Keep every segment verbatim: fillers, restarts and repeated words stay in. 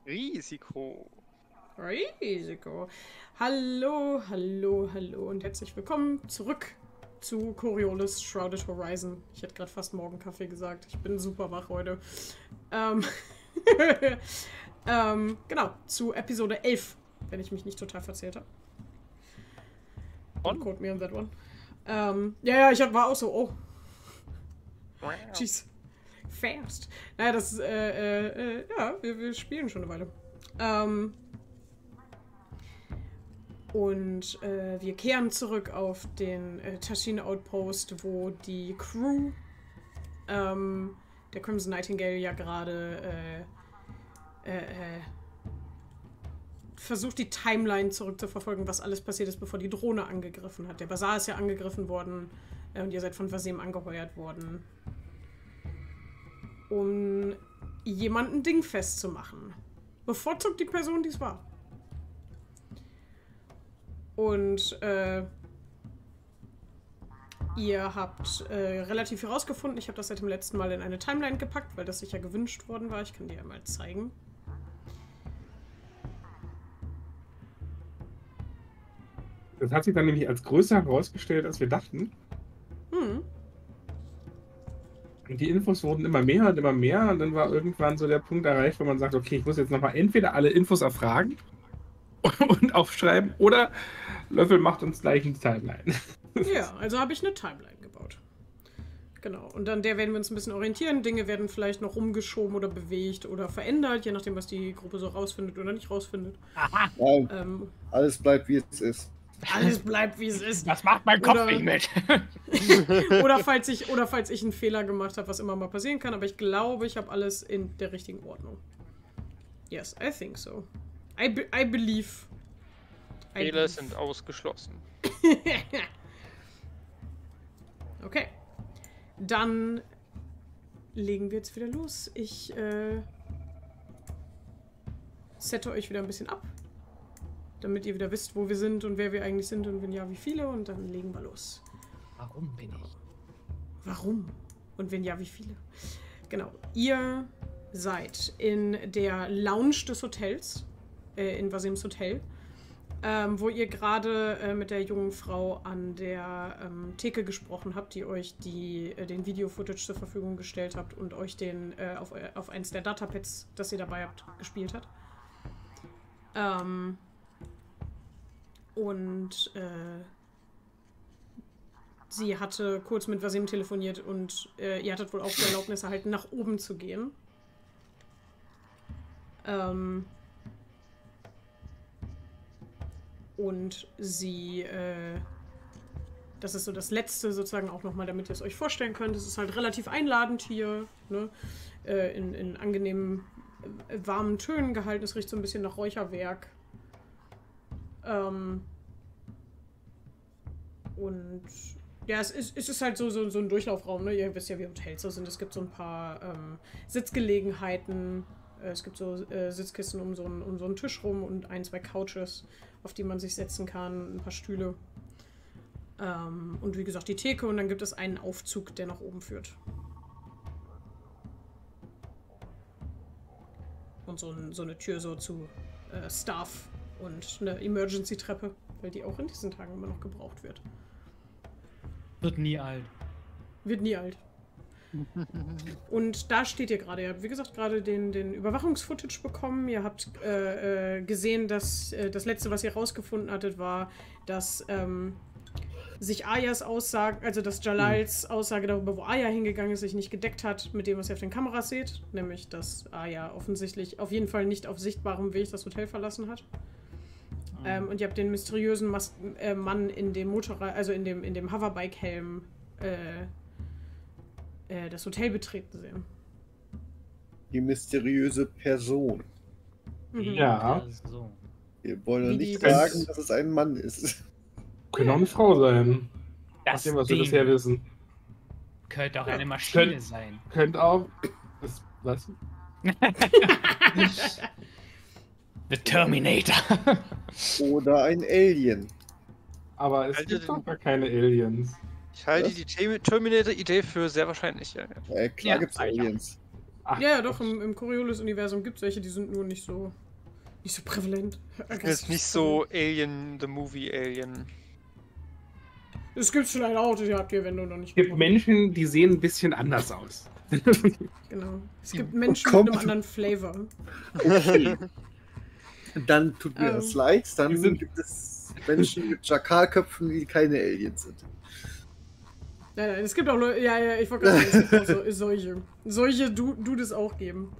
Risiko. Risiko. Hallo, hallo, hallo und herzlich willkommen zurück zu Coriolis Shrouded Horizon. Ich hätte gerade fast Morgenkaffee gesagt. Ich bin super wach heute. Ähm, ähm, genau, zu Episode elf, wenn ich mich nicht total verzählt habe. Don't quote me on that one. Ähm, ja, ja, ich war auch so, oh. Jeez. Fast. Naja, das ist, äh, äh, ja, wir, wir spielen schon eine Weile. Ähm, und äh, wir kehren zurück auf den äh, Tashina Outpost, wo die Crew ähm, der Crimson Nightingale ja gerade äh, äh, äh, versucht, die Timeline zurückzuverfolgen, was alles passiert ist, bevor die Drohne angegriffen hat. Der Bazar ist ja angegriffen worden äh, und ihr seid von Vasem angeheuert worden, um jemanden dingfest zu machen. Bevorzugt die Person, die es war. Und äh, ihr habt äh, relativ viel rausgefunden. Ich habe das seit dem letzten Mal in eine Timeline gepackt, weil das sicher gewünscht worden war. Ich kann dir ja mal zeigen. Das hat sich dann nämlich als größer herausgestellt, als wir dachten. Hm. Und die Infos wurden immer mehr und immer mehr. Und dann war irgendwann so der Punkt erreicht, wo man sagt, okay, ich muss jetzt nochmal entweder alle Infos erfragen und aufschreiben oder Löffel macht uns gleich eine Timeline. Ja, also habe ich eine Timeline gebaut. Genau. Und an der werden wir uns ein bisschen orientieren. Dinge werden vielleicht noch rumgeschoben oder bewegt oder verändert, je nachdem, was die Gruppe so rausfindet oder nicht rausfindet. Aha. Nein, Ähm, alles bleibt, wie es ist. alles bleibt, wie es ist. Das macht mein Kopf Oder- nicht mit. oder, falls ich, oder falls ich einen Fehler gemacht habe, was immer mal passieren kann. Aber ich glaube, ich habe alles in der richtigen Ordnung. Yes, I think so. I, be I believe. I Fehler believe. sind ausgeschlossen. Okay. Dann legen wir jetzt wieder los. Ich äh, sette euch wieder ein bisschen ab, damit ihr wieder wisst, wo wir sind und wer wir eigentlich sind und wenn ja, wie viele. Und dann legen wir los. Warum bin ich? Warum? Und wenn ja, wie viele? Genau. Ihr seid in der Lounge des Hotels, äh, in Vasems Hotel, ähm, wo ihr gerade äh, mit der jungen Frau an der ähm, Theke gesprochen habt, die euch die, äh, den Video-Footage zur Verfügung gestellt habt und euch den äh, auf, auf eins der Datapads, das ihr dabei habt, gespielt hat. Ähm, und äh, sie hatte kurz mit Vasem telefoniert und äh, ihr hattet wohl auch die Erlaubnis erhalten, nach oben zu gehen. Ähm, und sie, äh, das ist so das Letzte sozusagen auch nochmal, damit ihr es euch vorstellen könnt. Es ist halt relativ einladend hier, ne? Äh, in, in angenehmen, äh, warmen Tönen gehalten. Es riecht so ein bisschen nach Räucherwerk. Ähm, und ja, es ist, es ist halt so, so, so ein Durchlaufraum, ne? Ihr wisst ja, wie Hotels so sind. Es gibt so ein paar ähm, Sitzgelegenheiten. Äh, es gibt so äh, Sitzkissen um so, einen, um so einen Tisch rum und ein, zwei Couches, auf die man sich setzen kann, ein paar Stühle. Ähm, und wie gesagt, die Theke und dann gibt es einen Aufzug, der nach oben führt. Und so, ein, so eine Tür so zu äh, Staff und eine Emergency-Treppe, weil die auch in diesen Tagen immer noch gebraucht wird. Wird nie alt. Wird nie alt. Und da steht ihr gerade. Ihr habt, wie gesagt, gerade den, den Überwachungsfootage bekommen. Ihr habt äh, äh, gesehen, dass äh, das Letzte, was ihr rausgefunden hattet, war, dass ähm, sich Ayas Aussage, also dass Jalals Aussage darüber, wo Aya hingegangen ist, sich nicht gedeckt hat mit dem, was ihr auf den Kameras seht. Nämlich, dass Aya offensichtlich auf jeden Fall nicht auf sichtbarem Weg das Hotel verlassen hat. Oh. Ähm, und ihr habt den mysteriösen Mas äh, Mann in dem Motorrad, also in dem, in dem Hoverbike-Helm äh, äh, das Hotel betreten sehen. Die mysteriöse Person. Mhm. Ja. So. Wir wollen Wie doch die- nicht sagen, dass es ein Mann ist. Könnte auch eine Frau sein. Nach Das dem, was wir Ding bisher wissen. könnte auch Ja, eine Maschine könnt- sein. Könnte auch. Das, was? The Terminator. Oder ein Alien. Aber es Halte gibt den- doch gar keine Aliens. Ich halte Was? die Termi- Terminator-Idee für sehr wahrscheinlich. Ja, ja. Äh, klar Ja, gibt's sag ich auch. Aliens. Ach, Ja, ja, doch, im, im Coriolis-Universum gibt es welche, die sind nur nicht so, nicht so prävalent. Ist nicht so Alien, the Movie Alien. Es gibt vielleicht auch, die habt ihr, wenn du noch nicht Es gibt gekommen Menschen, die sehen ein bisschen anders aus. Genau. Es gibt Menschen Kommt. mit einem anderen Flavor. Okay. Dann tut mir Ähm, das leid. Dann die sind- gibt es Menschen mit Jakalköpfen, die keine Aliens sind. Nein, nein, es gibt auch Leute, ja, ja, ich wollte gerade sagen, es gibt auch so, solche. Solche du, du das auch geben.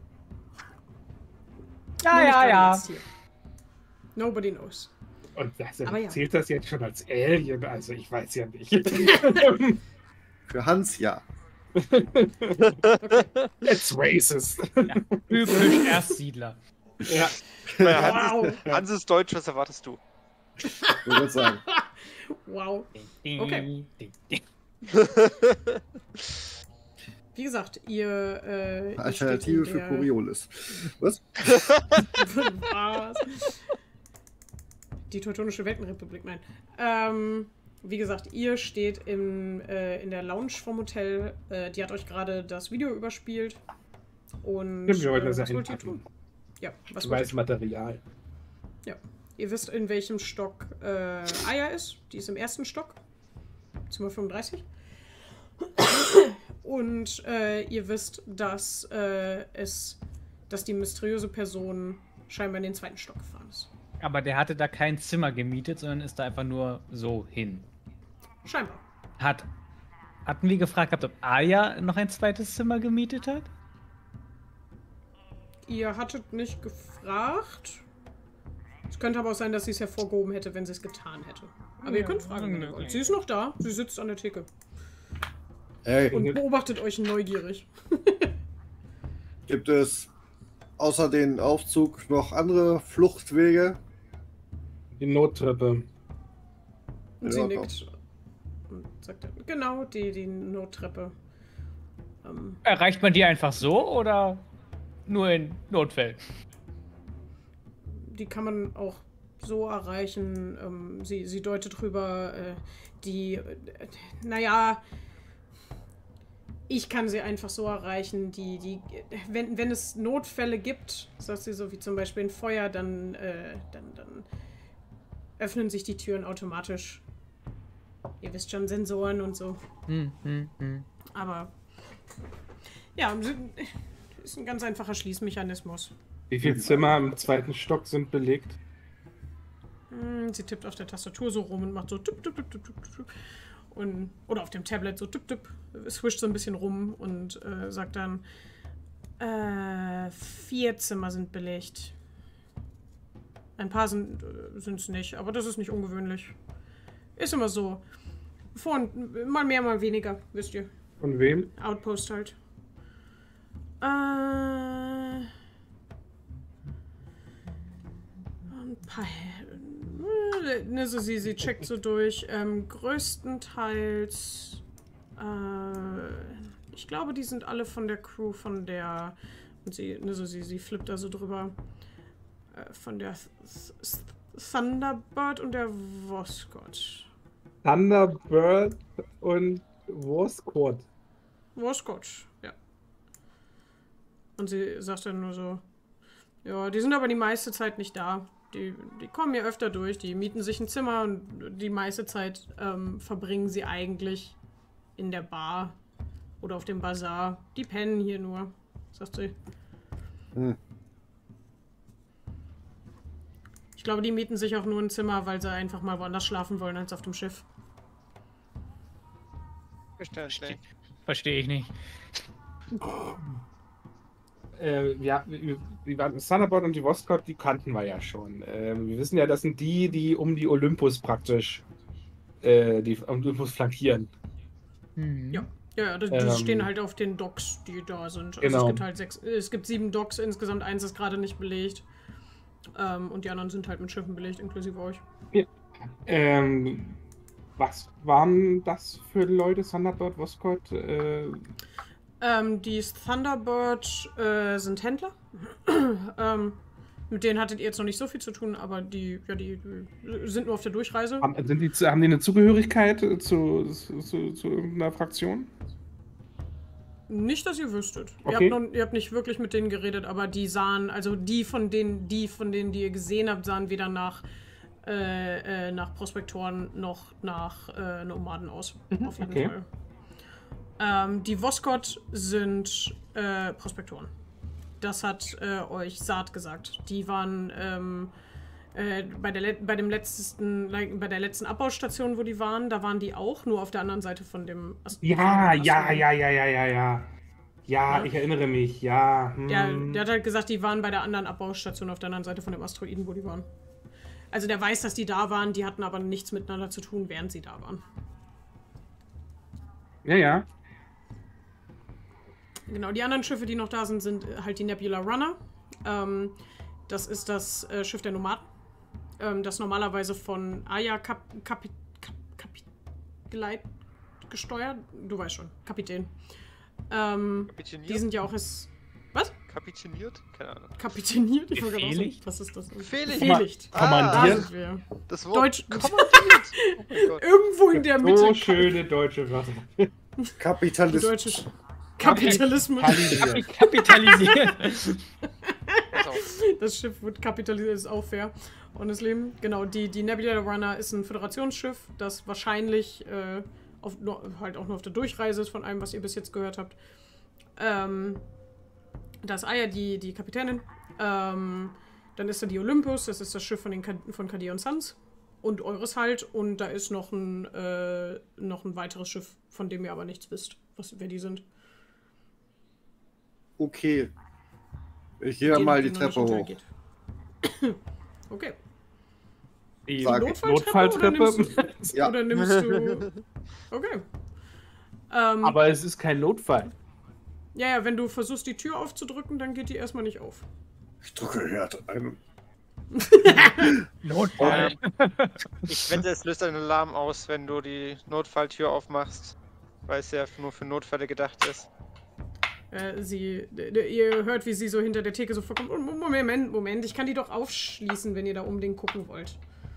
Ja, Nur nicht ja, gerade ja. jetzt hier. Nobody knows. Und das, Aber ja. zählt das jetzt schon als Alien? Also ich weiß ja nicht. Für Hans ja. It's racist. Typisch Erstsiedler. Ja. Naja, Wow. Hans, ist, Hans ist deutsch, was erwartest du? Ich würde sagen. Wow. Okay. Wie gesagt, ihr. Äh, ihr Alternative steht für in der- Coriolis. Was? Was? Die Teutonische Weltenrepublik, nein. Ähm, wie gesagt, ihr steht im, äh, in der Lounge vom Hotel. Äh, die hat euch gerade das Video überspielt. Und Stimmt, wir wollten äh, das ja was wollt ihr einpacken. tun? Ja, was Das wollt ihr weiß Material. Ja. Ihr wisst, in welchem Stock äh, Aya ist. Die ist im ersten Stock. Zimmer fünfunddreißig. Und äh, ihr wisst, dass äh, es, dass die mysteriöse Person scheinbar in den zweiten Stock gefahren ist. Aber der hatte da kein Zimmer gemietet, sondern ist da einfach nur so hin. Scheinbar. Hat, hatten wir gefragt, gehabt, ob Aya noch ein zweites Zimmer gemietet hat? Ihr hattet nicht gefragt. Es könnte aber auch sein, dass sie es hervorgehoben hätte, wenn sie es getan hätte. Aber ihr Ja, könnt fragen, wenn ihr okay. wollt. Sie ist noch da. Sie sitzt an der Theke. Hey, Und beobachtet euch neugierig. gibt es außer den Aufzug noch andere Fluchtwege? Die Nottreppe. Und sie Ja, nickt. Und sagt dann, genau, die, die Nottreppe. Ähm, Erreicht man die einfach so oder nur in Notfällen? die kann man auch so erreichen. Ähm, sie, sie deutet drüber, äh, die, äh, naja, ich kann sie einfach so erreichen, die, die, wenn, wenn es Notfälle gibt, sagt sie so wie zum Beispiel ein Feuer, dann, äh, dann, dann öffnen sich die Türen automatisch. Ihr wisst schon, Sensoren und so. Hm, hm, hm. Aber ja, ist ein ganz einfacher Schließmechanismus. Wie viele Zimmer im zweiten Stock sind belegt? Hm, Sie tippt auf der Tastatur so rum und macht so tipp, tipp, tipp, tipp, tipp, tipp. Und, oder auf dem Tablet so tipp, tipp. Swischt so ein bisschen rum und äh, sagt dann, äh, vier Zimmer sind belegt. Ein paar sind es nicht, aber das ist nicht ungewöhnlich. Ist immer so. Vor und, mal mehr, mal weniger, wisst ihr. Von wem? Outpost halt. Äh. Ein paar. Ne, so sie, sie checkt so durch. Ähm, größtenteils. Äh, ich glaube, die sind alle von der Crew von der. Und sie, ne, so sie, sie flippt da so drüber. Äh, von der Th Th Thunderbird und der Voscott. Thunderbird und Warsquad. Warscott, ja. Und sie sagt dann nur so, ja, die sind aber die meiste Zeit nicht da. Die, die kommen ja öfter durch, die mieten sich ein Zimmer und die meiste Zeit ähm, verbringen sie eigentlich in der Bar oder auf dem Bazar. Die pennen hier nur, sagt sie. Hm. Ich glaube, die mieten sich auch nur ein Zimmer, weil sie einfach mal woanders schlafen wollen als auf dem Schiff. Verständlich. Verstehe ich nicht. Äh, ja, wir, wir waren Thunderbird und die Warsquad, die kannten wir ja schon. Ähm, wir wissen ja, das sind die, die um die Olympus praktisch äh, die Olympus flankieren. Mhm. Ja. Ja, die, die Ähm, stehen halt auf den Docks, die da sind. Also genau. es gibt halt sechs, es gibt sieben Docks insgesamt, eins ist gerade nicht belegt. Ähm, und die anderen sind halt mit Schiffen belegt, inklusive euch. Ähm, was waren das für Leute, Thunderbird, Warsquad? Äh, Ähm, die Thunderbird äh, sind Händler. ähm, mit denen hattet ihr jetzt noch nicht so viel zu tun, aber die, ja, die, die sind nur auf der Durchreise. haben, sind die, haben die eine Zugehörigkeit zu, zu, zu, zu irgendeiner Fraktion? Nicht, dass ihr wüsstet. Ihr, Okay. habt noch, ihr habt nicht wirklich mit denen geredet, aber die sahen, also die von denen, die von denen, die ihr gesehen habt, sahen weder nach, äh, äh, nach Prospektoren noch nach äh, Nomaden aus. Auf jeden okay. Fall. Ähm, die Voskot sind äh, Prospektoren. Das hat äh, euch Saat gesagt. Die waren ähm, äh, bei, der bei dem letzten, bei der letzten Abbaustation, wo die waren, da waren die auch, nur auf der anderen Seite von dem Ast- Ja, von dem ja, Asteroiden. ja, ja, ja, ja, ja. Ja, Ja. ich erinnere mich, ja. Hm. Der, der hat halt gesagt, die waren bei der anderen Abbaustation auf der anderen Seite von dem Asteroiden, wo die waren. Also der weiß, dass die da waren, die hatten aber nichts miteinander zu tun, während sie da waren. Ja, ja. Genau, die anderen Schiffe, die noch da sind, sind halt die Nebula Runner. Ähm, das ist das äh, Schiff der Nomaden, ähm, das normalerweise von Aya Kap Kapi Kap Kapi geleit gesteuert. Du weißt schon, Kapitän. Ähm, Kapitaniert? die sind ja auch es. Was? Kapitaniert? Keine Ahnung. Kapitäniert? Ich wollte gerade auch sagen, Befehligt? was ist das? Befehligt. Befehligt. Kommandiert. Da sind wir. Das Wort Deutsch. kommandiert. Oh mein Gott. Irgendwo in der Mitte. So schöne deutsche Wörter. Die Kapitalismus. deutsche Kapitalismus. Kapitalisiert. Kapitalisieren. Pass auf. Das Schiff wird kapitalisiert, ist auch fair. Honestly. Genau, die, die Nebula Runner ist ein Föderationsschiff, das wahrscheinlich äh, auf, nur, halt auch nur auf der Durchreise ist von allem, was ihr bis jetzt gehört habt. Ähm, da ist Aya die, die Kapitänin. Ähm, dann ist da die Olympus, das ist das Schiff von, den Ka von Kadir und Sons. Und eures halt. Und da ist noch ein, äh, noch ein weiteres Schiff, von dem ihr aber nichts wisst, was, wer die sind. Okay. Ich gehe Die- mal die die Treppe noch hoch. nicht Okay. Die Sag- Notfalltreppe? Notfalltreppe. Oder nimmst, Ja. oder nimmst du. Okay. Ähm, Aber es ist kein Notfall. ja, ja, wenn du versuchst, die Tür aufzudrücken, dann geht die erstmal nicht auf. Ich drücke Herd ein. Notfall. Ich wette, es löst einen Alarm aus, wenn du die Notfalltür aufmachst. Weil es ja nur für Notfälle gedacht ist. Äh, sie, d- d- ihr hört, wie sie so hinter der Theke so vorkommt. Oh, Moment, Moment, ich kann die doch aufschließen, wenn ihr da unbedingt gucken wollt.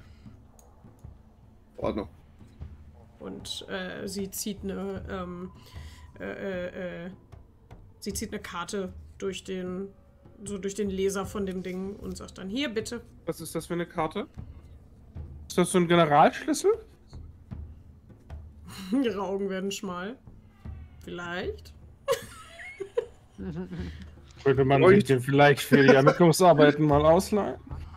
Ordnung. Und äh, sie zieht eine, ähm, äh, äh, äh, sie zieht eine Karte durch den, so durch den Leser von dem Ding und sagt dann, hier, bitte. Was ist das für eine Karte? Ist das so ein Generalschlüssel? Ihre Augen werden schmal. Vielleicht. Könnte man Und? sich den vielleicht für die Ermittlungsarbeiten mal ausleihen?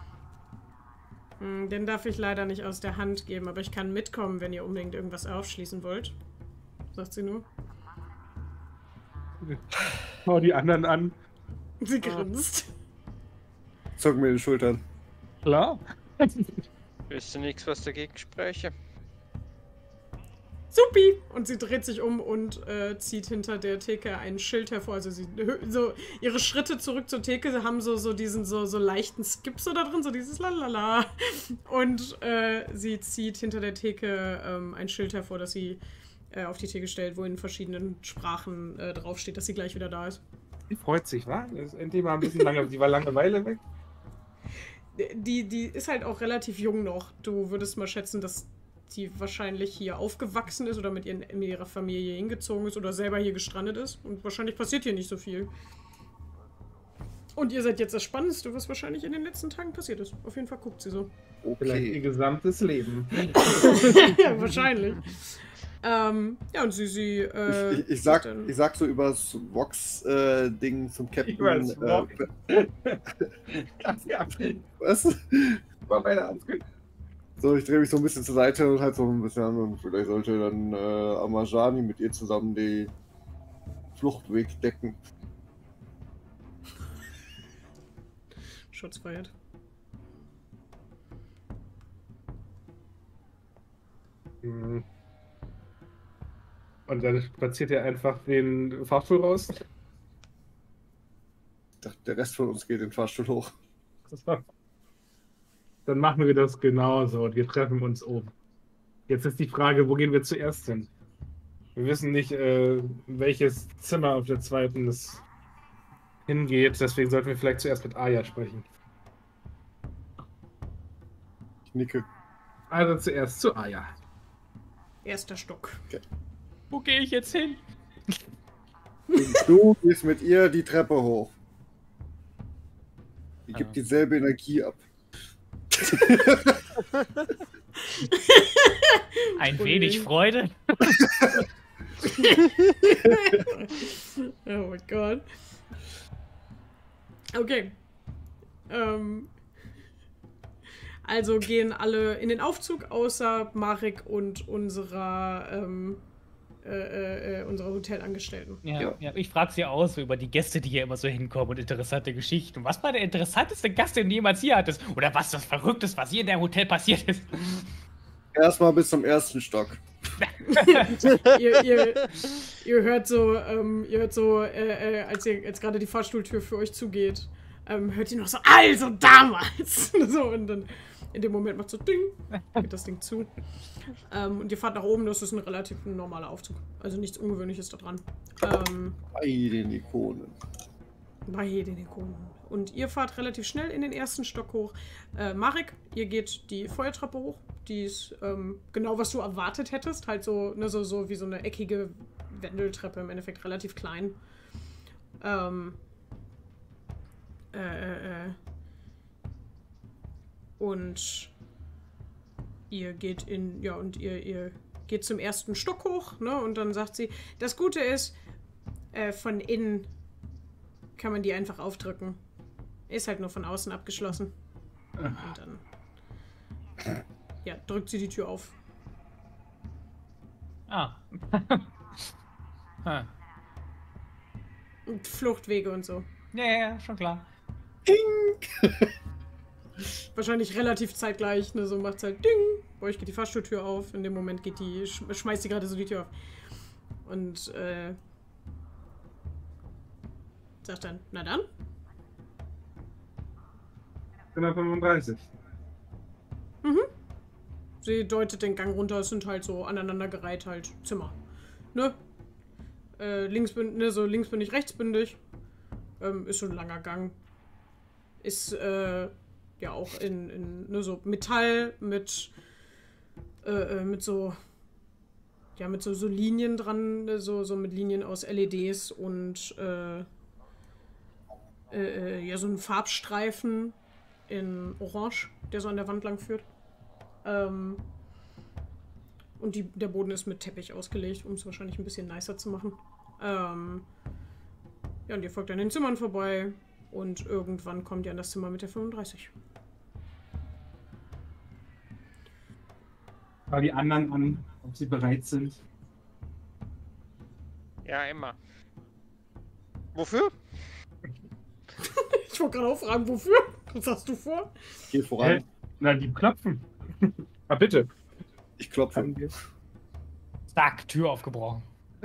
Hm, den darf ich leider nicht aus der Hand geben, aber ich kann mitkommen, wenn ihr unbedingt irgendwas aufschließen wollt. Sagt sie nur. Schau die anderen an. Sie grinst. Zuck mir den Schultern. Klar. Willst du nichts, was dagegen spräche? Supi! Und sie dreht sich um und äh, zieht hinter der Theke ein Schild hervor. Also sie so ihre Schritte zurück zur Theke haben so, so diesen so, so leichten Skip so da drin, so dieses Lalala. Und äh, sie zieht hinter der Theke ähm, ein Schild hervor, das sie äh, auf die Theke stellt, wo in verschiedenen Sprachen äh, draufsteht, dass sie gleich wieder da ist. Die freut sich, wa? Das ist endlich mal ein bisschen lange. Die war Langeweile weg. Die, die ist halt auch relativ jung noch. Du würdest mal schätzen, dass die wahrscheinlich hier aufgewachsen ist oder mit, ihren, mit ihrer Familie hingezogen ist oder selber hier gestrandet ist. Und wahrscheinlich passiert hier nicht so viel. Und ihr seid jetzt das Spannendste, was wahrscheinlich in den letzten Tagen passiert ist. Auf jeden Fall guckt sie so. Vielleicht ihr Okay. gesamtes Leben. Ja, wahrscheinlich. Ähm, ja, und sie, sie, äh, Ich, ich, ich, sag, dann- ich sag so übers Vox-Ding zum Captain. Übers äh, Vox. was? War meine Ansage. So, ich drehe mich so ein bisschen zur Seite und halt so ein bisschen an und vielleicht sollte dann äh, Amajani mit ihr zusammen den Fluchtweg decken. Shots feiert. Hm. Und dann spaziert er einfach den Fahrstuhl raus. Ich dachte, der Rest von uns geht den Fahrstuhl hoch. Dann machen wir das genauso und wir treffen uns oben. Jetzt ist die Frage, wo gehen wir zuerst hin? Wir wissen nicht, äh, welches Zimmer auf der zweiten es hingeht, deswegen sollten wir vielleicht zuerst mit Aya sprechen. Ich nicke. Also zuerst zu Aya. Erster Stock. Wo gehe ich jetzt hin? Und du gehst mit ihr die Treppe hoch. Die gibt Ah. dieselbe Energie ab. Ein Ui. wenig Freude. Oh mein Gott. Okay. Ähm, also gehen alle in den Aufzug, außer Marek und unserer, ähm, äh, äh, unserer Hotelangestellten. Ja, Ja. ja. Ich frage sie aus so über die Gäste, die hier immer so hinkommen und interessante Geschichten. Was war der interessanteste Gast, den du jemals hier hattest? Oder was das Verrückteste, was hier in deinem Hotel passiert ist? Erstmal bis zum ersten Stock. ihr, ihr, ihr hört so, ähm, ihr hört so, äh, äh, als ihr jetzt gerade die Fahrstuhltür für euch zugeht, ähm, hört ihr noch so, also damals! So, und dann in dem Moment macht so Ding, geht das Ding zu. Ähm, und ihr fahrt nach oben, das ist ein relativ normaler Aufzug. Also nichts Ungewöhnliches da dran. Ähm, Bei den Ikonen. bei den Ikonen. Und ihr fahrt relativ schnell in den ersten Stock hoch. Äh, Marek, ihr geht die Feuertreppe hoch. Die ist ähm, genau, was du erwartet hättest. Halt so, ne, so, so wie so eine eckige Wendeltreppe, im Endeffekt relativ klein. Ähm, äh, äh, äh. Und ihr geht in, ja, und ihr, ihr geht zum ersten Stock hoch, ne? Und dann sagt sie, das Gute ist, äh, von innen kann man die einfach aufdrücken. Ist halt nur von außen abgeschlossen. Und dann, ja, drückt sie die Tür auf. Ah. ah. Und Fluchtwege und so. Ja, ja, ja, schon klar. Wahrscheinlich relativ zeitgleich, ne? So macht's halt Ding. Bei euch geht die Fahrstuhltür auf. In dem Moment geht die, sch schmeißt sie gerade so die Tür auf. Und, äh, sagt dann, na dann. Zimmer fünfunddreißig. Mhm. Sie deutet den Gang runter, es sind halt so aneinandergereiht halt Zimmer. Ne? Äh, linksbündig, ne, so linksbündig, rechtsbündig. Ähm, ist schon ein langer Gang. Ist, äh, ja auch in, in ne, so Metall mit, äh, mit so, ja, mit so, so Linien dran, ne, so, so mit Linien aus L E Ds und, äh, äh, ja, so ein Farbstreifen in Orange, der so an der Wand lang führt. Ähm, und die, der Boden ist mit Teppich ausgelegt, um es wahrscheinlich ein bisschen nicer zu machen. Ähm, ja, und ihr folgt an den Zimmern vorbei und irgendwann kommt ihr an das Zimmer mit der fünfunddreißig. Schau die anderen an, ob sie bereit sind. Ja, immer. Wofür? Ich wollte gerade auch fragen, wofür? Was hast du vor? Geh voran. Hä? Na, die klopfen. Ah, bitte. Ich klopfe. Haben wir- Zack, Tür aufgebrochen.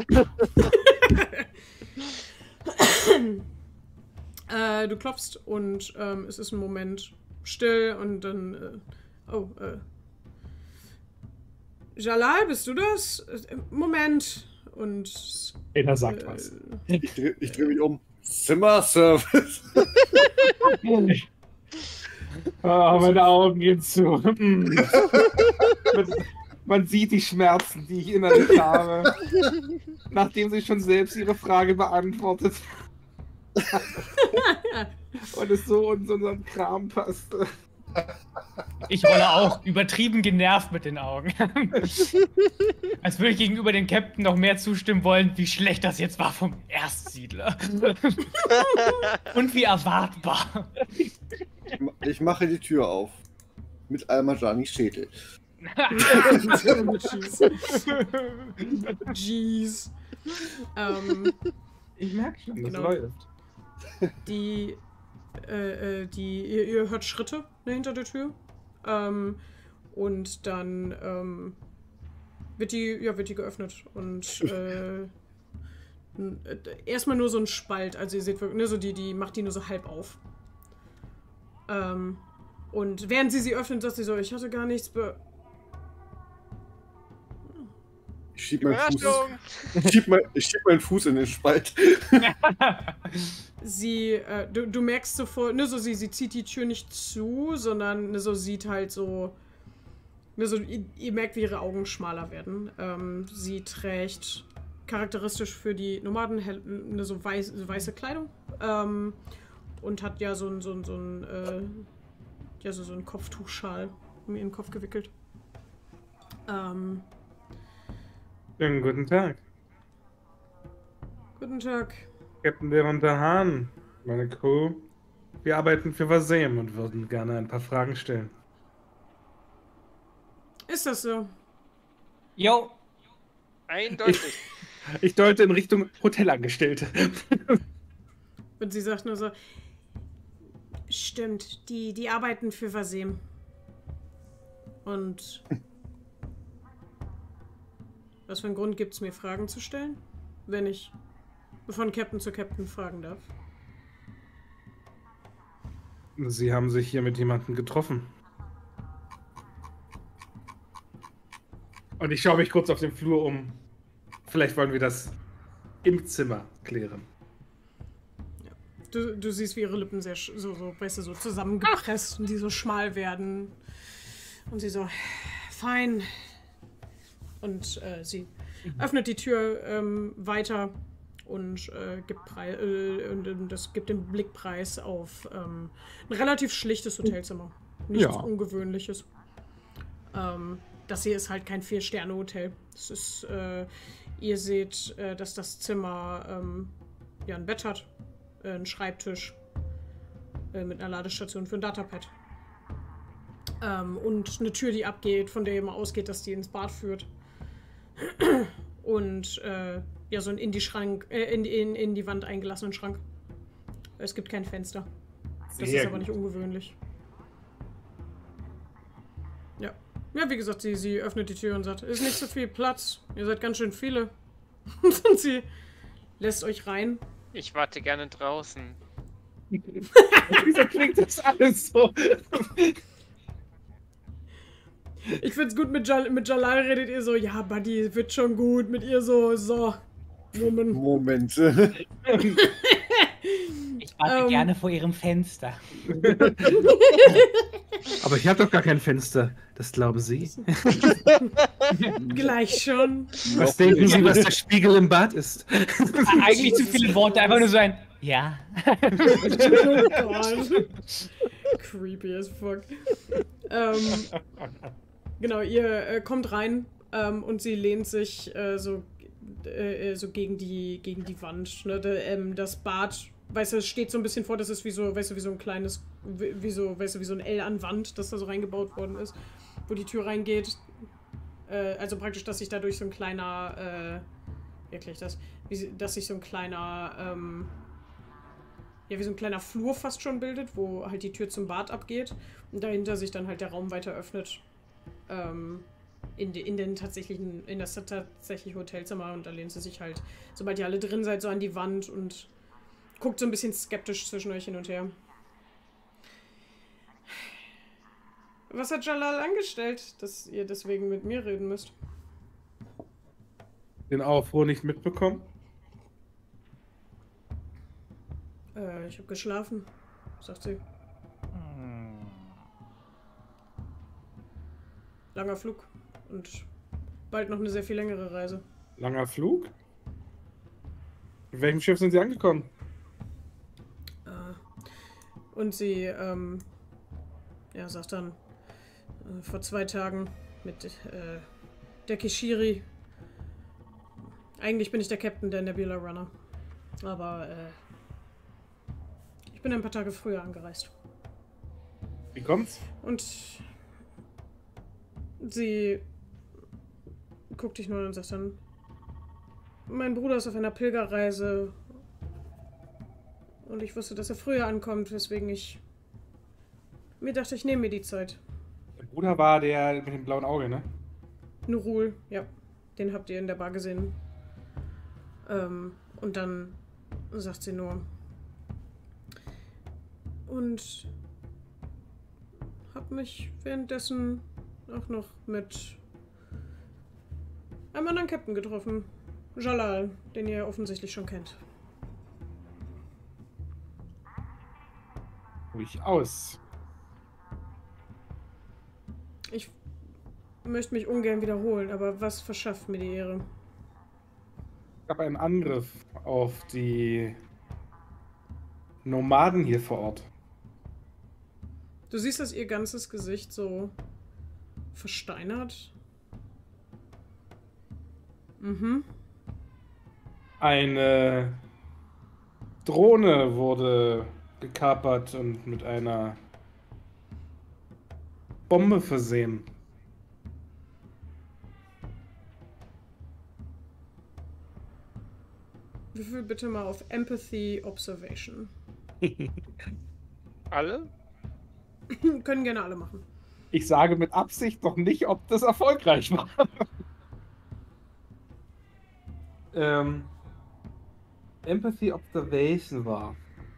äh, du klopfst und ähm, es ist ein Moment still und dann, äh, oh, äh, Jalal, bist du das? Äh, Moment. Und, Einer sagt äh, was. Ich drehe ich dreh mich um. Zimmerservice. Ah, meine Augen gehen zu. Mm. Man sieht die Schmerzen, die ich innerlich habe. Nachdem sie schon selbst ihre Frage beantwortet. Und es so in so unseren Kram passt. Ich rolle auch übertrieben genervt mit den Augen. Als würde ich gegenüber dem Captain noch mehr zustimmen wollen, wie schlecht das jetzt war vom Erstsiedler. Und wie erwartbar. Ich mache die Tür auf. Mit Al-Majanis Schädel. Jeez. Ähm, Ich merke schon, das Genau. läuft. die, äh, äh, die, ihr, ihr hört Schritte ne, hinter der Tür. Ähm, und dann, ähm, wird die, ja, wird die geöffnet und, äh, n- äh, erstmal nur so ein Spalt, also ihr seht wirklich, ne, so die, die macht die nur so halb auf. Ähm, und während sie sie öffnet, sagt sie so, ich hatte gar nichts be... Ich schieb meinen Fuß, Überraschung! ich schieb mein, ich schieb meinen Fuß in den Spalt. Sie, äh, du, du merkst sofort, ne, so sie, sie zieht die Tür nicht zu, sondern ne, so sieht halt so, ne, so ihr, ihr merkt, wie ihre Augen schmaler werden. Ähm, sie trägt charakteristisch für die Nomaden, eine so, weiß, so weiße Kleidung. Ähm, und hat ja so ein, so ein, so ein, äh, ja, so, so ein Kopftuchschal um ihren Kopf gewickelt. Ähm, Schönen guten Tag. Guten Tag. Captain Devonta Hahn, meine Crew. Wir arbeiten für Vasem und würden gerne ein paar Fragen stellen. Ist das so? Jo, Eindeutig. Ich, ich deute in Richtung Hotelangestellte. Und sie sagt nur so, stimmt, die, die arbeiten für Vasem. Und was für einen Grund gibt es mir, Fragen zu stellen? Wenn ich von Captain zu Captain fragen darf. Sie haben sich hier mit jemandem getroffen. Und ich schaue mich kurz auf den Flur um. Vielleicht wollen wir das im Zimmer klären. Du, du siehst, wie ihre Lippen sehr, sch- so, so, weißt du, so zusammengepresst und die so schmal werden. Und sie so, fein. Und äh, sie öffnet die Tür ähm, weiter und äh, gibt Preis, äh, und, und das gibt den Blickpreis auf ähm, ein relativ schlichtes Hotelzimmer. Nichts Ja. Ungewöhnliches. Ähm, das hier ist halt kein Vier-Sterne-Hotel. Es ist, äh, ihr seht, äh, dass das Zimmer ähm, ja ein Bett hat, äh, einen Schreibtisch äh, mit einer Ladestation für ein Datapad. Ähm, und eine Tür, die abgeht, von der ihr immer ausgeht, dass die ins Bad führt. Und äh, ja, so ein in die Schrank, äh, in, in, in die Wand eingelassenen Schrank. Es gibt kein Fenster. Das Sehr ist aber gut. nicht ungewöhnlich. Ja. Ja, wie gesagt, sie, sie öffnet die Tür und sagt, ist nicht so viel Platz. Ihr seid ganz schön viele. Und sie lässt euch rein. Ich warte gerne draußen. Wieso klingt das alles so? Ich find's gut, mit, Jal mit Jalal redet ihr so, ja, Buddy, wird schon gut. Mit ihr so, so. Moment. Moment. ich warte Ähm. gerne vor ihrem Fenster. Aber ich habe doch gar kein Fenster. Das glauben Sie. Gleich schon. Was denken Sie, was der Spiegel im Bad ist? Eigentlich zu viele Worte, einfach nur so ein Ja. Oh Gott. Creepy as fuck. Ähm, genau, ihr äh, kommt rein ähm, und sie lehnt sich äh, so, äh, so gegen die, gegen die Wand. Ne? De, ähm, das Bad, weißt du, es steht so ein bisschen vor, das ist wie so, weißt du, wie so ein kleines, wie, wie so, weißt du, wie so ein L an Wand, das da so reingebaut worden ist, wo die Tür reingeht. Äh, also praktisch, dass sich dadurch so ein kleiner, äh, wie erkläre ich das? Wie, dass sich so ein kleiner, ähm, ja, wie so ein kleiner Flur fast schon bildet, wo halt die Tür zum Bad abgeht und dahinter sich dann halt der Raum weiter öffnet ähm, in, de, in den tatsächlichen, in das tatsächliche Hotelzimmer und da lehnt sie sich halt, sobald ihr alle drin seid, so an die Wand und guckt so ein bisschen skeptisch zwischen euch hin und her. Was hat Jalal angestellt, dass ihr deswegen mit mir reden müsst? Den Aufruhr nicht mitbekommen? Äh, ich habe geschlafen, sagt sie. Langer Flug und bald noch eine sehr viel längere Reise. Langer Flug? Mit welchem Schiff sind Sie angekommen? Äh, und sie, ähm, ja, sagt dann, äh, vor zwei Tagen mit äh, der Kishiri. Eigentlich bin ich der Captain der Nebula Runner. Aber, äh, ich bin ein paar Tage früher angereist. Wie kommt's? Und sie guckt dich nur an und sagt dann, mein Bruder ist auf einer Pilgerreise und ich wusste, dass er früher ankommt, weswegen ich mir dachte, ich nehme mir die Zeit. Der Bruder war der mit dem blauen Auge, ne? Nurul, ja, den habt ihr in der Bar gesehen. Ähm, und dann sagt sie nur, und hab mich währenddessen auch noch mit einem anderen Captain getroffen. Jalal, den ihr offensichtlich schon kennt. Durchaus. Ich möchte mich ungern wiederholen, aber was verschafft mir die Ehre? gab einen Angriff auf die Nomaden hier vor Ort. Du siehst, dass ihr ganzes Gesicht so versteinert. Mhm. Eine Drohne wurde gekapert und mit einer Bombe versehen. Würfel bitte mal auf Empathy Observation. Alle? Können gerne alle machen. Ich sage mit Absicht noch nicht, ob das erfolgreich war. ähm, Empathy Observation war.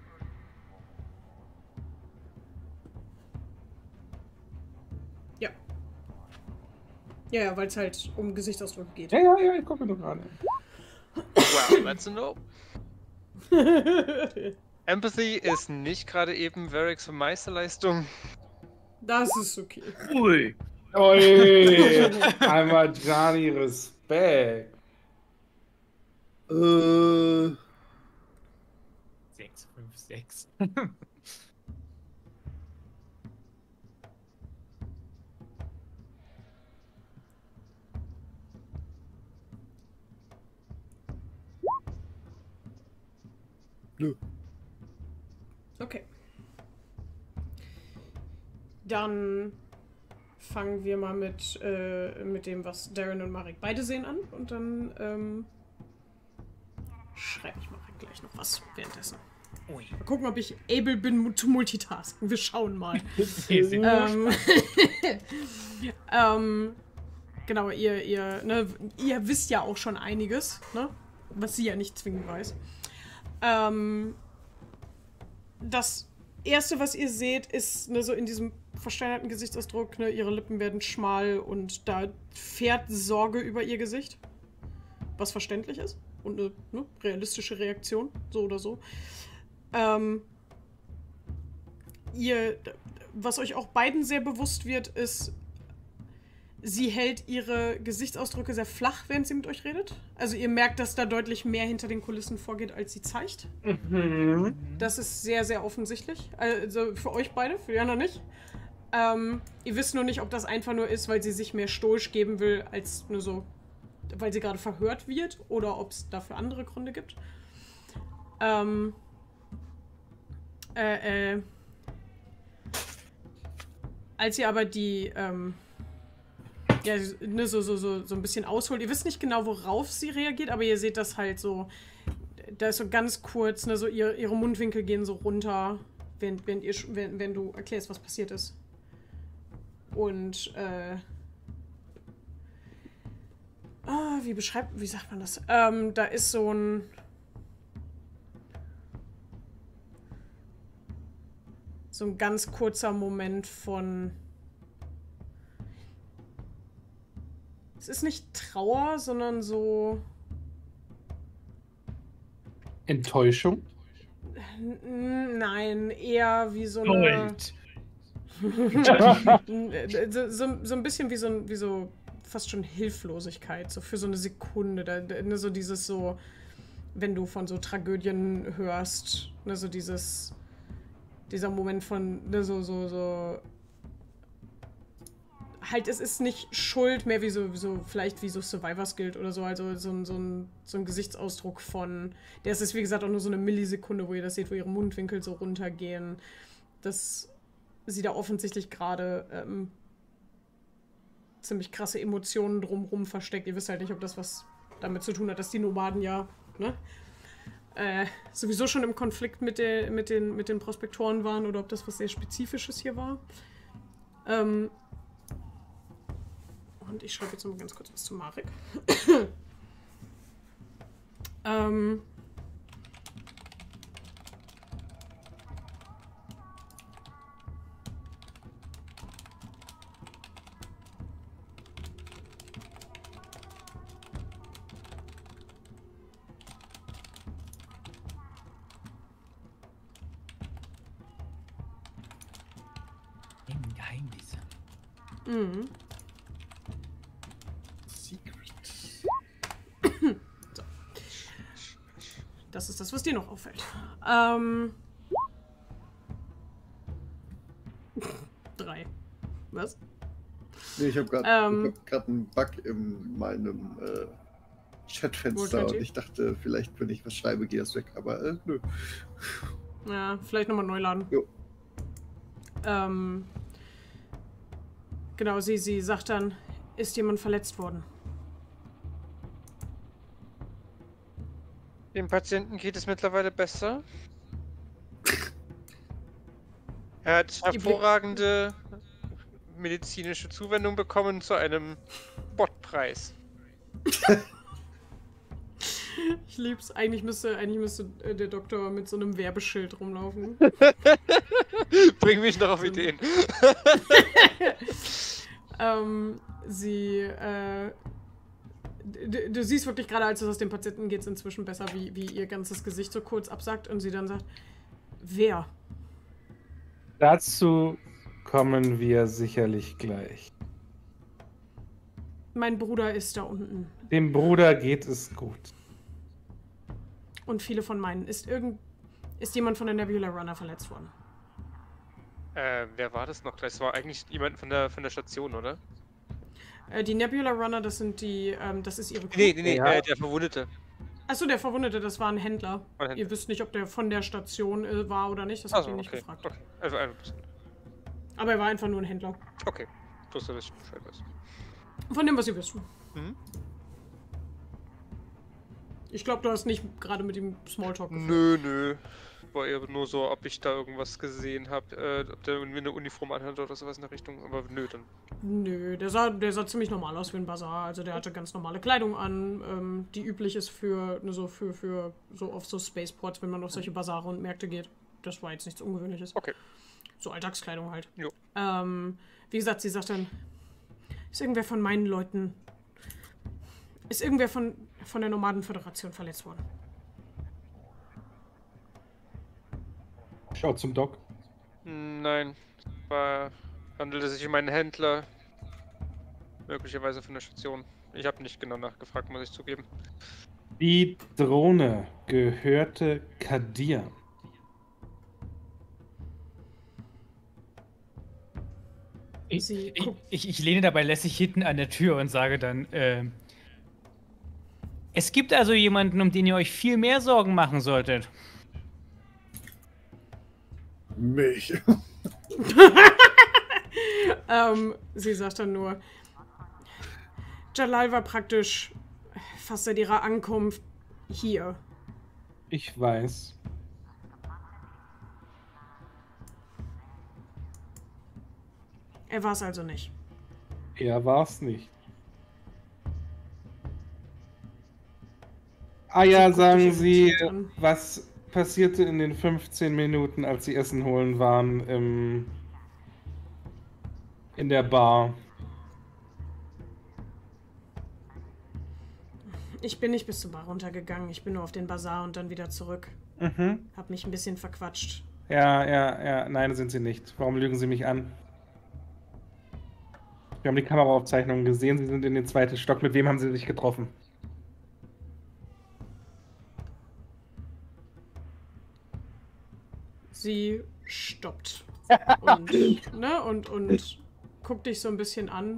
Ja. Ja, ja, weil es halt um Gesichtsausdruck geht. Ja, ja, ja, ich gucke nur gerade. Well, that's a no. Empathy ist nicht gerade eben Varricks Meisterleistung. Das ist okay. Ui. Ui, einmal Gianni Respekt. Äh, sechs, fünf, sechs. nö. Okay. Dann fangen wir mal mit, äh, mit dem, was Darren und Marek beide sehen, an. Und dann ähm, schreibe ich Marek gleich noch was währenddessen. Ui. Mal gucken, ob ich able bin zu multitasken. Wir schauen mal. Okay, sind ähm, ähm, genau, ihr, ihr, ne, ihr wisst ja auch schon einiges, ne? Was sie ja nicht zwingend weiß. Ähm, das Erste, was ihr seht, ist ne, so in diesem versteinerten Gesichtsausdruck, ne, ihre Lippen werden schmal und da fährt Sorge über ihr Gesicht. Was verständlich ist und eine ne, realistische Reaktion, so oder so. Ähm, ihr, was euch auch beiden sehr bewusst wird, ist, sie hält ihre Gesichtsausdrücke sehr flach, während sie mit euch redet. Also ihr merkt, dass da deutlich mehr hinter den Kulissen vorgeht, als sie zeigt. Mhm. Das ist sehr, sehr offensichtlich. Also für euch beide, für Jana nicht. Ähm, ihr wisst nur nicht, ob das einfach nur ist, weil sie sich mehr stoisch geben will, als nur so, weil sie gerade verhört wird, oder ob es dafür andere Gründe gibt. Ähm, äh, äh, als ihr aber die, ähm, ja, ne, so, so, so, so ein bisschen ausholt. Ihr wisst nicht genau, worauf sie reagiert, aber ihr seht das halt so, da ist so ganz kurz, ne, so ihr, ihre Mundwinkel gehen so runter, während, während, ihr, wenn, wenn du erklärst, was passiert ist. Und, äh, ah, wie beschreibt, wie sagt man das? Ähm, da ist so ein, so ein ganz kurzer Moment von, es ist nicht Trauer, sondern so, Enttäuschung? N- nein, eher wie so eine, Gold. so, so, so ein bisschen wie so, ein- wie so fast schon Hilflosigkeit, so für so eine Sekunde, da, da, ne, so dieses so, wenn du von so Tragödien hörst, ne, so dieses, dieser Moment von, ne, so, so, so, halt, es ist nicht Schuld mehr wie so, wie so vielleicht wie so Survivor's Guilt oder so, also so ein, so ein, so ein Gesichtsausdruck von, der ist wie gesagt auch nur so eine Millisekunde, wo ihr das seht, wo ihre Mundwinkel so runtergehen, dass sie da offensichtlich gerade ähm, ziemlich krasse Emotionen drumrum versteckt. Ihr wisst halt nicht, ob das was damit zu tun hat, dass die Nomaden ja, ne, äh, sowieso schon im Konflikt mit, der, mit, den, mit den Prospektoren waren oder ob das was sehr Spezifisches hier war. Ähm, und ich schreibe jetzt noch mal ganz kurz was zu Marek. ähm, Geheimnisse. Mhm. Secret. So. das ist das, was dir noch auffällt. Ähm. Drei. Was? Nee, ich habe gerade Ähm. hab einen Bug in meinem äh, Chatfenster und ich dachte, vielleicht, wenn ich was schreibe, geht das weg, aber äh, nö. Ja, vielleicht nochmal neu laden. Jo. Ähm. Genau, sie, sie sagt dann, ist jemand verletzt worden? Dem Patienten geht es mittlerweile besser. Er hat hervorragende medizinische Zuwendung bekommen zu einem Botpreis. Ich lieb's. Eigentlich müsste, eigentlich müsste äh, der Doktor mit so einem Werbeschild rumlaufen. Bring mich noch auf Ideen. ähm, sie, äh, du, du siehst wirklich gerade, als es aus dem Patienten geht, inzwischen besser, wie, wie ihr ganzes Gesicht so kurz absackt und sie dann sagt, wer? Dazu kommen wir sicherlich gleich. Mein Bruder ist da unten. Dem Bruder geht es gut. Und viele von meinen. Ist irgend... Ist jemand von der Nebula Runner verletzt worden? Äh, wer war das noch? Das war eigentlich jemand von der, von der Station, oder? Äh, die Nebula Runner, das sind die... Ähm, das ist ihre Crew. Nee, nee, nee, Ja. äh, der Verwundete. Achso, der Verwundete, das war ein Händler. Ein Händler. Ihr wisst nicht, ob der von der Station äh, war oder nicht. Das hab ich Achso, ihn nicht okay. gefragt. Okay. Also ein bisschen. Aber er war einfach nur ein Händler. Okay. Bloß, dass ich Bescheid weiß. Von dem, was ihr wisst. Mhm. Ich glaube, du hast nicht gerade mit ihm Smalltalk geführt. Nö, nö. War eher nur so, ob ich da irgendwas gesehen habe, äh, ob der irgendwie eine Uniform anhat oder sowas in der Richtung. Aber nö, dann. Nö, der sah, der sah ziemlich normal aus wie ein Bazar. Also der hatte ganz normale Kleidung an, ähm, die üblich ist für, ne, so für, für so auf so Spaceports, wenn man auf solche Bazare und Märkte geht. Das war jetzt nichts Ungewöhnliches. Okay. So Alltagskleidung halt. Jo. Ähm, wie gesagt, sie sagt dann, ist irgendwer von meinen Leuten, ist irgendwer von, von der Nomadenföderation verletzt worden? Schau zum Doc. Nein. War, handelte sich um einen Händler. Möglicherweise von der Station. Ich habe nicht genau nachgefragt, muss ich zugeben. Die Drohne gehörte Kadir. Ich, Sie ich, guckt- ich, ich lehne dabei lässig hinten an der Tür und sage dann, äh, es gibt also jemanden, um den ihr euch viel mehr Sorgen machen solltet. Mich. ähm, sie sagt dann nur, Jalal war praktisch fast seit ihrer Ankunft hier. Ich weiß. Er war es also nicht. Er war's nicht. Ah ja, guckt sagen dich Sie, irritiert an. was passierte in den fünfzehn Minuten, als Sie Essen holen waren im, in der Bar? Ich bin nicht bis zur Bar runtergegangen. Ich bin nur auf den Bazar und dann wieder zurück. Mhm. Hab mich ein bisschen verquatscht. Ja, ja, ja. Nein, sind Sie nicht. Warum lügen Sie mich an? Wir haben die Kameraaufzeichnungen gesehen. Sie sind in den zweiten Stock. Mit wem haben Sie sich getroffen? Sie stoppt. Und, ne, und, und guckt dich so ein bisschen an.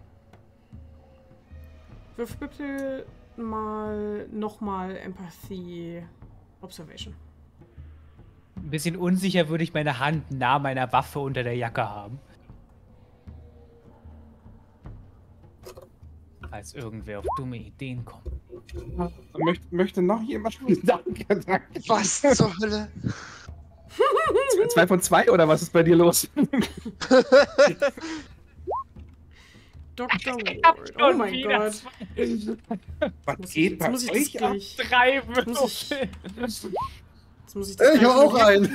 Wirf bitte mal nochmal Empathie Observation. Ein bisschen unsicher würde ich meine Hand nah meiner Waffe unter der Jacke haben. Als irgendwer auf dumme Ideen kommt. Möcht, möchte noch jemand? Danke, danke. Was zur Hölle? Zwei von zwei oder was ist bei dir los? Doktor Ward. Oh mein Gott. Was Muss ich- geht jetzt bei muss ich euch das ab? gleich. Drei Jetzt muss ich, jetzt muss ich das Ey, ich gleich hab auch noch- einen.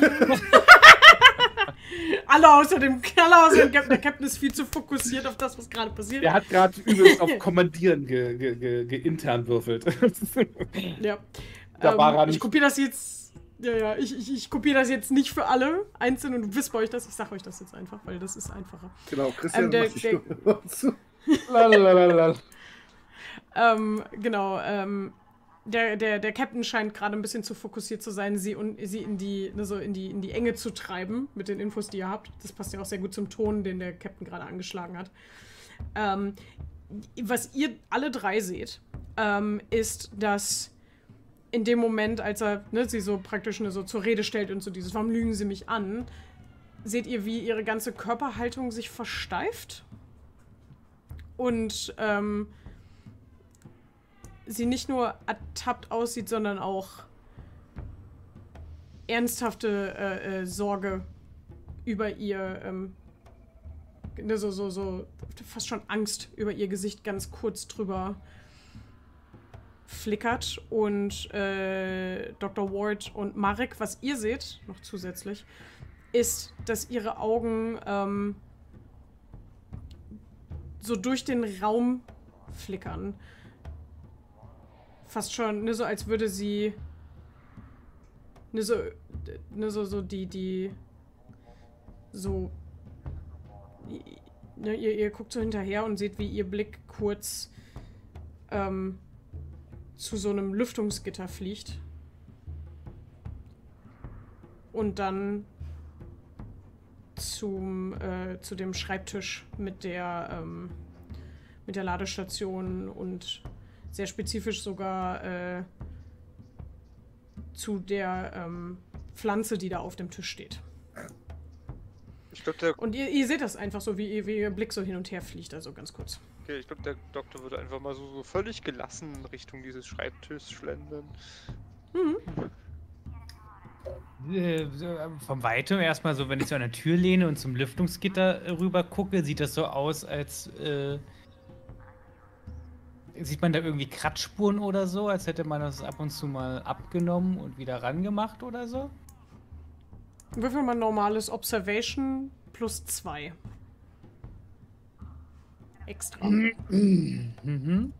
Alle außer dem, alle außer dem Captain. Der Captain ist viel zu fokussiert auf das, was gerade passiert. Der hat gerade übelst auf Kommandieren ge, ge, ge, geintern würfelt. Ja. Da war er ähm, ich nicht. kopiere das jetzt. Ja, ja, ich, ich, ich kopiere das jetzt nicht für alle einzeln und wisst bei euch das. Ich sag euch das jetzt einfach, weil das ist einfacher. Genau, Christian Ähm, der- macht die der- Stimme zu. Lalalala. Ähm, genau, ähm, der, der, der Captain scheint gerade ein bisschen zu fokussiert zu sein, sie, und, sie in, die, ne, so in, die, in die Enge zu treiben mit den Infos, die ihr habt. Das passt ja auch sehr gut zum Ton, den der Captain gerade angeschlagen hat. Ähm, was ihr alle drei seht, ähm, ist, dass in dem Moment, als er ne, sie so praktisch ne, so zur Rede stellt und so dieses, warum lügen sie mich an, seht ihr, wie ihre ganze Körperhaltung sich versteift und ähm, sie nicht nur ertappt aussieht, sondern auch ernsthafte äh, äh, Sorge über ihr, ähm, so, so, so, fast schon Angst über ihr Gesicht ganz kurz drüber flickert. Und äh, Doktor Ward und Marek, was ihr seht, noch zusätzlich, ist, dass ihre Augen ähm, so durch den Raum flickern. Fast schon, ne, so als würde sie ne, so, ne, so, so die, die so ne, ihr, ihr guckt so hinterher und seht, wie ihr Blick kurz ähm, zu so einem Lüftungsgitter fliegt. Und dann zum, äh, zu dem Schreibtisch mit der, ähm, mit der Ladestation und sehr spezifisch sogar äh, zu der ähm, Pflanze, die da auf dem Tisch steht. Ich glaube, der, Und ihr, ihr seht das einfach so, wie, ihr- wie ihr Blick so hin und her fliegt, also ganz kurz. okay, ich glaub, der Doktor würde einfach mal so, so völlig gelassen in Richtung dieses Schreibtischs schlendern. Mhm. Äh, so, äh, Vom Weitem erstmal so, wenn ich so an der Tür lehne und zum Lüftungsgitter äh, rüber gucke, sieht das so aus, als äh, sieht man da irgendwie Kratzspuren oder so, als hätte man das ab und zu mal abgenommen und wieder rangemacht oder so. Würfel mal normales Observation plus zwei. Extra. Mhm.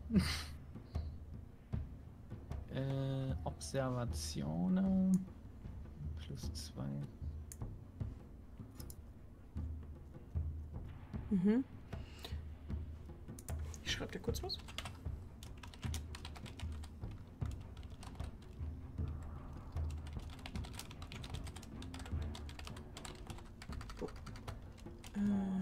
äh, Observation plus zwei. Mhm. Ich schreibe dir kurz was. Oh. Äh.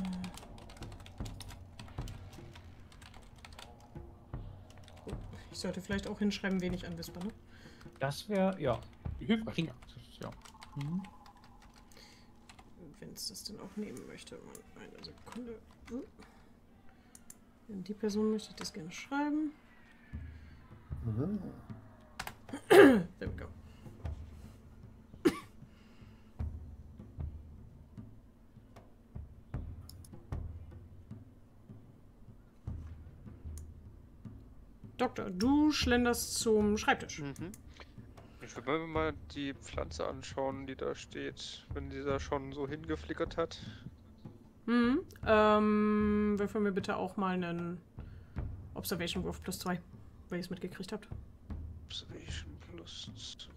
Oh. Ich sollte vielleicht auch hinschreiben, wen ich anwisper, ne? Das wäre, ja, hilfreich. Klingt- Ja. Mhm. Wenn es das denn auch nehmen möchte. Mal eine Sekunde. Hm. Wenn die Person möchte ich das gerne schreiben. Mhm. There we go. Doktor, du schlenderst zum Schreibtisch. Mhm. Ich würde mir mal die Pflanze anschauen, die da steht, wenn die da schon so hingeflickert hat. Mhm. Ähm, würfel mir bitte auch mal einen Observation-Wurf plus zwei, weil ihr es mitgekriegt habt. Observation plus zwei.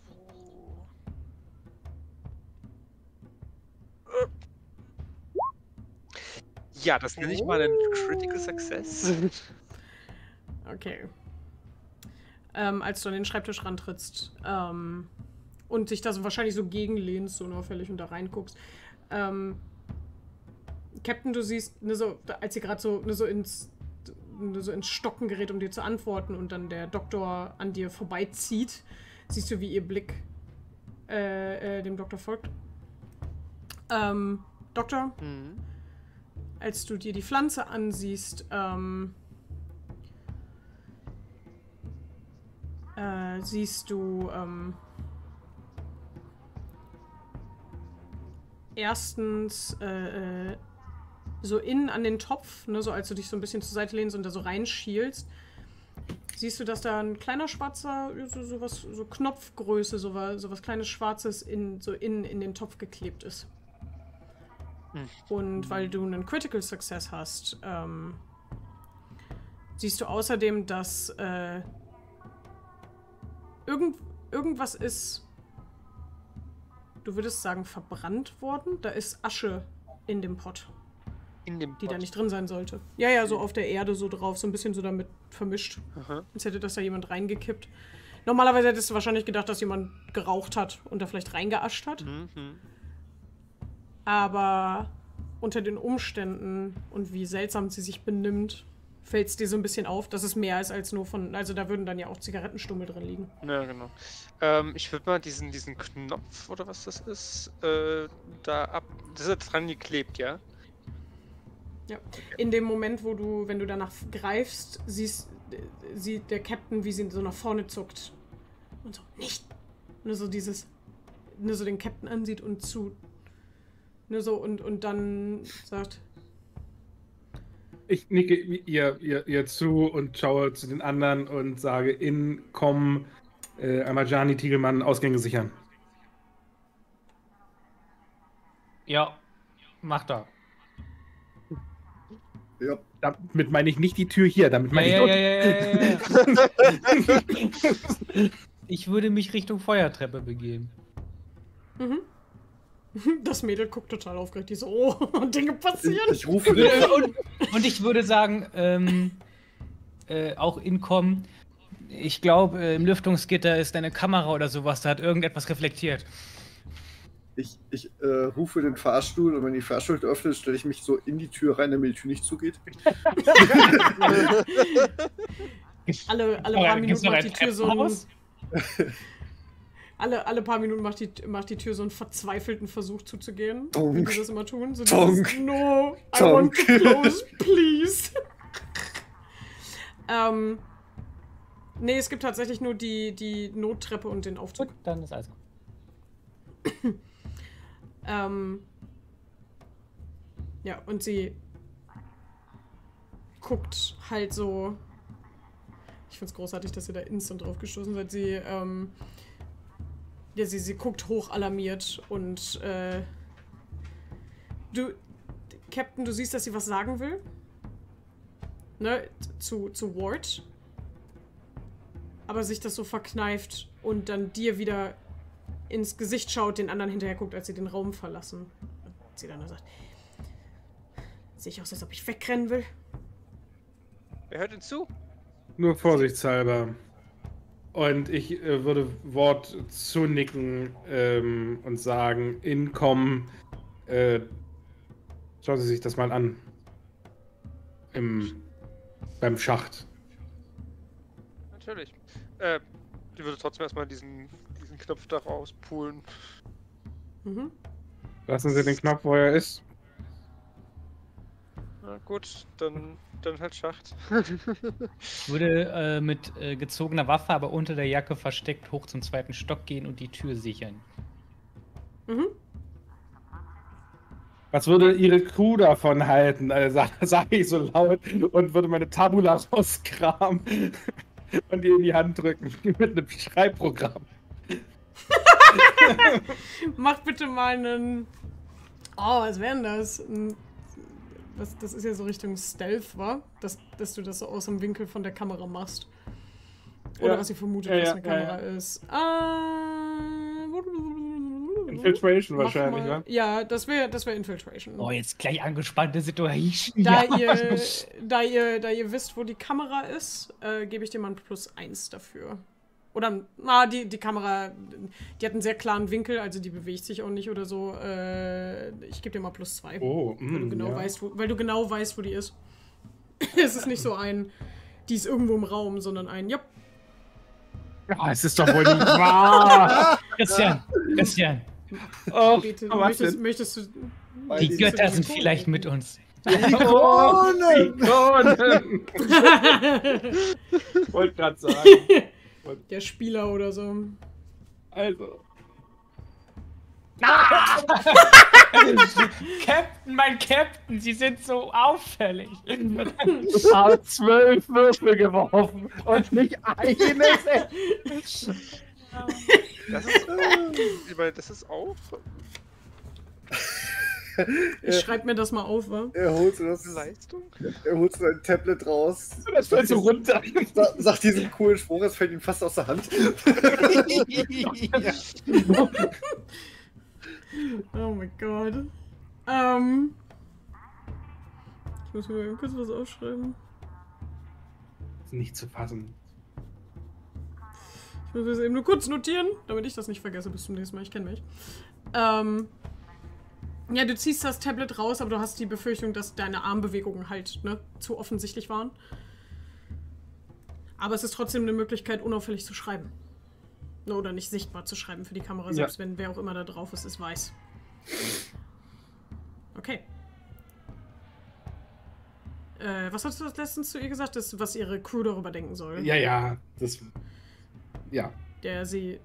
Ja, das nenne ich mal einen Critical Success. Okay. Ähm, als du an den Schreibtisch rantrittst ähm, und dich da so wahrscheinlich so gegenlehnst, so unauffällig und da reinguckst. Ähm, Captain, du siehst, ne, so, als ihr gerade so, ne, so, ins, ne, so ins Stocken gerät, um dir zu antworten und dann der Doktor an dir vorbeizieht, siehst du, wie ihr Blick äh, äh, dem Doktor folgt. Ähm, Doktor, Mhm. als du dir die Pflanze ansiehst, ähm, äh, siehst du ähm, erstens äh, äh, so innen an den Topf, ne, so als du dich so ein bisschen zur Seite lehnst und da so reinschielst, siehst du, dass da ein kleiner schwarzer, so, so was, so Knopfgröße, so was, so was kleines Schwarzes in, so innen in den Topf geklebt ist. Hm. Und weil du einen Critical Success hast, ähm, siehst du außerdem, dass äh, irgend, irgendwas ist, du würdest sagen, verbrannt worden. Da ist Asche in dem Pott, In dem die da Pot. nicht drin sein sollte. Ja, ja, so auf der Erde so drauf, so ein bisschen so damit vermischt. Aha. Als hätte das da jemand reingekippt. Normalerweise hättest du wahrscheinlich gedacht, dass jemand geraucht hat und da vielleicht reingeascht hat. Mhm. Aber unter den Umständen und wie seltsam sie sich benimmt, fällt es dir so ein bisschen auf, dass es mehr ist als nur von... Also da würden dann ja auch Zigarettenstummel drin liegen. Ja, genau. Ähm, ich würde mal diesen, diesen Knopf, oder was das ist, äh, da ab... Das ist dran geklebt, ja? Ja. In dem Moment, wo du, wenn du danach greifst, siehst, sieht der Captain, wie sie so nach vorne zuckt. Und so, nicht! Nur so dieses... Nur so den Captain ansieht und zu... Nur so und, und dann sagt... Ich nicke ihr, ihr, ihr zu und schaue zu den anderen und sage, in, komm, äh, Amajani, Tiegelmann, Ausgänge sichern. Ja, mach da. Ja. Damit meine ich nicht die Tür hier, damit meine Ja, ja, ich... ja, ja, ja, ja. Ich würde mich Richtung Feuertreppe begeben. Mhm. Das Mädel guckt total aufgeregt. Die so, oh, Dinge passieren. Ich, ich rufe und, und ich würde sagen, ähm, äh, auch Incom, ich glaube, äh, im Lüftungsgitter ist eine Kamera oder sowas, da hat irgendetwas reflektiert. Ich, ich äh, rufe den Fahrstuhl und wenn die Fahrstuhl öffnet, stelle ich mich so in die Tür rein, damit die Tür nicht zugeht. alle, alle Oh, paar da Minuten gibt's noch macht ein die Tür so ein, Treppenhaus? alle, alle paar Minuten macht die, macht die Tür so einen verzweifelten Versuch zuzugehen. Tonk. Wie die das immer tun. So Tonk. dieses, no, I Tonk. want to close, please. ähm, nee, es gibt tatsächlich nur die, die Nottreppe und den Aufzug. Gut, dann ist alles gut. Ähm, ja, und sie guckt halt so. Ich find's großartig, dass ihr da instant drauf gestoßen seid. Sie, ähm, ja, sie, sie guckt hoch alarmiert und, äh, du, Captain, du siehst, dass sie was sagen will. Ne, zu, zu Ward. Aber sich das so verkneift und dann dir wieder ins Gesicht schaut, den anderen hinterher guckt, als sie den Raum verlassen. Und sie dann sagt, sehe ich aus, als ob ich wegrennen will? Wer hört denn zu? Nur vorsichtshalber. Und ich äh, würde Wort zunicken ähm, und sagen, in, komm, äh, schauen Sie sich das mal an. Im, beim Schacht. Natürlich. Äh, die würde trotzdem erstmal diesen, diesen Knopf da rauspulen. Mhm. Lassen Sie den Knopf, wo er ist. Na gut, dann, dann halt Schacht. Ich würde äh, mit äh, gezogener Waffe, aber unter der Jacke versteckt, hoch zum zweiten Stock gehen und die Tür sichern. Mhm. Was würde Ihre Crew davon halten? Also, sage sag ich so laut und würde meine Tabula rauskramen und ihr in die Hand drücken mit einem Schreibprogramm. Mach bitte mal einen. Oh, was wäre denn das? Ein, was, das ist ja so Richtung Stealth, wa? Dass, dass du das so aus dem Winkel von der Kamera machst. Oder Ja. was ihr vermutet, Ja, was ja, eine ja, Kamera ist. Äh, Infiltration mach wahrscheinlich, mal- ne? Ja, das wäre das wär Infiltration. Oh, jetzt gleich angespannte Situation. Da, Ja. ihr, da, ihr, da ihr wisst, wo die Kamera ist, äh, gebe ich dir mal ein Plus eins dafür. Oder, na, die, die Kamera, die hat einen sehr klaren Winkel, also die bewegt sich auch nicht oder so. Äh, ich gebe dir mal plus zwei. Oh, weil, du mm, genau ja. weißt, wo, weil du genau weißt, wo die ist. Es ist nicht so ein, die ist irgendwo im Raum, sondern ein, ja. Ja, es ist doch wohl nicht wahr. Christian, Christian, Oh, Bitte, was möchtest, denn? möchtest du. Weil die die Götter sind sind tot. vielleicht mit uns. Ikonen! Ikonen! Wollte gerade sagen. Der Spieler oder so. Also. Captain, mein Captain, Sie sind so auffällig. Ich habe zwölf Würfel geworfen und nicht eines. Das ist, ich meine, das ist auch Ich schreib mir das mal auf, wa? Er holt so das, Leistung. er holt so ein Tablet raus. Das fällt so runter. Sa- Sagt diesen coolen Sprung, das fällt ihm fast aus der Hand. Oh mein Gott. Ähm. Ich muss mir mal kurz was aufschreiben. Nicht zu fassen. Ich Ich muss das eben nur kurz notieren, damit ich das nicht vergesse bis zum nächsten Mal. Ich kenne mich. Ähm, ja, du ziehst das Tablet raus, aber du hast die Befürchtung, dass deine Armbewegungen halt ne, zu offensichtlich waren. Aber es ist trotzdem eine Möglichkeit, unauffällig zu schreiben. Oder nicht sichtbar zu schreiben für die Kamera, selbst ja. wenn wer auch immer da drauf ist, es weiß. Okay. Äh, was hast du letztens zu ihr gesagt, das, was ihre Crew darüber denken soll? Ja, ja, das... Ja. Der sie...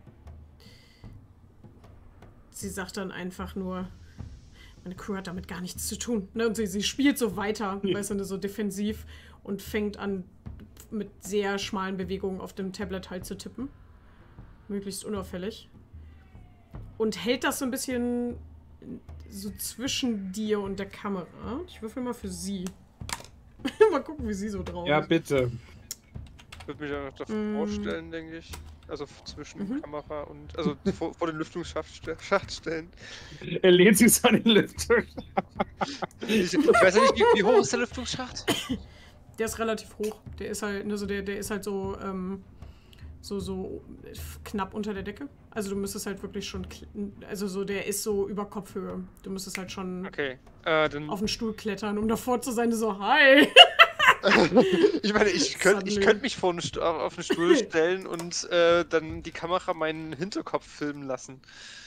Sie sagt dann einfach nur, meine Crew hat damit gar nichts zu tun. Ne? Und sie, sie spielt so weiter, ja. weißt du, so defensiv und fängt an, mit sehr schmalen Bewegungen auf dem Tablet halt zu tippen. Möglichst unauffällig. Und hält das so ein bisschen so zwischen dir und der Kamera. Ich würfel mal für sie. Mal gucken, wie sie so drauf ja, ist. Ja, bitte. Ich würde mich ja davor Mm. vorstellen, denke ich. Also zwischen Mhm. Kamera und... Also vor, vor den Lüftungsschacht ste- Schacht stellen. Er lehnt sich so an den Lüftungsschacht. Ich, ich weiß ja nicht, wie, wie hoch ist der Lüftungsschacht? Der ist relativ hoch. Der ist halt, also der, der ist halt so, ähm, so, so knapp unter der Decke. Also du müsstest halt wirklich schon, also so, der ist so über Kopfhöhe. Du müsstest halt schon Okay, äh, dann... auf den Stuhl klettern, um davor zu sein, so, hi! Ich meine, ich könnte ich könnt mich vor einen Stu- auf einen Stuhl stellen und äh, dann die Kamera meinen Hinterkopf filmen lassen.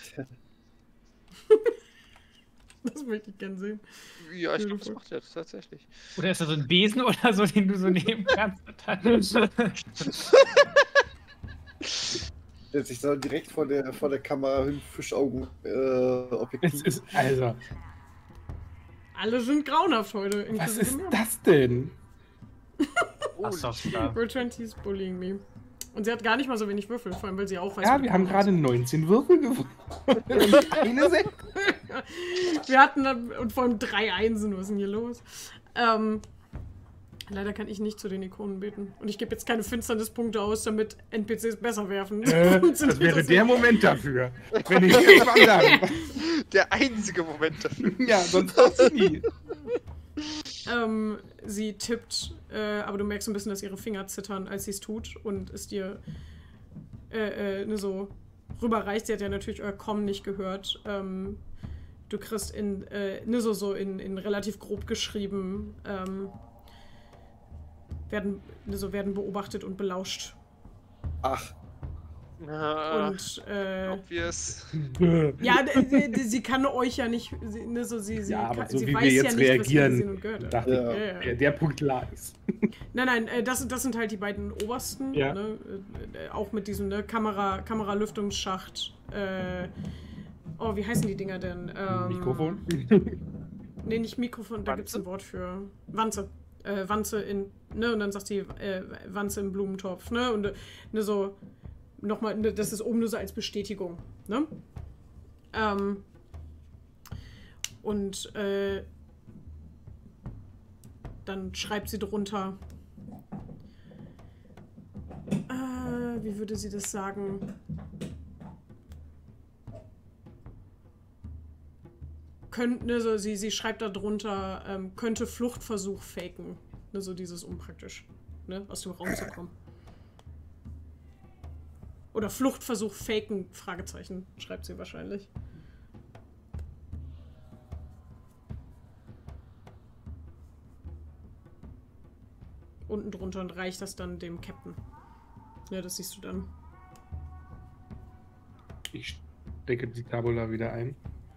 Das möchte ich gern sehen. Ja, ich glaube, das macht er tatsächlich. Oder ist da so ein Besen oder so, den du so nehmen kannst? Setzt sich da direkt vor der, vor der Kamera hin, Fischaugen, äh, Objektiv. Es ist, also, Alle sind grauenhaft heute. was inklusive ist mir. das denn? Ach, doch, klar. Roll twenty is bullying me. Und sie hat gar nicht mal so wenig Würfel, vor allem weil sie auch weiß. Ja, wie wir die haben Kamera gerade neunzehn Würfel gefunden. Eine sechs. ist. Wir hatten dann, und vor allem drei Einsen, was ist denn hier los? Ähm, leider kann ich nicht zu den Ikonen beten. Und ich gebe jetzt keine Finsternispunkte aus, damit N P Cs besser werfen. Äh, das wäre der Moment dafür. Wenn ich irgendwann dann. Der einzige Moment dafür. Ja, sonst hast du nie. Ähm, sie tippt, äh, aber du merkst ein bisschen, dass ihre Finger zittern, als sie es tut und es dir äh, äh, ne, so rüberreicht. Sie hat ja natürlich euer Kommen nicht gehört. Ähm, du kriegst in, äh, ne, so, so in, in relativ grob geschrieben, ähm, werden, ne, so werden beobachtet und belauscht. Ach, Ah, Und, äh, obvious. ja, d- d- sie kann euch ja nicht, sie, ne, so, sie, sie, Ja, aber kann, so sie wie weiß wir ja jetzt nicht, was sie reagieren, gesehen und gehört hat. dachte Ja. ich, Ja, ja. der, der Punkt klar ist. Nein, nein, äh, das, das sind halt die beiden obersten, Ja. ne? äh, auch mit diesem ne? Kamera, Kameralüftungsschacht. Äh, oh, wie heißen die Dinger denn? Ähm, Mikrofon? Nee, nicht Mikrofon, da gibt es ein Wort für. Wanze. Äh, Wanze in, ne, und dann sagt sie äh, Wanze im Blumentopf, ne, und äh, ne, so, nochmal, ne, das ist oben nur so als Bestätigung, ne? Ähm, und, äh, dann schreibt sie drunter, äh, wie würde sie das sagen? Könnt, ne, so, sie, sie schreibt da drunter, ähm, könnte Fluchtversuch faken. Ne, so dieses unpraktisch, ne, aus dem Raum zu kommen. Oder Fluchtversuch faken, Fragezeichen, schreibt sie wahrscheinlich. Unten drunter und reicht das dann dem Captain. Ja, das siehst du dann. Ich stecke die Tabula wieder ein.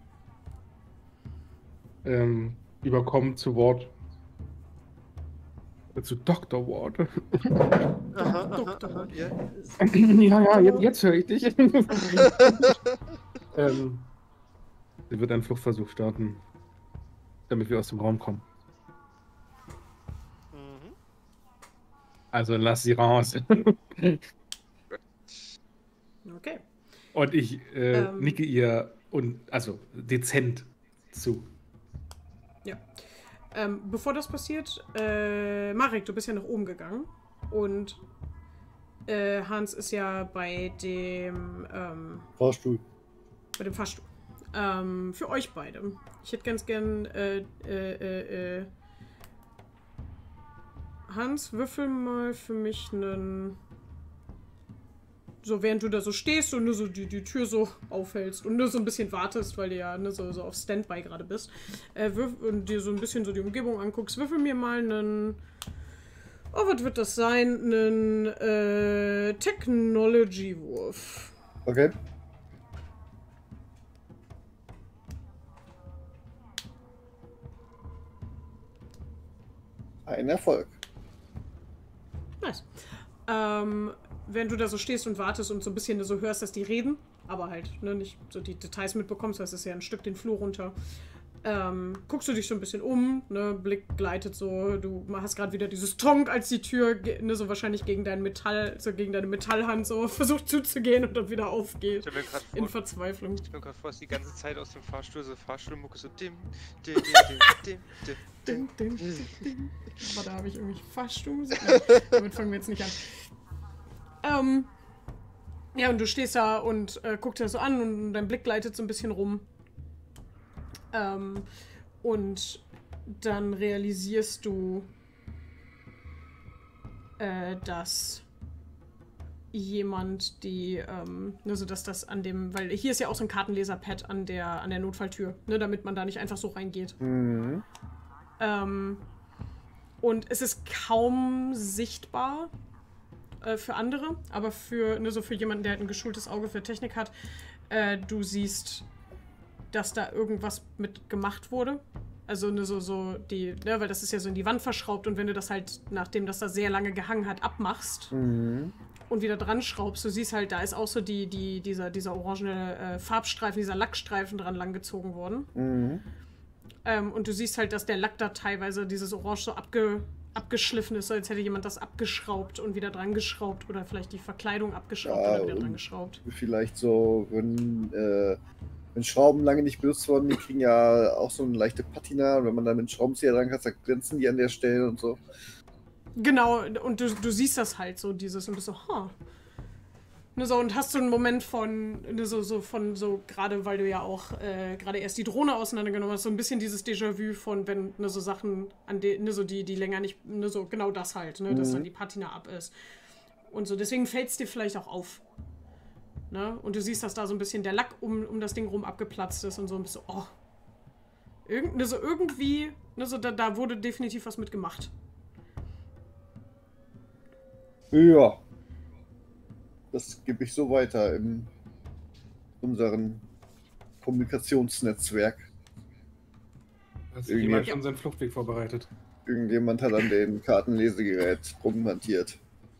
Ähm, überkommen zu Wort. Äh, Zu Doktor Ward. Aha, Doktor. aha, aha, ja. Ja, ja, jetzt, jetzt höre ich dich. ähm, sie wird einen Fluchtversuch starten, damit wir aus dem Raum kommen. Mhm. Also lass sie raus. Okay. Und ich äh, Ähm. nicke ihr und also dezent zu. Ja. Ähm, bevor das passiert, äh, Marek, du bist ja nach oben gegangen und äh, Hans ist ja bei dem, ähm, Fahrstuhl. bei dem Fahrstuhl. Ähm, für euch beide. Ich hätte ganz gern, äh, äh, äh, äh, Hans, würfel mal für mich einen so während du da so stehst und nur so die, die Tür so aufhältst und nur so ein bisschen wartest, weil du ja ne, so, so auf Standby gerade bist, äh, wirf, und dir so ein bisschen so die Umgebung anguckst, würfel mir mal einen, oh, was wird das sein? Einen äh, Technology-Wurf. Okay. Ein Erfolg. Nice. Ähm, während du da so stehst und wartest und so ein bisschen so hörst, dass die reden, aber halt ne, nicht so die Details mitbekommst, weil es ist ja ein Stück den Flur runter, ähm, guckst du dich so ein bisschen um, ne, Blick gleitet so, du hast gerade wieder dieses Tonk, als die Tür, ne, so wahrscheinlich gegen dein Metall, so gegen deine Metallhand so versucht zuzugehen und dann wieder aufgeht. In Verzweiflung. Ich bin gerade vor, dass die ganze Zeit aus dem Fahrstuhl so Fahrstuhlmucke so dim, dim, dim, dim, dim, Ding, ding, ding. Aber da habe ich irgendwie Fahrstuhlmusik. Damit fangen wir jetzt nicht an. Ähm, ja, und du stehst da und äh, guckst dir das so an und dein Blick gleitet so ein bisschen rum. Ähm, und dann realisierst du, äh, dass jemand die, ähm, also dass das an dem, weil hier ist ja auch so ein Kartenleser-Pad an der, an der Notfalltür, ne, damit man da nicht einfach so reingeht. Mhm. Ähm, und es ist kaum sichtbar äh, für andere, aber für, ne, so für jemanden, der halt ein geschultes Auge für Technik hat, äh, du siehst, dass da irgendwas mit gemacht wurde. Also ne, so, so die, ne, weil das ist ja so in die Wand verschraubt und wenn du das halt, nachdem das da sehr lange gehangen hat, abmachst Mhm. und wieder dran schraubst, du siehst halt, da ist auch so die, die, dieser, dieser orangene äh, Farbstreifen, dieser Lackstreifen dran langgezogen worden. Mhm. Ähm, und du siehst halt, dass der Lack da teilweise, dieses Orange so abge, abgeschliffen ist, so als hätte jemand das abgeschraubt und wieder dran geschraubt oder vielleicht die Verkleidung abgeschraubt Ja, oder wieder und- dran geschraubt. Vielleicht so, wenn, äh, wenn Schrauben lange nicht benutzt wurden, die kriegen ja auch so eine leichte Patina. Und wenn man dann mit einem Schraubenzieher dran kann, dann glänzen die an der Stelle und so. Genau, und du, du siehst das halt so, dieses, und bist so, ha. Ne, so, und hast so einen Moment von, ne, so, so, von so, gerade weil du ja auch äh, gerade erst die Drohne auseinandergenommen hast, so ein bisschen dieses Déjà-vu von, wenn, ne, so Sachen, an de, ne, so die, die länger nicht, ne, so genau das halt, ne, dass Mhm. dann die Patina ab ist. Und so, deswegen fällt es dir vielleicht auch auf. Ne? Und du siehst, dass da so ein bisschen der Lack um, um das Ding rum abgeplatzt ist und so ein bisschen, oh. Irgend, ne, so irgendwie, ne, so, da, da wurde definitiv was mitgemacht. Ja. Das gebe ich so weiter in unseren Kommunikationsnetzwerk. Hast Irgendwie- jemand schon seinen Fluchtweg vorbereitet? Irgendjemand hat an dem Kartenlesegerät rumhantiert.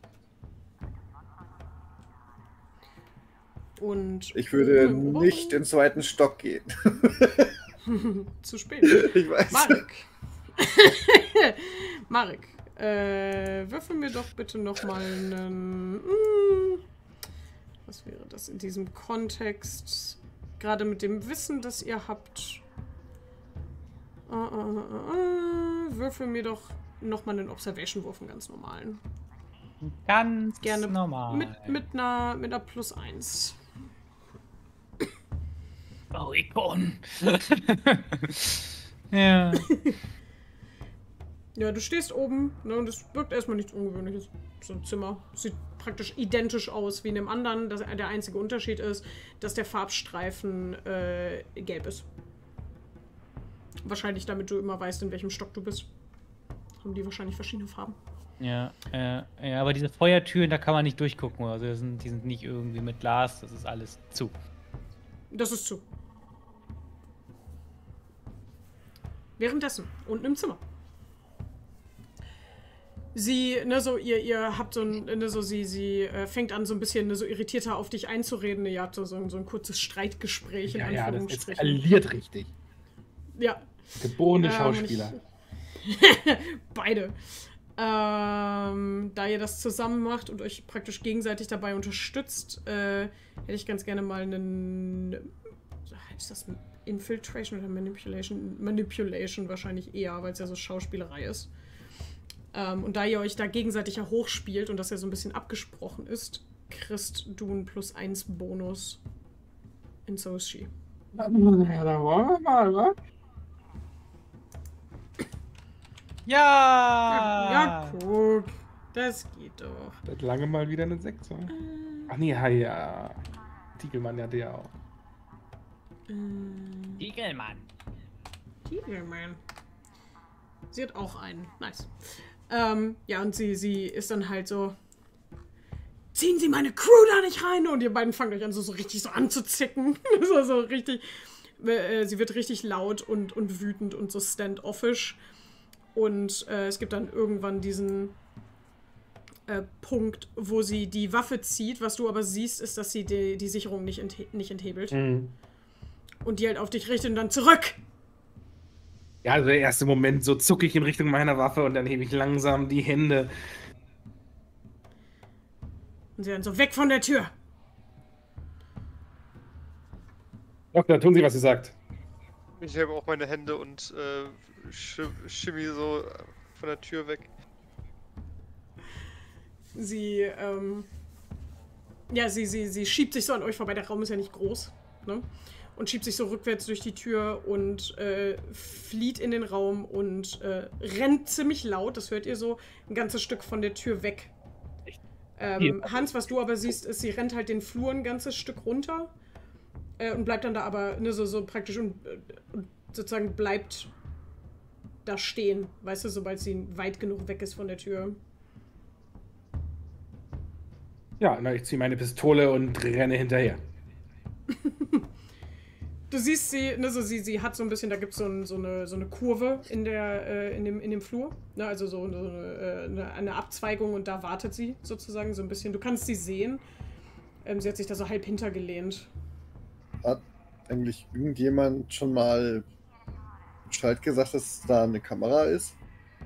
Und Ich würde oben im nicht oberen- den zweiten Stock gehen. Zu spät. Ich weiß. Marek. Marek, äh, würfel mir doch bitte nochmal einen. Mm, was wäre das in diesem Kontext? Gerade mit dem Wissen, das ihr habt. Äh, äh, äh, äh, würfel mir doch nochmal einen Observation-Wurf, einen ganz normalen. Ganz Gerne normal. Mit, mit einer mit einer plus eins. Oh, Ikon. Ja. Ja, du stehst oben, ne, und es wirkt erstmal nichts Ungewöhnliches. So ein Zimmer. Sieht praktisch identisch aus wie in dem anderen. Das, der einzige Unterschied ist, dass der Farbstreifen äh, gelb ist. Wahrscheinlich, damit du immer weißt, in welchem Stock du bist. Haben die wahrscheinlich verschiedene Farben. Ja, äh, ja, aber diese Feuertüren, da kann man nicht durchgucken. Also das sind, die sind nicht irgendwie mit Glas, das ist alles zu. Das ist zu. Währenddessen, unten im Zimmer. Sie, ne, so, ihr, ihr habt so ein, ne, so, sie, sie äh, fängt an, so ein bisschen ne, so irritierter auf dich einzureden. Ihr habt so, so, ein, so ein kurzes Streitgespräch in Ja, ja, das Anführungsstrichen. eskaliert richtig. Ja, Geborene Ähm, Schauspieler. beide. Ähm, da ihr das zusammen macht und euch praktisch gegenseitig dabei unterstützt, äh, hätte ich ganz gerne mal einen. Ist das Infiltration oder Manipulation? Manipulation wahrscheinlich eher, weil es ja so Schauspielerei ist. Ähm, und da ihr euch da gegenseitig ja hochspielt und das ja so ein bisschen abgesprochen ist, kriegst du einen plus eins Bonus in Soshi. Ja, da wollen wir mal, wa? Ja! Ja, guck. Das geht doch. Seit lange mal wieder eine sechs. wa? Äh, Ach nee, ja, ja. Tiegelmann ja der auch. Äh, Tiegelmann. Tiegelmann. Sie hat auch einen. Nice. Ähm, ja, und sie, sie ist dann halt so. Ziehen Sie meine Crew da nicht rein! Und ihr beiden fangt euch an, so, so richtig so anzuzicken. so, so richtig. Äh, sie wird richtig laut und, und wütend und so standoffish. Und äh, es gibt dann irgendwann diesen äh, Punkt, wo sie die Waffe zieht. Was du aber siehst, ist, dass sie die, die Sicherung nicht, enthe nicht enthebelt. Mhm. Und die halt auf dich richtet und dann zurück! Ja, also der erste Moment, so zucke ich in Richtung meiner Waffe und dann hebe ich langsam die Hände. Und sie dann so, weg von der Tür! Doktor, tun Sie, was sie sagt. Ich hebe auch meine Hände und äh, sch shimmy so von der Tür weg. Sie, ähm... Ja, sie, sie, sie schiebt sich so an euch vorbei. Der Raum ist ja nicht groß, ne? Und schiebt sich so rückwärts durch die Tür und äh, flieht in den Raum und äh, rennt ziemlich laut. Das hört ihr so ein ganzes Stück von der Tür weg. Ähm, Hans, was du aber siehst, ist, sie rennt halt den Flur ein ganzes Stück runter äh, und bleibt dann da aber ne, so, so praktisch und, und sozusagen bleibt da stehen, weißt du, sobald sie weit genug weg ist von der Tür. Ja, na, ich ziehe meine Pistole und renne hinterher. Du siehst sie, ne, so sie, sie hat so ein bisschen, da gibt so es so, eine, so eine Kurve in, der, äh, in, dem, in dem Flur, ne, also so eine, äh, eine, eine Abzweigung und da wartet sie sozusagen so ein bisschen. Du kannst sie sehen. Ähm, sie hat sich da so halb hintergelehnt. Hat eigentlich irgendjemand schon mal Bescheid gesagt, dass da eine Kamera ist?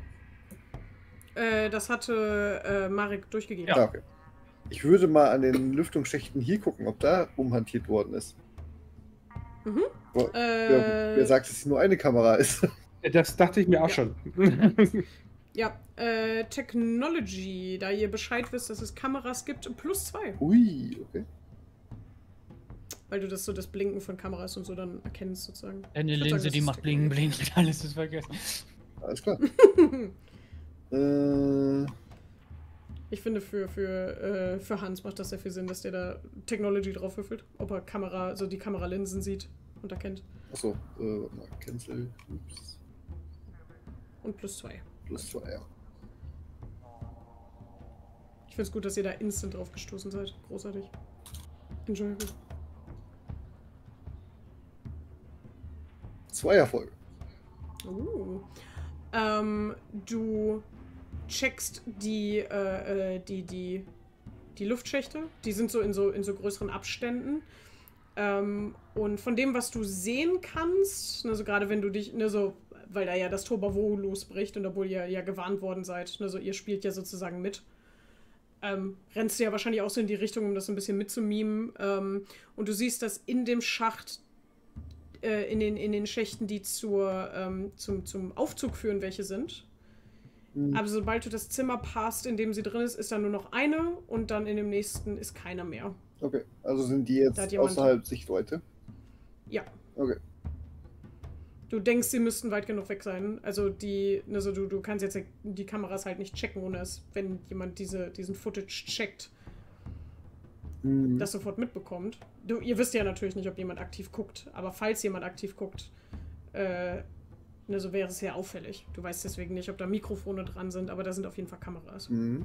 Äh, das hatte äh, Marek durchgegeben. Ja, okay. Ich würde mal an den Lüftungsschächten hier gucken, ob da rumhantiert worden ist. Mhm. Wo, äh, wer, wer sagt, dass es nur eine Kamera ist? Das dachte ich mir auch ja. schon. Ja, äh, Technology, da ihr Bescheid wisst, dass es Kameras gibt, plus zwei. Ui, okay. Weil du das so das Blinken von Kameras und so dann erkennst, sozusagen. Eine Ich würd Linse, sagen, die das macht ist blinken, blinken, alles ist vergessen. Alles klar. äh, Ich finde, für, für, äh, für Hans macht das sehr viel Sinn, dass der da Technology drauf würfelt. Ob er Kamera, so die Kameralinsen sieht und erkennt. achso, äh, warte mal, Cancel. Ups. Und plus zwei. Plus zwei, ja. Ich finde es gut, dass ihr da instant drauf gestoßen seid. Großartig. Enjoyable. Zweierfolge. Uh. Ähm, du checkst die, äh, äh, die, die, die Luftschächte. Die sind so in so, in so größeren Abständen. Ähm, und von dem, was du sehen kannst, ne, so gerade wenn du dich, ne, so, weil da ja das Tohuwabohu losbricht und obwohl ihr ja gewarnt worden seid, ne, so ihr spielt ja sozusagen mit, ähm, rennst du ja wahrscheinlich auch so in die Richtung, um das ein bisschen mitzumimen. Ähm, und du siehst, dass in dem Schacht, äh, in den, in den Schächten, die zur, ähm, zum, zum Aufzug führen, welche sind. Mhm. Aber sobald du das Zimmer passt, in dem sie drin ist, ist da nur noch eine und dann in dem nächsten ist keiner mehr. Okay, also sind die jetzt Da hat jemand- außerhalb Sichtweite? Ja. Okay. Du denkst, sie müssten weit genug weg sein. Also die, also du, du kannst jetzt die Kameras halt nicht checken, ohne es, wenn jemand diese, diesen Footage checkt, Mhm. das sofort mitbekommt. Du, ihr wisst ja natürlich nicht, ob jemand aktiv guckt, aber falls jemand aktiv guckt, äh, ne, so wäre es sehr auffällig. Du weißt deswegen nicht, ob da Mikrofone dran sind, aber da sind auf jeden Fall Kameras. Mhm.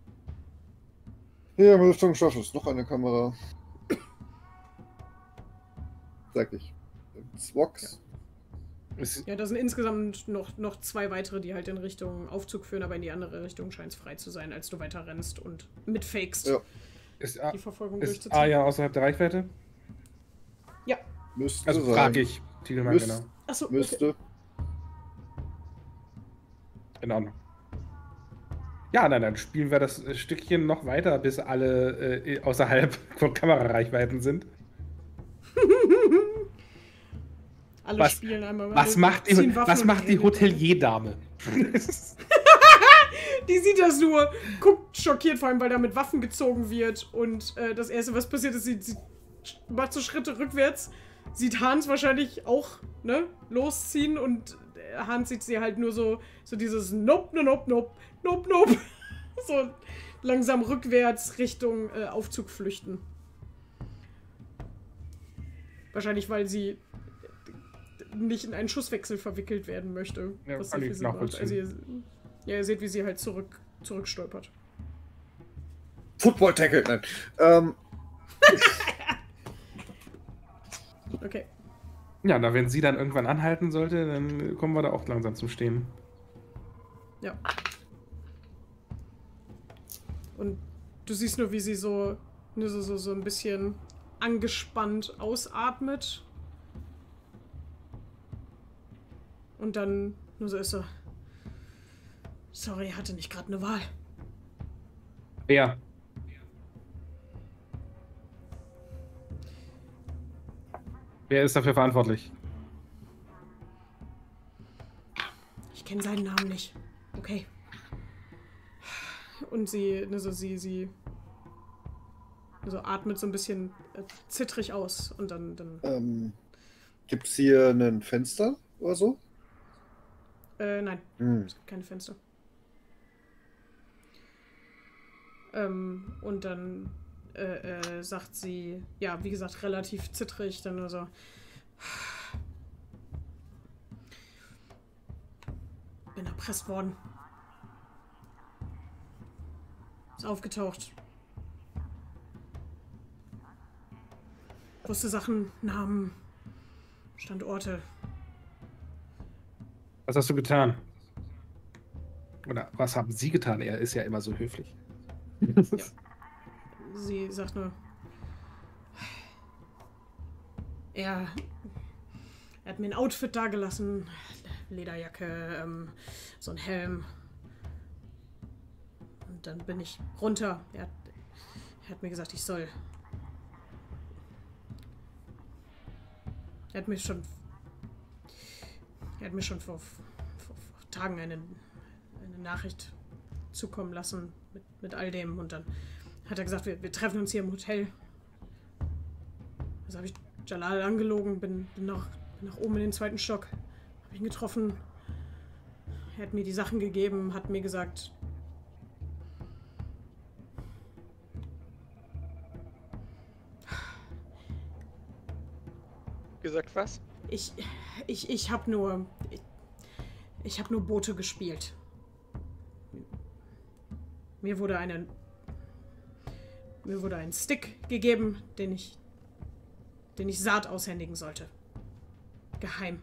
Ja, im Lüftungsschacht ist noch eine Kamera. Sag ich. Swox. Es- Ja, da sind insgesamt noch, noch zwei weitere, die halt in Richtung Aufzug führen, aber in die andere Richtung scheint es frei zu sein, als du weiter rennst und mitfakest, Ja. Ist, A- die Verfolgung ist durchzuziehen. Aya außerhalb der Reichweite? Müsste Also sein. frage ich. Tiegelmann, Müsst- genau. Achso, okay. Müsste. In Ordnung. Ja, nein, dann spielen wir das Stückchen noch weiter, bis alle äh, außerhalb von Kamerareichweiten sind. Alle Was- spielen einmal. Was alle macht die, ziehen Waffen was und macht die rennen. Hotelierdame? Die sieht das nur, guckt schockiert, vor allem, weil da mit Waffen gezogen wird. Und äh, das Erste, was passiert ist, sie, sie macht so Schritte rückwärts, sieht Hans wahrscheinlich auch, ne, losziehen. Und äh, Hans sieht sie halt nur so, so dieses Nope, nope, nope, nope, nope. so langsam rückwärts Richtung äh, Aufzug flüchten. Wahrscheinlich, weil sie nicht in einen Schusswechsel verwickelt werden möchte. Ja, was kann sie ich für sie macht. nachvollziehen. Also ihr, ja, ihr seht, wie sie halt zurück, zurückstolpert. Football-Tackle, nein. Ähm, Okay. Ja, na, wenn sie dann irgendwann anhalten sollte, dann kommen wir da auch langsam zum Stehen. Ja. Und du siehst nur, wie sie so, nur so, so, so ein bisschen angespannt ausatmet. Und dann nur so ist so. Sorry, hatte nicht gerade eine Wahl. Ja. Wer ist dafür verantwortlich? Ich kenne seinen Namen nicht. Okay. Und sie, ne, so sie, sie, so atmet so ein bisschen äh, zittrig aus und dann, dann, ähm, gibt's hier ein Fenster oder so? äh, nein, Hm. es gibt keine Fenster. Ähm, und dann äh, äh, sagt sie, ja, wie gesagt, relativ zittrig, dann nur so. Bin erpresst worden. Ist aufgetaucht. Wusste Sachen, Namen, Standorte. Was hast du getan? Oder was haben Sie getan? Er ist ja immer so höflich. Ja. Sie sagt nur, er, er hat mir ein Outfit dagelassen, Lederjacke, ähm, so ein Helm. Und dann bin ich runter. Er hat, er hat mir gesagt, ich soll. Er hat mir schon, er hat mir schon vor, vor, vor Tagen eine, eine Nachricht zukommen lassen mit, mit all dem und dann hat er gesagt, wir, wir treffen uns hier im Hotel. Also habe ich Jalal angelogen, bin, bin, nach, bin nach oben in den zweiten Stock, habe ihn getroffen. Er hat mir die Sachen gegeben, hat mir gesagt, Gesagt was? ich, ich, ich habe nur, ich, ich habe nur Boote gespielt. Mir wurde eine Mir wurde ein Stick gegeben, den ich den ich Saat aushändigen sollte. Geheim.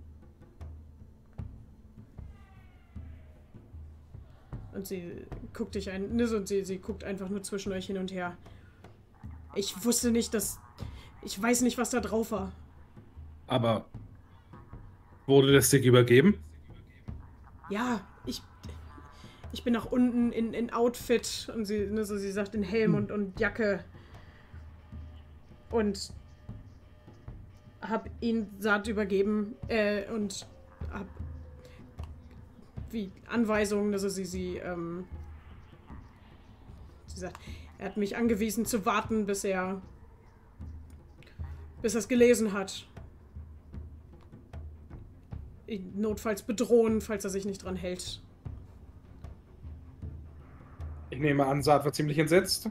Und sie guckt dich ein, ne, und sie, sie guckt einfach nur zwischen euch hin und her. Ich wusste nicht, dass, ich weiß nicht, was da drauf war. Aber wurde der Stick übergeben? Ja, ich, ich bin nach unten in, in Outfit und sie, ne, so, sie sagt in Helm und, und Jacke und hab ihn Saat übergeben äh, und hab wie Anweisungen, also sie, sie, ähm, sie sagt, er hat mich angewiesen zu warten, bis er bis er es gelesen hat. Ihn notfalls bedrohen, falls er sich nicht dran hält. Ich nehme an, Saat war ziemlich entsetzt.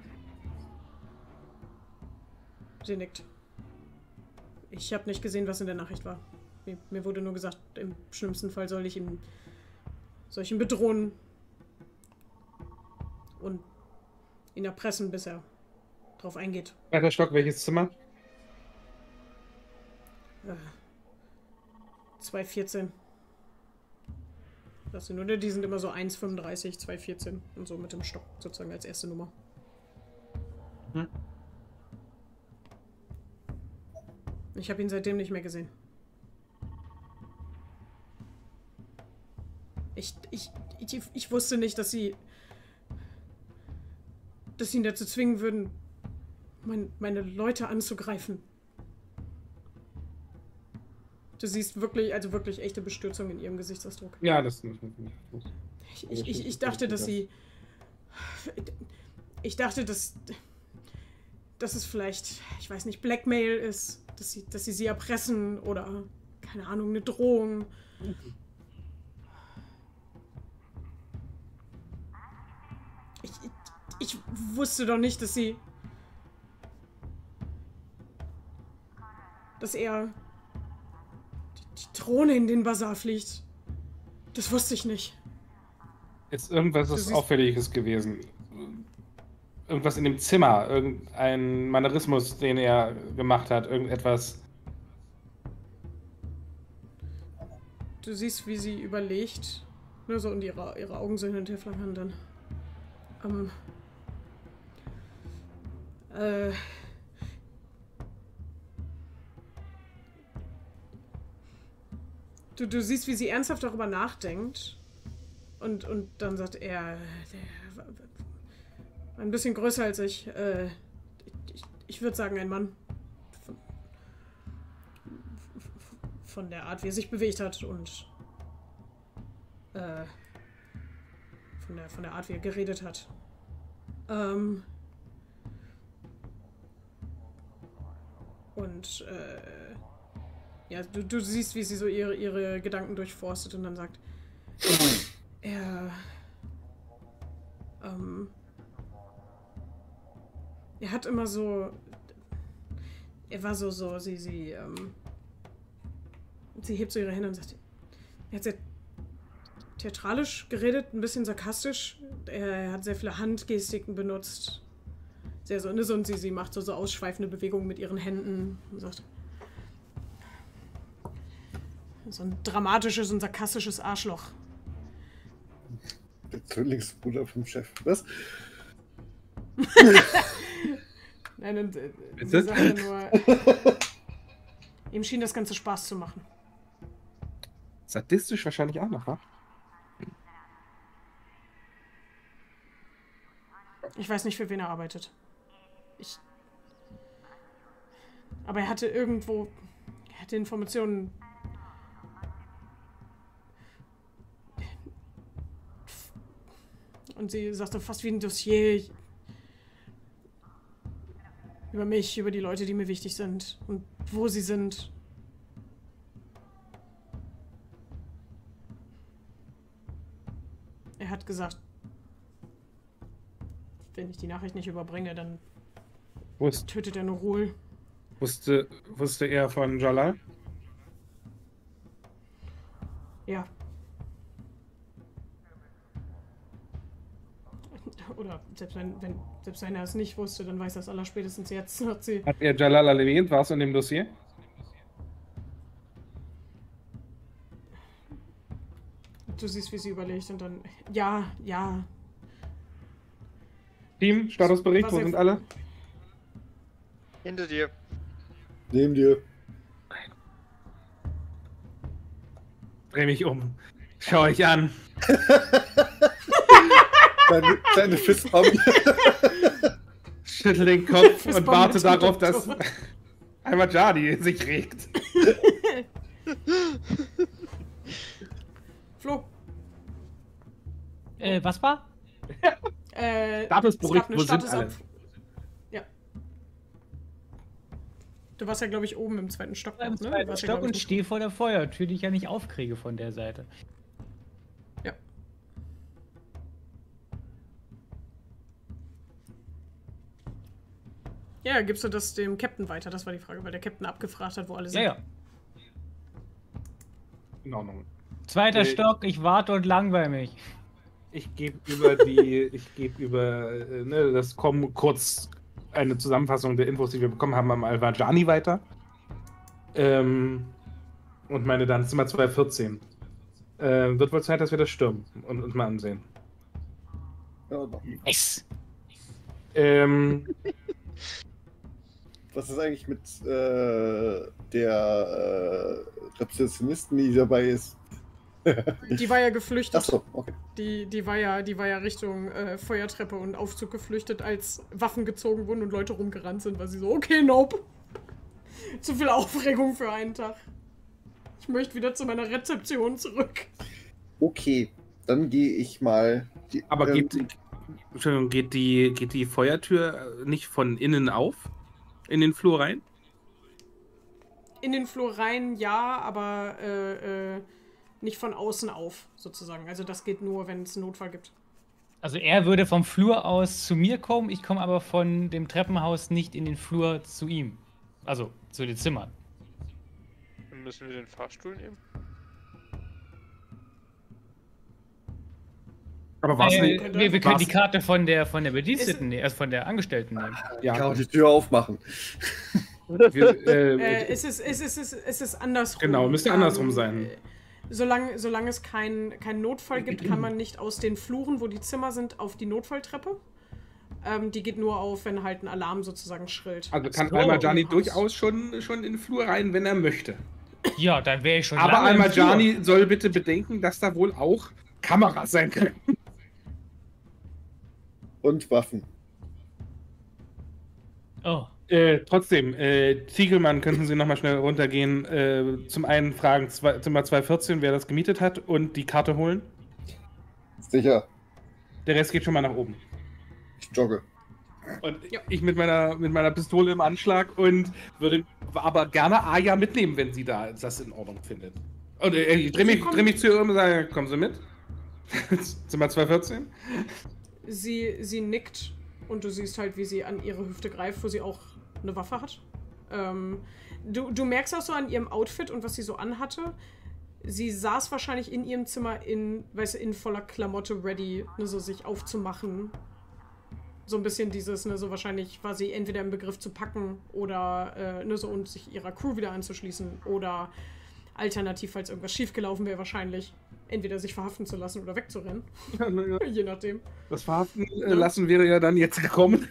Sie nickt. Ich habe nicht gesehen, was in der Nachricht war. Mir, mir wurde nur gesagt, im schlimmsten Fall soll ich ihn, soll ich ihn bedrohen und ihn erpressen, bis er drauf eingeht. Zweiter Stock, welches Zimmer? Äh, zwei vierzehn. Das sind, oder die sind immer so eins fünfunddreißig, zwei vierzehn und so mit dem Stock sozusagen als erste Nummer. Hm. Ich habe ihn seitdem nicht mehr gesehen. Ich, ich, ich, ich wusste nicht, dass sie, dass sie ihn dazu zwingen würden, mein, meine Leute anzugreifen. Du siehst wirklich, also wirklich echte Bestürzung in ihrem Gesichtsausdruck. Ja, das ist Ich, ich, ich, ich dachte, dass sie... Ich dachte, dass... Dass es vielleicht, ich weiß nicht, Blackmail ist. Dass sie, dass sie sie erpressen oder, keine Ahnung, eine Drohung. Ich, ich, ich wusste doch nicht, dass sie... Dass er... Die, die Drohne in den Basar fliegt. Das wusste ich nicht. Ist irgendwas Du siehst- Auffälliges gewesen? Irgendwas in dem Zimmer? Irgendein Manierismus, den er gemacht hat? Irgendetwas... Du siehst, wie sie überlegt. Nur so und ihre, ihre Augen so hin und her flackern dann. Ähm. Äh. Du, du siehst, wie sie ernsthaft darüber nachdenkt. Und, und dann sagt er, der war ein bisschen größer als ich. Äh, ich ich würde sagen, ein Mann. Von, von der Art, wie er sich bewegt hat und äh, von der, von der Art, wie er geredet hat. Ähm, und äh, ja, du, du siehst, wie sie so ihre, ihre Gedanken durchforstet und dann sagt, er, ähm, er hat immer so, er war so, so, sie, sie, ähm, sie hebt so ihre Hände und sagt, er hat sehr theatralisch geredet, ein bisschen sarkastisch. Er hat sehr viele Handgestiken benutzt. Sehr so, ne, so, und sie, sie macht so, so ausschweifende Bewegungen mit ihren Händen und sagt, so ein dramatisches und sarkastisches Arschloch. Der Zwillingsbruder vom Chef. Was? Nein, und, äh, sie Bitte? sagte nur, ihm schien das Ganze Spaß zu machen. Sadistisch wahrscheinlich auch noch, wa? Ich weiß nicht, für wen er arbeitet. Ich. Aber er hatte irgendwo. Er hatte Informationen. Und sie sagte fast wie ein Dossier. Über mich, über die Leute, die mir wichtig sind. Und wo sie sind. Er hat gesagt, wenn ich die Nachricht nicht überbringe, dann Wusste, tötet er Nurul. wusste, wusste er von Jalal? Ja. Oder selbst wenn, wenn, selbst wenn er es nicht wusste, dann weiß er es allerspätestens jetzt, hat sie. Hat er Jalal erwähnt? War es in dem Dossier? Du siehst, wie sie überlegt und dann. Ja, ja. Team, Statusbericht, Was wo er- sind alle? Hinter dir. Neben dir. Dreh mich um. Schau euch an. Kleine, kleine Fistbombe. Schüttel den Kopf und Fistbombe warte mit darauf, dass Tod. einmal Jadi sich regt. Flo. Äh, was war? Äh, Statusbericht, es gab eine wo sind Statusab- alle? Ja. Du warst ja, glaube ich, oben im zweiten Stock. Im noch, ne? Du zweiten warst ja, Stock glaub ich, und nicht- stehe vor der Feuertür, die ich ja nicht aufkriege von der Seite. Ja. Ja, gibst du das dem Captain weiter? Das war die Frage, weil der Captain abgefragt hat, wo alle sind. Ja, ja. In Ordnung. Zweiter Äh, Stock, ich warte und langweile mich. Ich gebe über die, ich gebe über äh, ne, das kommen kurz eine Zusammenfassung der Infos, die wir bekommen haben, am Al-Wajani weiter. Ähm, und meine dann Zimmer zweihundertvierzehn. Äh, wird wohl Zeit, dass wir das stürmen und uns mal ansehen. Ja, noch. Nice. Ähm, Was ist eigentlich mit äh, der äh, Rezeptionistin, die dabei ist? Die war ja geflüchtet. Achso, okay. Die, die, war ja, die war ja Richtung äh, Feuertreppe und Aufzug geflüchtet, als Waffen gezogen wurden und Leute rumgerannt sind, weil sie so, okay, nope. Zu viel Aufregung für einen Tag. Ich möchte wieder zu meiner Rezeption zurück. Okay, dann gehe ich mal. Die, aber ähm, geht, Entschuldigung, geht die, geht die Feuertür nicht von innen auf? In den Flur rein? In den Flur rein, ja, aber äh, äh, nicht von außen auf, sozusagen. Also das geht nur, wenn es einen Notfall gibt. Also er würde vom Flur aus zu mir kommen, ich komme aber von dem Treppenhaus nicht in den Flur zu ihm. Also zu den Zimmern. Dann müssen wir den Fahrstuhl nehmen. Aber was Äh, nicht? wir, wir können was- die Karte von der von der Bediensteten, nehmen, also von der Angestellten nehmen. Ich kann Ja, auch die Tür aufmachen. wir, äh, Äh, es, ist, es, ist, es, ist, es ist andersrum. Genau, müsste andersrum sein. äh, Solange, solange es keinen keinen Notfall gibt, kann man nicht aus den Fluren, wo die Zimmer sind, auf die Notfalltreppe. Ähm, die geht nur auf, wenn halt ein Alarm sozusagen schrillt. also kann So. Al-Majani durchaus schon, schon in den Flur rein, wenn er möchte. Ja, dann wäre ich schon Aber lange im Al-Majani soll bitte bedenken, dass da wohl auch Kameras sein können. Und Waffen. Flur. Oh. Äh, trotzdem, äh, Ziegelmann, könnten Sie nochmal schnell runtergehen. Äh, zum einen fragen zwei, Zimmer zweihundertvierzehn, wer das gemietet hat, und die Karte holen. Sicher. Der Rest geht schon mal nach oben. Ich jogge. Und ich mit meiner, mit meiner Pistole im Anschlag und würde aber gerne Aya mitnehmen, wenn sie da das in Ordnung findet. Und äh, ich drehe mich, dreh mich zu ihr um und sage, kommen Sie mit? Zimmer zweihundertvierzehn? Sie, sie nickt und du siehst halt, wie sie an ihre Hüfte greift, wo sie auch eine Waffe hat. Ähm, du, du merkst auch so an ihrem Outfit und was sie so anhatte. Sie saß wahrscheinlich in ihrem Zimmer in, weißt du, in voller Klamotte ready, ne, so sich aufzumachen. So ein bisschen dieses, ne, so wahrscheinlich war sie entweder im Begriff zu packen oder, äh, ne, so und sich ihrer Crew wieder anzuschließen oder alternativ, falls irgendwas schiefgelaufen wäre, wahrscheinlich entweder sich verhaften zu lassen oder wegzurennen. Ja, na ja. Je nachdem. Das Verhaften äh, lassen wäre ja dann jetzt gekommen.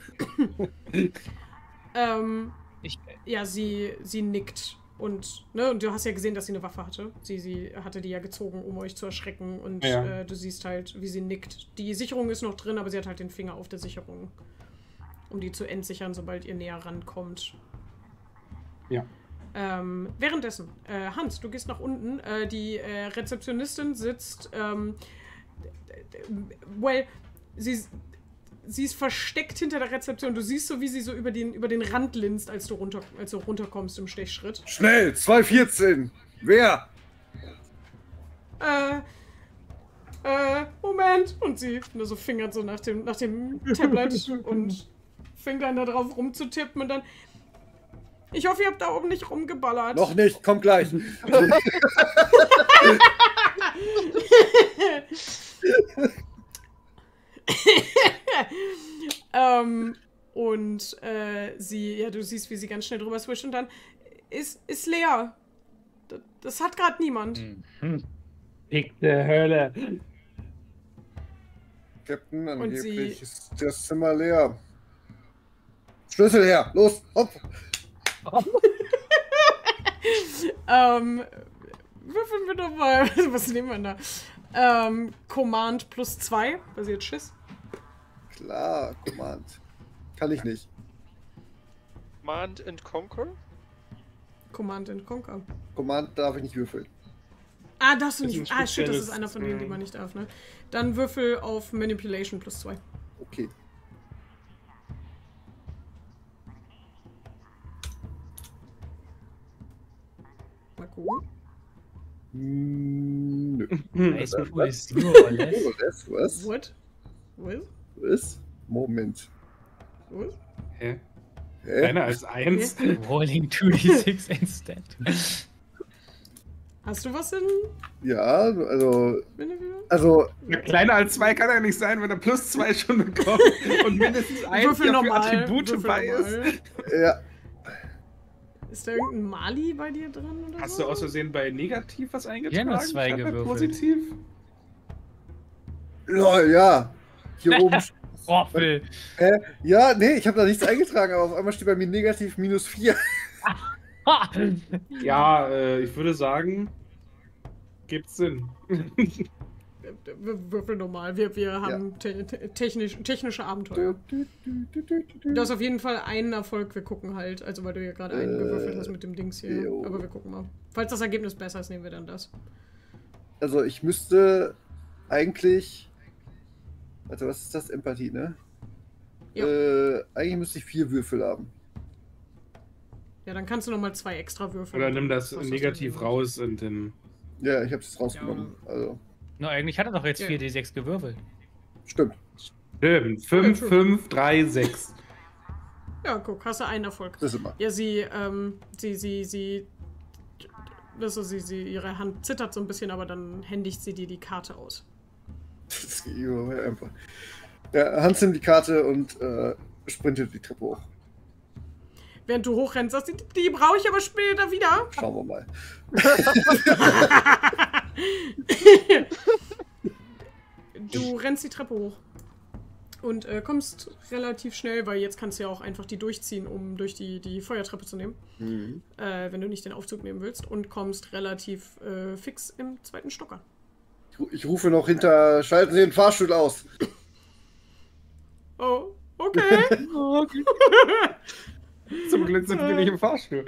Ähm, Ich, ja, sie, sie nickt und, ne, und du hast ja gesehen, dass sie eine Waffe hatte. Sie, sie hatte die ja gezogen, um euch zu erschrecken und Ja. äh, du siehst halt, wie sie nickt. Die Sicherung ist noch drin, aber sie hat halt den Finger auf der Sicherung, um die zu entsichern, sobald ihr näher rankommt. Ja. Ähm, währenddessen, äh, Hans, du gehst nach unten. Äh, die äh, Rezeptionistin sitzt, ähm, well, sie, sie ist versteckt hinter der Rezeption. Du siehst so, wie sie so über den, über den Rand linst, als du, runter, als du runterkommst im Stechschritt. Schnell, zwei vierzehn. Wer? Äh, äh, Moment. Und sie nur so fingert so nach dem, nach dem Tablet und fängt dann da drauf rumzutippen und dann. Ich hoffe, ihr habt da oben nicht rumgeballert. Noch nicht, komm gleich. ähm, und äh, sie, ja, du siehst, wie sie ganz schnell drüber swischt und dann ist, ist leer. Das, das hat gerade niemand. Fickte Hölle. Captain, Und sie- angeblich ist das Zimmer leer. Schlüssel her, los, hopp. Ähm, würfeln wir doch mal. Was nehmen wir da? Ähm, Command plus zwei, weil sie jetzt Schiss. Klar, Command. Kann ich nicht. Command and Conquer? Command and Conquer. Command darf ich nicht würfeln. Ah, darfst du Das ist nicht. ein Ah, shit, das ist spezielles, einer von denen, die ähm, man nicht darf, ne? Dann würfel auf Manipulation plus zwei. Okay. Mal gucken. Hm, Nö. High School is zero or less. Oh, das, was? What? What? Was? Moment. What? Hä? Hä? Kleiner als eins? Rolling two d six instead. Hast du was in Ja, also, Manipulation? also, Ja, kleiner als zwei kann er nicht sein, wenn er plus zwei schon bekommt und mindestens eins Würfel ja für normal. Attribute Würfel bei ist. normal. ja, Ist da irgendein Mali bei dir drin oder Hast so? du aus Versehen bei negativ was eingetragen? Ja, nur zwei statt bei gewürfelt. positiv? lol, ja. Hier oben. Roffel. Hä? Ja, nee, ich habe da nichts eingetragen, aber auf einmal steht bei mir negativ minus vier. Ha! Ja, äh, ich würde sagen, gibt Sinn. Wir würfeln normal. Wir, wir haben te te technisch, technische Abenteuer. Du hast auf jeden Fall einen Erfolg. Wir gucken halt. Also, weil du ja gerade einen Äh, gewürfelt hast mit dem Dings hier. jo. Aber wir gucken mal. Falls das Ergebnis besser ist, nehmen wir dann das. Also, ich müsste eigentlich. Warte, was ist das? Empathie, ne? Ja. Äh, eigentlich müsste ich vier Würfel haben. Ja, dann kannst du nochmal zwei extra würfeln. Oder nimm das Was hast du negativ denn? raus und dann. Ja, ich habe es rausgenommen. Also, Na, eigentlich hat er doch jetzt Ja. vier d sechs gewürfelt. Stimmt. Stimmt. fünf, fünf, drei, sechs. Ja, guck, hast du einen Erfolg. Das ist immer. Ja, sie, ähm, sie, sie, sie, also sie, sie, ihre Hand zittert so ein bisschen, aber dann händigt sie dir die Karte aus. Das geht einfach. Ja, Hans nimmt die Karte und äh, sprintet die Treppe hoch. Während du hochrennst, sagst du, die, die brauche ich aber später wieder. Schauen wir mal. Du rennst die Treppe hoch. Und äh, kommst relativ schnell, weil jetzt kannst du ja auch einfach die durchziehen, um durch die, die Feuertreppe zu nehmen. Mhm. Äh, wenn du nicht den Aufzug nehmen willst. Und kommst relativ äh, fix im zweiten Stocker. Ich, ru- ich rufe noch hinter, schalten Sie den Fahrstuhl aus. Oh, okay. Zum Glück sind wir nicht im Fahrstuhl.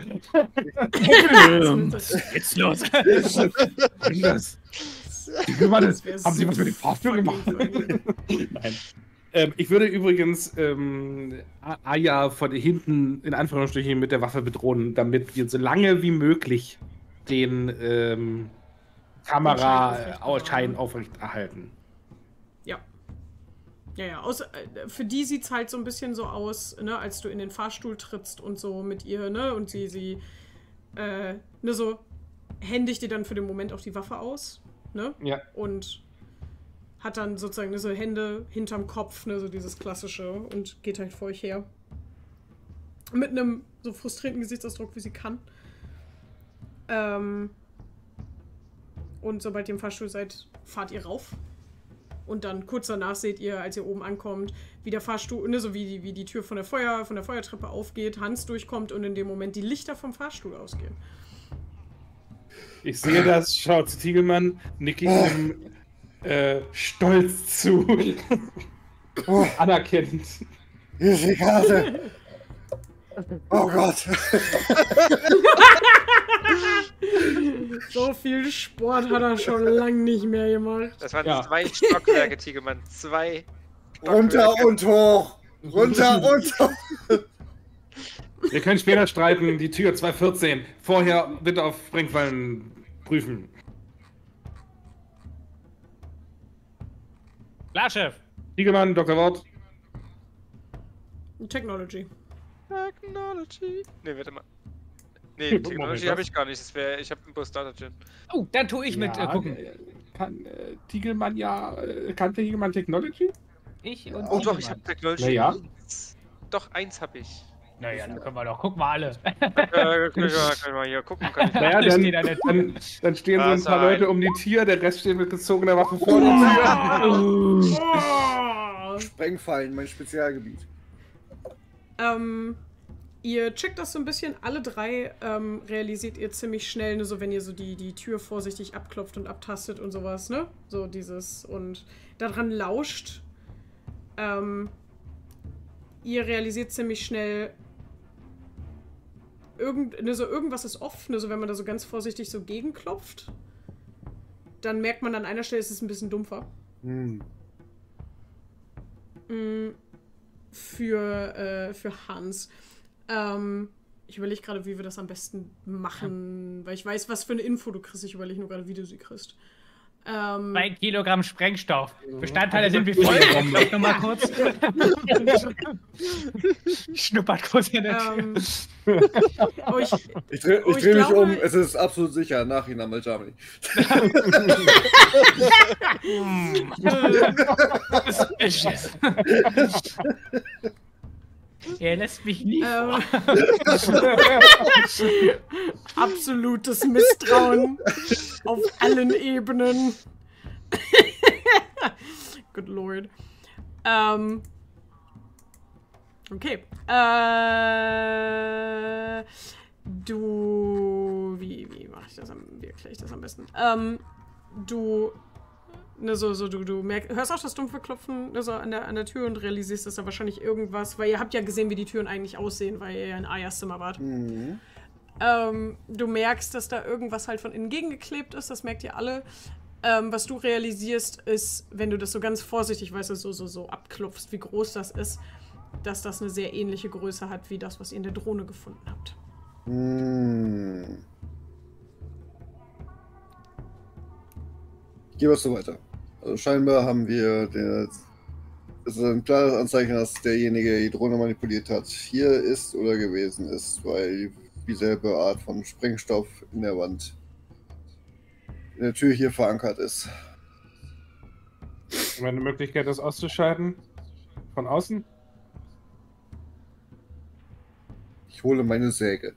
Jetzt los. das? Mann, Das wär haben Sie was so mit dem Fahrstuhl gemacht? fucking Nein. Ähm, ich würde übrigens ähm, A- Aya von hinten in Anführungsstrichen mit der Waffe bedrohen, damit wir so lange wie möglich den ähm, Kameraschein aufrechterhalten. Ja. Ja, ja. Aus, äh, für die sieht es halt so ein bisschen so aus, ne, als du in den Fahrstuhl trittst und so mit ihr, ne? Und sie, sie, äh, ne, so händigt dir dann für den Moment auch die Waffe aus, ne? Ja. Und hat dann sozusagen ne, so Hände hinterm Kopf, ne, so dieses klassische und geht halt vor euch her. Mit einem so frustrierten Gesichtsausdruck, wie sie kann. Ähm, und sobald ihr im Fahrstuhl seid, fahrt ihr rauf. Und dann kurz danach seht ihr, als ihr oben ankommt, wie der Fahrstuhl, ne, so wie die, wie die Tür von der Feuer, von der Feuertreppe aufgeht, Hans durchkommt und in dem Moment die Lichter vom Fahrstuhl ausgehen. Ich sehe das, schaut zu Tiegelmann, nick ihm äh, stolz zu. Oh, Anerkennend. hier ist die Karte. Oh Gott. So viel Sport hat er schon lange nicht mehr gemacht. Das waren Ja. zwei Stockwerke, Tigemann. Zwei Runter Stockwerke. und hoch. Runter und hoch. Wir können später streiten, die Tür zwei vierzehn. Vorher bitte auf Sprengfallen prüfen. Klar, Chef. Tiegelmann, Doktor Wort. Technology. Technology. Ne, warte mal. Nee, Moment, Technology was? habe ich gar nicht. Das wär, ich habe einen Bus Data Gen. Oh, dann tue ich mit äh, gucken. äh, Kann äh, Tiegelmann ja. Äh, kann Tiegelmann Technology? Ich und Oh doch, Tiedemann. ich habe Technology. Naja. eins. Doch, eins habe ich. Naja, dann können wir doch. Gucken wir alle. Äh, können wir können wir hier gucken. Kann ich Naja, Das dann, steht an der Tür. dann, dann stehen so ein Was paar ein- Leute um die Tür, der Rest steht mit gezogener Waffe vor der Tür. Oh! Sprengfallen, mein Spezialgebiet. Ähm, ihr checkt das so ein bisschen. Alle drei ähm, realisiert ihr ziemlich schnell, ne, so wenn ihr so die, die Tür vorsichtig abklopft und abtastet und sowas, ne? So dieses und daran lauscht. Ähm, ihr realisiert ziemlich schnell, irgend, ne, so irgendwas ist off, ne, so wenn man da so ganz vorsichtig so gegenklopft. Dann merkt man an einer Stelle, es ist ein bisschen dumpfer. Hm. Mm, Für, äh, für Hans. Ähm, ich überlege gerade, wie wir das am besten machen, weil ich weiß, was für eine Info du kriegst. Ich überlege nur gerade, wie du sie kriegst. Ähm, Zwei Kilogramm Sprengstoff. Bestandteile sind wie folgt. Ich noch mal kurz. Schnuppert kurz in der Tür. ähm, oh, ich, Ich drehe Oh, ich ich dreh mich glaube- um, es ist absolut sicher, Nachhinein mal Germany. Suspicious. Er lässt mich nie vor. ähm, absolutes Misstrauen auf allen Ebenen. Good Lord. Ähm, okay. Äh, du. Wie, wie mache ich das am, wie erkläre ich das am besten? Ähm, du. Ne, so, so, du, du merkst, hörst auch das dumpfe Klopfen ne, so an, der, an der Tür und realisierst, dass da wahrscheinlich irgendwas, weil ihr habt ja gesehen, wie die Türen eigentlich aussehen, weil ihr ja in Ayas Zimmer wart. Mhm. Ähm, du merkst, dass da irgendwas halt von innen gegengeklebt ist, das merkt ihr alle. Ähm, was du realisierst, ist, wenn du das so ganz vorsichtig, weißt du, so, so, so abklopfst, wie groß das ist, dass das eine sehr ähnliche Größe hat, wie das, was ihr in der Drohne gefunden habt. Hm. Geh was so weiter. Also scheinbar haben wir der, es ist ein klares Anzeichen, dass derjenige die Drohne manipuliert hat, hier ist oder gewesen ist, weil dieselbe Art von Sprengstoff in der Wand in der Tür hier verankert ist. Haben wir eine Möglichkeit, das auszuschalten? Von außen? Ich hole meine Säge.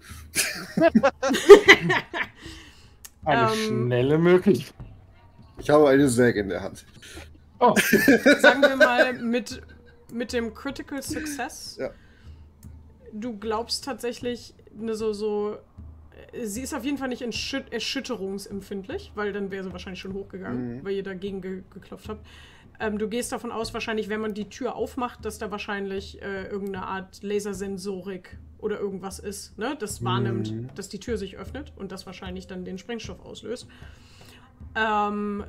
Eine Ähm. schnelle Möglichkeit. Ich habe eine Säge in der Hand. Oh, Sagen wir mal, mit, mit dem Critical Success, Ja. du glaubst tatsächlich, ne, so, so, sie ist auf jeden Fall nicht erschüt erschütterungsempfindlich, weil dann wäre sie wahrscheinlich schon hochgegangen, Mhm. weil ihr dagegen ge geklopft habt. Ähm, du gehst davon aus, wahrscheinlich, wenn man die Tür aufmacht, dass da wahrscheinlich äh, irgendeine Art Lasersensorik oder irgendwas ist, ne? Das wahrnimmt, Mhm. dass die Tür sich öffnet und das wahrscheinlich dann den Sprengstoff auslöst. Ähm,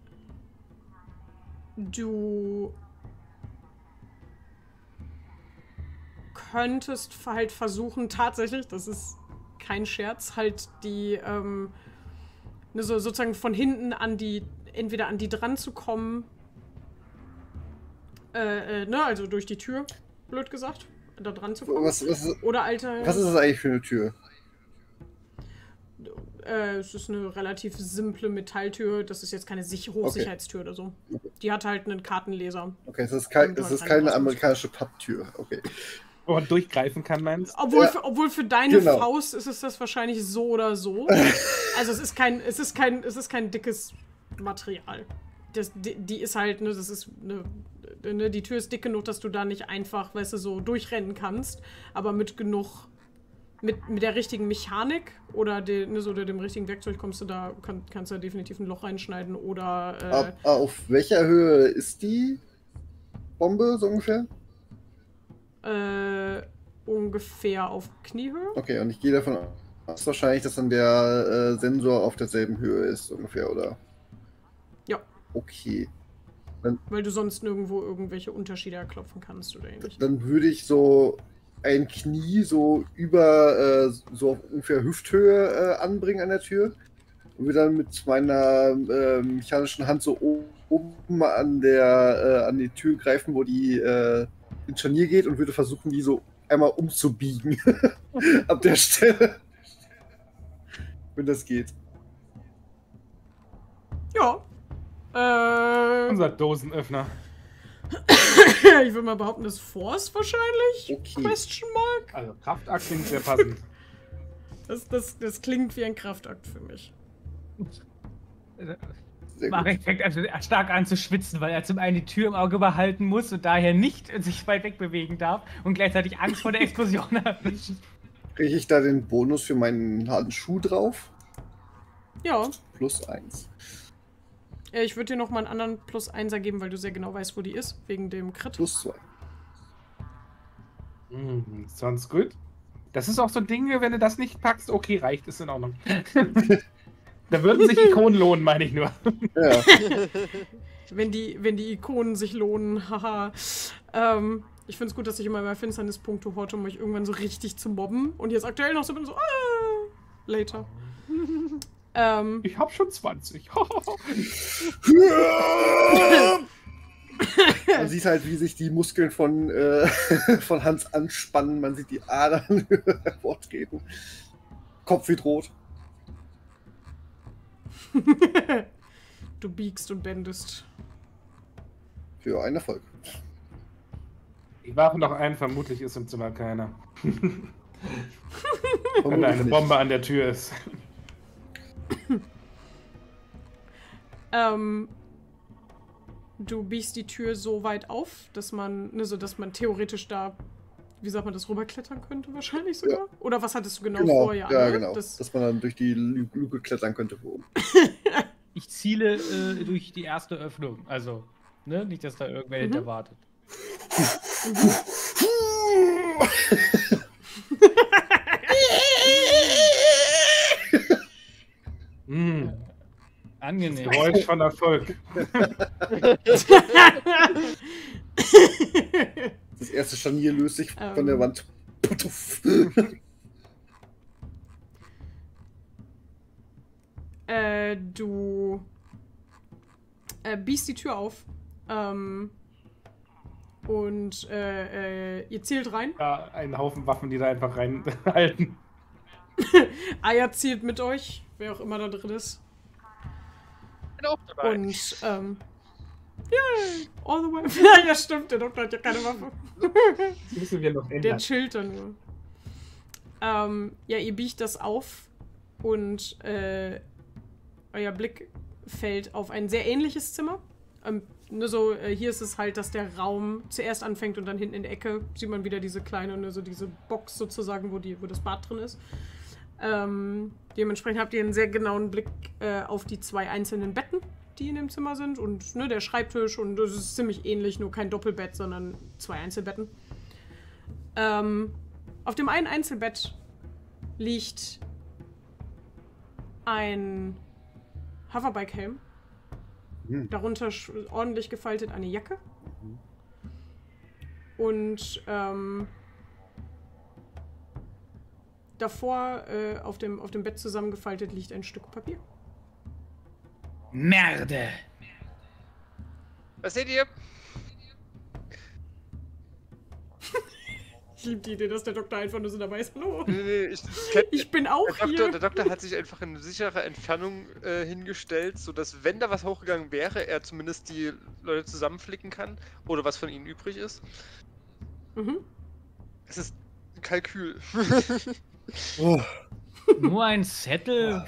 du könntest halt versuchen, tatsächlich, das ist kein Scherz, halt die, ähm, ne, so, sozusagen von hinten an die, entweder an die dran zu kommen, äh, äh, ne, also durch die Tür, blöd gesagt, da dran zu kommen. Was, was, ist, Oder Alter. was ist das eigentlich für eine Tür? Äh, es ist eine relativ simple Metalltür. Das ist jetzt keine Sich Hochsicherheitstür oder so. Die hat halt einen Kartenleser. Okay, es ist, kein, Und es du ist hast keine keine amerikanische Papptür. Okay. wo man durchgreifen kann, meinst du? Obwohl, Ja. für, obwohl für deine Genau. Faust ist es das wahrscheinlich so oder so. Also es ist kein, es ist kein, es ist kein dickes Material. Das, die, die ist halt, ne, das ist eine, ne, die Tür ist dick genug, dass du da nicht einfach, weißt du, so durchrennen kannst, aber mit genug, mit, mit der richtigen Mechanik oder, de, ne, so oder dem richtigen Werkzeug kommst du da, kann, kannst du da definitiv ein Loch reinschneiden oder äh, Ab, auf welcher Höhe ist die Bombe so ungefähr? äh, ungefähr auf Kniehöhe. Okay, und ich gehe davon aus wahrscheinlich, dass dann der äh, Sensor auf derselben Höhe ist ungefähr, oder? Ja. Okay. Weil du sonst nirgendwo irgendwelche Unterschiede erklopfen kannst oder ähnlich. Dann würde ich so ein Knie so über, äh, so auf ungefähr Hüfthöhe äh, anbringen an der Tür. Und würde dann mit meiner äh, mechanischen Hand so oben an der, äh, an die Tür greifen, wo die äh, ins Scharnier geht und würde versuchen, die so einmal umzubiegen. Ab der Stelle. Wenn das geht. Ja. Äh, Unser Dosenöffner. ich würde mal behaupten, das Force wahrscheinlich? Okay. Question mark? Also Kraftakt klingt sehr passend. Das, das, das klingt wie ein Kraftakt für mich. Sehr gut. Marek fängt also stark an zu schwitzen, weil er zum einen die Tür im Auge behalten muss und daher nicht sich weit wegbewegen darf und gleichzeitig Angst vor der Explosion hat. Kriege ich da den Bonus für meinen harten Schuh drauf? Ja. Plus eins. Äh, Ich würde dir noch mal einen anderen Plus Einser geben, weil du sehr genau weißt, wo die ist, wegen dem Crit. Plus zwei. Mhm, sonst gut. Das ist auch so ein Ding, wenn du das nicht packst, okay, reicht, ist in Ordnung. Da würden sich Ikonen lohnen, meine ich nur. Ja. Wenn die, wenn die Ikonen sich lohnen, haha. ähm, ich finde es gut, dass ich immer bei Finsternispunkte horte, um mich irgendwann so richtig zu mobben. Und jetzt aktuell noch so bin so, ah, later. ähm, Ich hab schon zwanzig. Man sieht halt, wie sich die Muskeln von, äh, von Hans anspannen. Man sieht die Adern hervortreten. Kopf wird rot. du biegst und bändest. Für einen Erfolg. Ich werfe noch ein, vermutlich ist im Zimmer keiner. Wenn da Vermutlich eine nicht. Bombe an der Tür ist. Ähm, du biegst die Tür so weit auf, dass man, ne, so dass man theoretisch da, wie sagt man, das rüberklettern könnte wahrscheinlich sogar? Ja. Oder was hattest du genau, Genau, vor? ja, ne? genau. Das, Dass man dann durch die Lu- Luke klettern könnte. Wo oben. Ich ziele äh, durch die erste Öffnung. Also, ne? Nicht, dass da irgendwer Mhm. hinter wartet. Mm, Angenehm. Geräusch von Erfolg. Das erste Scharnier löst sich Ähm. von der Wand. Putuff. äh, du äh, biegst die Tür auf. Ähm, Und äh, äh, ihr zielt rein. Ja, einen Haufen Waffen, die da einfach reinhalten. Aya zielt mit euch, wer auch immer da drin ist. Bin auch dabei. Und, ähm. Yay! All the way. Ja, ja, stimmt, der Doktor hat ja keine Waffe. Das müssen wir noch Der ändern. chillt dann nur. Ähm, ja, ihr biegt das auf und äh, euer Blick fällt auf ein sehr ähnliches Zimmer. Ähm, nur so, äh, hier ist es halt, dass der Raum zuerst anfängt und dann hinten in der Ecke sieht man wieder diese kleine, nur so diese Box sozusagen, wo, die, wo das Bad drin ist. Ähm, dementsprechend habt ihr einen sehr genauen Blick äh, auf die zwei einzelnen Betten, die in dem Zimmer sind und ne, der Schreibtisch und das ist ziemlich ähnlich, nur kein Doppelbett, sondern zwei Einzelbetten. Ähm, auf dem einen Einzelbett liegt ein Hoverbike-Helm. Hm. Darunter ordentlich gefaltet eine Jacke. Und ähm, davor äh, auf, dem, auf dem Bett zusammengefaltet liegt ein Stück Papier. Merde! Was seht ihr? Ich liebe die Idee, dass der Doktor einfach nur so dabei ist. Hallo, Nee, nee, ich, kenn, ich bin auch der, Doktor, hier. der Doktor hat sich einfach in sicherer Entfernung äh, hingestellt, sodass, wenn da was hochgegangen wäre, er zumindest die Leute zusammenflicken kann oder was von ihnen übrig ist. Mhm. Es ist ein Kalkül. Oh. Nur ein Zettel?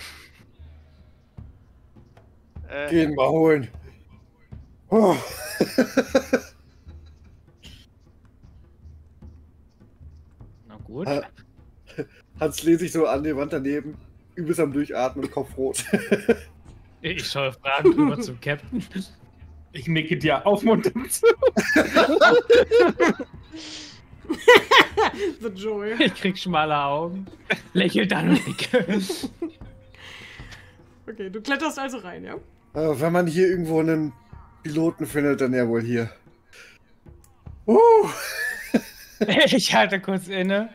äh, Gehen mal holen. Oh. Na gut. Ha- Hans lehnt sich so an die Wand daneben, übelst am Durchatmen, Kopf rot. Ich schaue fragend rüber zum Captain. Ich nicke dir aufmunternd zu. The Joy. Ich krieg schmale Augen. Lächelt dann und nicke. Okay, du kletterst also rein, ja? Äh, Wenn man hier irgendwo einen Piloten findet, dann ja wohl hier. Uh. Ich halte kurz inne.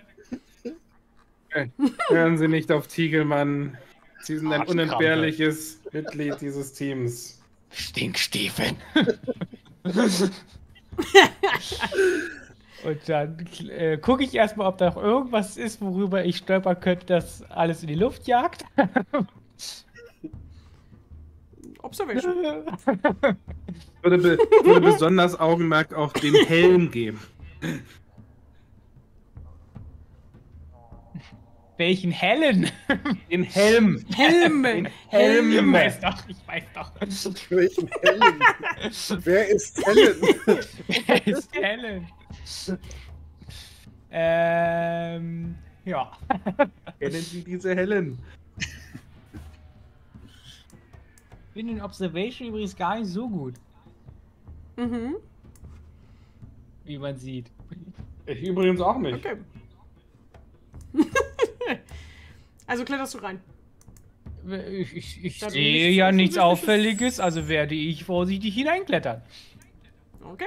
Hören Sie nicht auf Tiegelmann. Sie sind ein Arschkrampe. unentbehrliches Mitglied dieses Teams. Stinkstiefeln. Und dann äh, gucke ich erstmal, ob da noch irgendwas ist, worüber ich stolpern könnte, das alles in die Luft jagt. Observation. Würde, be würde besonders Augenmerk auf den Helm geben. Welchen hellen? Den Helm. Helm! Den Helm! Ich Helm. weiß doch, ich weiß doch. Welchen Helen? Wer ist Helen? Wer ist Helen? Ähm, ja. Kennen Sie diese Helen? Bin in Observation übrigens gar nicht so gut, Mhm. wie man sieht. Ich übrigens auch nicht. Okay. Also kletterst du rein. Ich, ich, ich Da du sehe nichts ja nichts Offensichtliches- Auffälliges, also werde ich vorsichtig hineinklettern. Okay.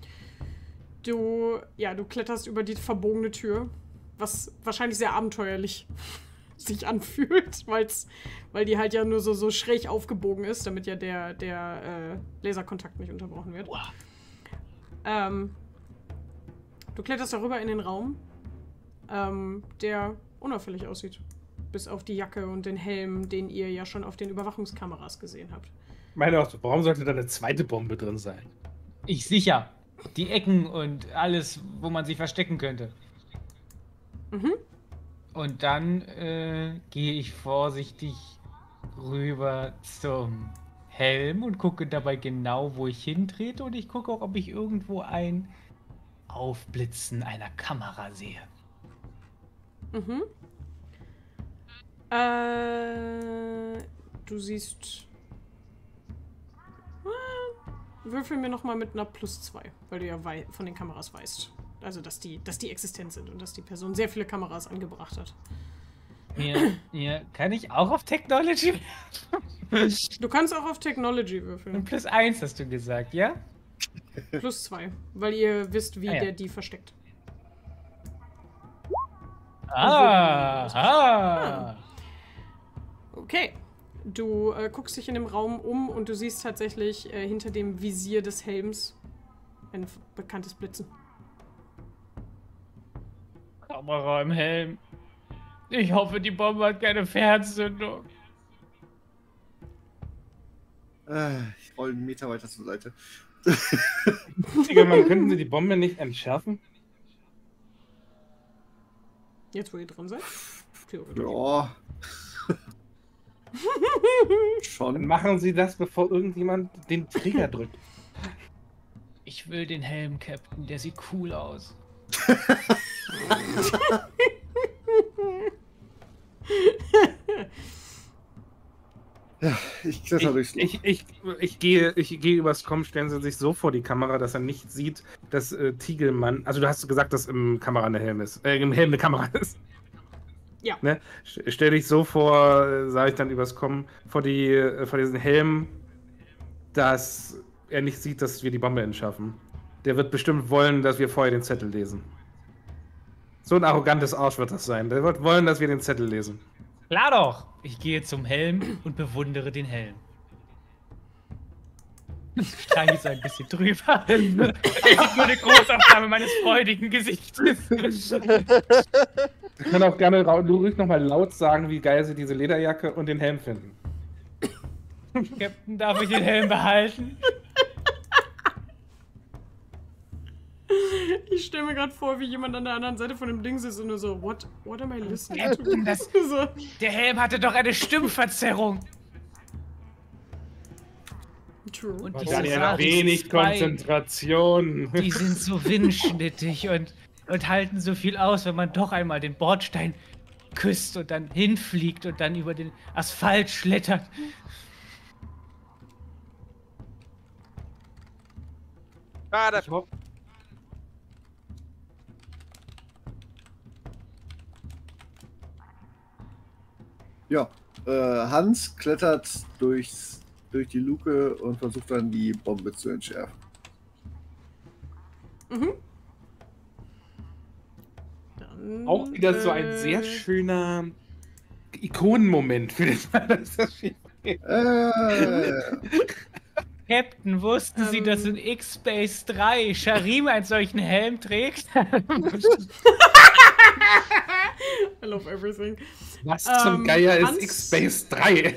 Du, ja, du kletterst über die verbogene Tür, was wahrscheinlich sehr abenteuerlich sich anfühlt, weil's, weil die halt ja nur so, so schräg aufgebogen ist, damit ja der, der äh, Laserkontakt nicht unterbrochen wird. Wow. Ähm, du kletterst darüber in den Raum, ähm, der unauffällig aussieht. Bis auf die Jacke und den Helm, den ihr ja schon auf den Überwachungskameras gesehen habt. Meine auch, warum sollte da eine zweite Bombe drin sein? Ich sicher. Die Ecken und alles, wo man sich verstecken könnte. Mhm. Und dann äh, gehe ich vorsichtig rüber zum Helm und gucke dabei genau, wo ich hintrete. Und ich gucke auch, ob ich irgendwo ein Aufblitzen einer Kamera sehe. Mhm. Äh, du siehst. Ah, würfel mir nochmal mit einer plus zwei, weil du ja wei von den Kameras weißt. Also, dass die, dass die existent sind und dass die Person sehr viele Kameras angebracht hat. Hier, hier kann ich auch auf Technology? Du kannst auch auf Technology würfeln. Plus eins hast du gesagt, ja? Plus zwei, weil ihr wisst, wie Ah, ja. der die versteckt. Ah, ah. Okay. Du äh, guckst dich in dem Raum um und du siehst tatsächlich äh, hinter dem Visier des Helms ein bekanntes Blitzen. Kamera im Helm. Ich hoffe, die Bombe hat keine Fernzündung. Äh, ich roll einen Meter weiter zur Seite. Tigelmann, könnten Sie die Bombe nicht entschärfen? Jetzt, wo ihr drin seid? Theoretisch. Ja. Dann Schon. machen Sie das, bevor irgendjemand den Trigger drückt. Ich will den Helm, Captain. Der sieht cool aus. Ja, ich kletter durchs Loch. Ich, ich, ich, ich, gehe, ich gehe übers Kommen, stellen Sie sich so vor die Kamera, dass er nicht sieht, dass äh, Tigelmann. Also, du hast gesagt, dass im Kamera eine Helm ist. Äh, im Helm eine Kamera ist. Ja. Ne? Stell dich so vor, äh, sage ich dann übers Kommen, vor, die, äh, vor diesen Helm, dass er nicht sieht, dass wir die Bombe entschärfen. Der wird bestimmt wollen, dass wir vorher den Zettel lesen. So ein arrogantes Arsch wird das sein. Der wird wollen, dass wir den Zettel lesen. Klar doch! Ich gehe zum Helm und bewundere den Helm. Ich streiche es ein bisschen drüber. Es ist nur eine Großaufnahme meines freudigen Gesichtes. Wir können auch gerne ruhig nochmal laut sagen, wie geil sie diese Lederjacke und den Helm finden. Captain, darf ich den Helm behalten? Ich stelle mir gerade vor, wie jemand an der anderen Seite von dem Ding sitzt und nur so, what, what am I listening to? Captain, das, So. der Helm hatte doch eine Stimmverzerrung. True. Und Oh, diese Daniel, Saris wenig zwei, Konzentration. Die sind so windschnittig und, und halten so viel aus, wenn man doch einmal den Bordstein küsst und dann hinfliegt und dann über den Asphalt schlittert. Schade. Ich hoffe, Ja, äh, Hans klettert durchs, durch die Luke und versucht dann die Bombe zu entschärfen. Mhm. Dann, auch wieder so ein äh, sehr schöner Ikonenmoment für den Fall, dass das schief geht. Äh, Captain, wussten Sie, Ähm. dass in X-Base drei Sharim einen solchen Helm trägt? I love everything. Was Ähm, zum Geier Hans- ist X-Base drei?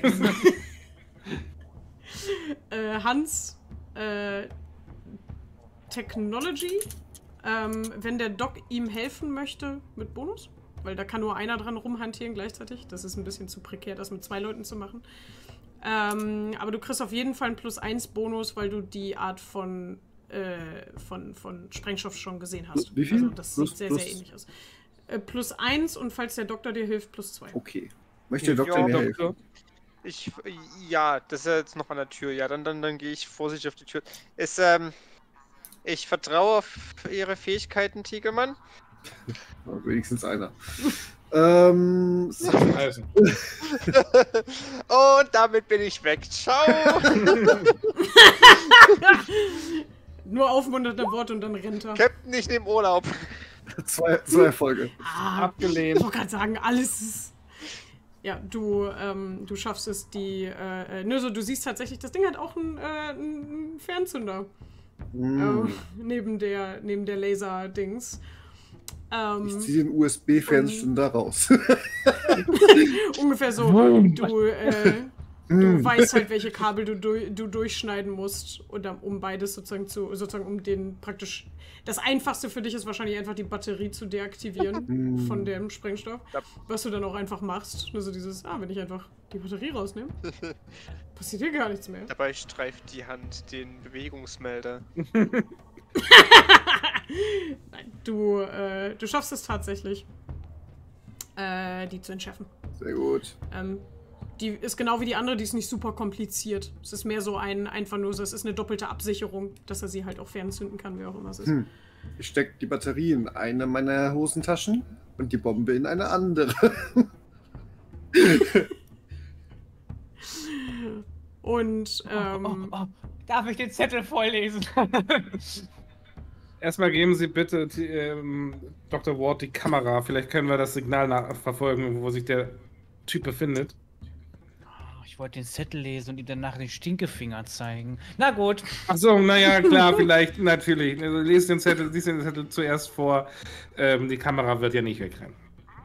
Äh, Hans, äh, Technology, ähm, wenn der Doc ihm helfen möchte mit Bonus, weil da kann nur einer dran rumhantieren gleichzeitig. Das ist ein bisschen zu prekär, das mit zwei Leuten zu machen. Ähm, aber du kriegst auf jeden Fall einen plus eins Bonus, weil du die Art von, äh, von, von Sprengstoff schon gesehen hast. Wie viel? Also das Plus- sieht sehr, plus- sehr ähnlich aus. Äh, plus eins und falls der Doktor dir hilft, plus zwei. okay. Möchte der Doktor Ja, mir Doktor. helfen? Ich, ja, das ist ja jetzt noch an der Tür. Ja, dann, dann, dann gehe ich vorsichtig auf die Tür. Ist, ähm, ich vertraue auf Ihre Fähigkeiten, Tigelmann. Ja, wenigstens einer. ähm, so, Also. Und damit bin ich weg. Ciao! Nur aufmunternde Worte und dann rennt er. Captain, ich nehme Urlaub. zwei, zwei Erfolge. Ah, ich Abgelehnt. wollte gerade sagen, alles ist. Ja, du, ähm, du schaffst es, die. Äh, äh, nur so, du siehst tatsächlich, das Ding hat auch einen, äh, einen Fernzünder. Hm. Äh, neben der, neben der Laser-Dings. Ähm, Ich ziehe den U S B-Fernständer raus. ungefähr so. Du, äh, du weißt halt, welche Kabel du, du, du durchschneiden musst, oder, um beides sozusagen zu, sozusagen um den praktisch. Das Einfachste für dich ist wahrscheinlich einfach die Batterie zu deaktivieren von dem Sprengstoff. Ja. Was du dann auch einfach machst. Nur so dieses, ah, wenn ich einfach die Batterie rausnehme, passiert hier gar nichts mehr. Dabei streift die Hand den Bewegungsmelder. Nein, du, äh, du schaffst es tatsächlich, äh, die zu entschärfen. Sehr gut. Ähm, die ist genau wie die andere, die ist nicht super kompliziert. Es ist mehr so ein, einfach nur so, es ist eine doppelte Absicherung, dass er sie halt auch fernzünden kann, wie auch immer es ist. Hm. Ich stecke die Batterie in eine meiner Hosentaschen und die Bombe in eine andere. Und, ähm, Oh, oh, oh. Darf ich den Zettel vorlesen? Erstmal geben Sie bitte die, ähm, Doktor Ward die Kamera. Vielleicht können wir das Signal nachverfolgen, wo sich der Typ befindet. Ich wollte den Zettel lesen und ihm danach den Stinkefinger zeigen. Na gut. Achso, naja, klar, vielleicht, natürlich. Also, lest den Zettel, lies den Zettel zuerst vor. Ähm, die Kamera wird ja nicht wegrennen.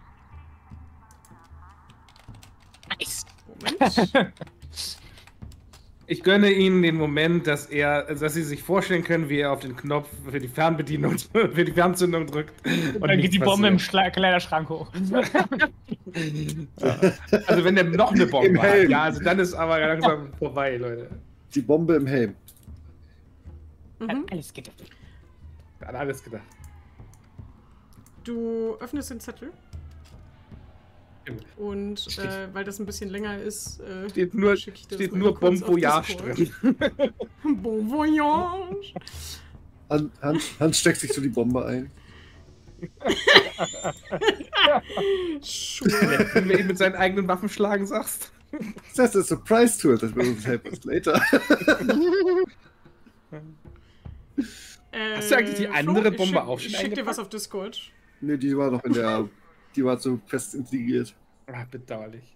Nice. Moment. Ich gönne Ihnen den Moment, dass er, dass Sie sich vorstellen können, wie er auf den Knopf für die Fernbedienung, für die Fernzündung drückt. Und dann geht die Bombe im Schla Kleiderschrank hoch. Also wenn der noch eine Bombe Im hat, Helm. ja, also dann ist aber langsam vorbei, Leute. Die Bombe im Helm. Mhm. Alles geht. An alles gedacht. Du öffnest den Zettel Stimmt. und Steht- äh, weil das ein bisschen länger ist, äh, Steht nur, schick ich dir das steht mal nur kurz Bon auf Voyage Discord. drin. Bon voyage. Han- Hans, Hans steckt sich so die Bombe ein. Sure. Wenn du ihn mit seinen eigenen Waffen schlagen sagst. That's a surprise to it, that will help us later. Äh, Hast du eigentlich die andere Flo, ich Bombe schick- auch schon Ich schick dir eingepackt? was auf Discord. Ne, die war noch in der. Die war so fest integriert. Ah, bedauerlich.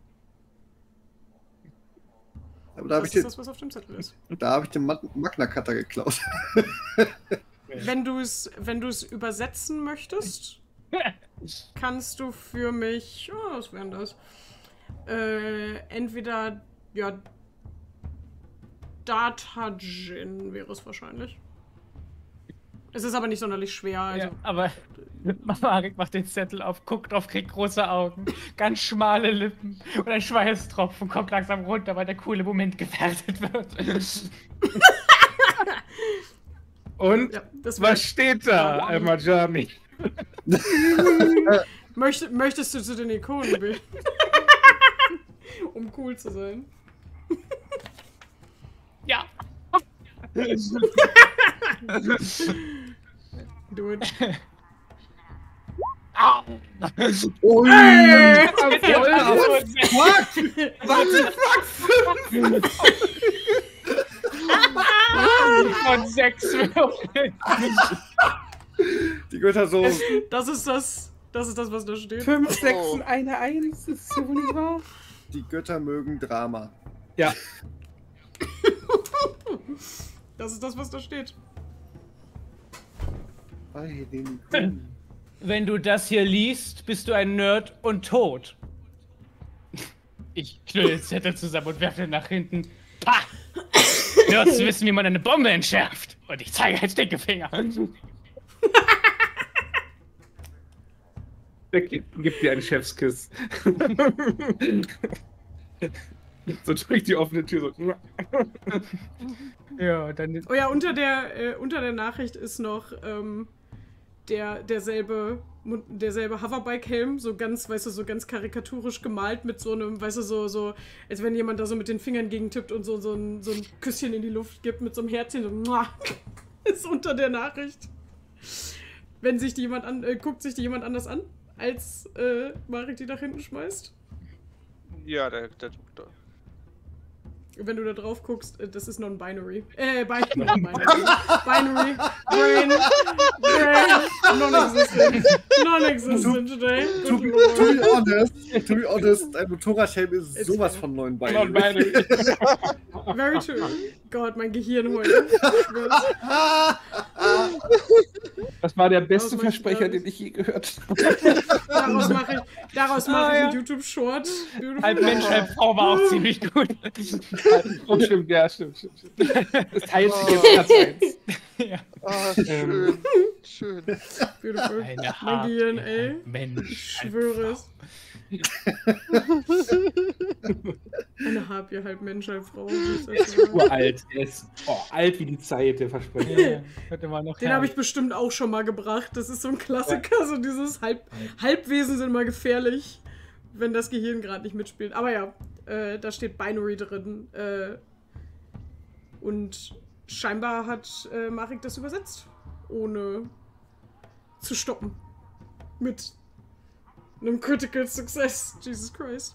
Aber da habe Das ich, ist den- das, was auf dem Zettel ist. da hab ich den Mag- Magna Cutter geklaut. Wenn du es wenn du es übersetzen möchtest, kannst du für mich, oh, was wären das? Äh, entweder, ja, Datajin wäre es wahrscheinlich. Es ist aber nicht sonderlich schwer, also. Ja, aber Marek macht den Zettel auf, guckt drauf, kriegt große Augen, ganz schmale Lippen und ein Schweißtropfen kommt langsam runter, weil der coole Moment gewertet wird. Und Ja, das wär, was steht da, Emma Jeremy? Möcht, möchtest du zu den Ikonen bilden? Um cool zu sein. Ja. Do it. Au. Oh, Hey! Von sechs Würfeln. die Götter so. Das ist das. Das ist das, was da steht. fünf, sechs Oh. und eine eins. Das ist ja wohl nicht wahr. Die Götter mögen Drama. Ja. Das ist das, was da steht. Bei den Ikonen. Wenn du das hier liest, bist du ein Nerd und tot. Ich knülle den Zettel zusammen und werfe ihn nach hinten. Pah! Nerds wissen, wie man eine Bombe entschärft. Und ich zeige einen Stinkefinger. Der gibt, gibt dir einen Chefskiss. So durch die offene Tür. So. Ja, dann. Oh ja, unter der, äh, unter der Nachricht ist noch ähm, der, derselbe, Mun- derselbe Hoverbike-Helm, so ganz, weißt du, so ganz karikaturisch gemalt mit so einem, weißt du, so, so, als wenn jemand da so mit den Fingern gegentippt und so, so, ein, so ein Küsschen in die Luft gibt mit so einem Herzchen, so, muah, ist unter der Nachricht. Wenn sich die jemand an, äh, guckt sich die jemand anders an, als äh, Marek die nach hinten schmeißt. Ja, der, der Doktor. Wenn du da drauf guckst, äh, das ist non-binary. Äh, bi non-binary. Binary. Brain. Brain. Non-existent. Non-existent today. To, Good be- to lord. be honest, to be honest, ein Motorradhelm ist It's sowas fair. von neuen Non Beinen. binary. Very true. Gott, mein Gehirn heute. Ich schwör's. Das war der Das beste möchte ich Versprecher, gar nicht. den ich je gehört habe. Daraus mache ich, daraus mach Ah, ich ja. einen YouTube-Short. Beautiful. Halb Mensch, halb Frau war auch ziemlich gut. Oh, stimmt, ja, stimmt, stimmt, stimmt. Das teilt sich jetzt Platz eins. Ja. Ah, schön. schön. Beautiful. Eine Mein Gehirn, Hart- ey. Mensch. Ich schwöre es. Eine Harpie, halb Mensch, halb Frau. Der ist uralt. Der ist oh, alt wie die Zeit, der Versprecher. Ja, hört immer noch Den habe ich bestimmt auch schon mal gebracht. Das ist so ein Klassiker, so dieses Halb Halbwesen sind mal gefährlich, wenn das Gehirn gerade nicht mitspielt. Aber ja, äh, da steht Binary drin. Äh, und scheinbar hat äh, Marek das übersetzt, ohne zu stoppen. Mit einem Critical Success. Jesus Christ.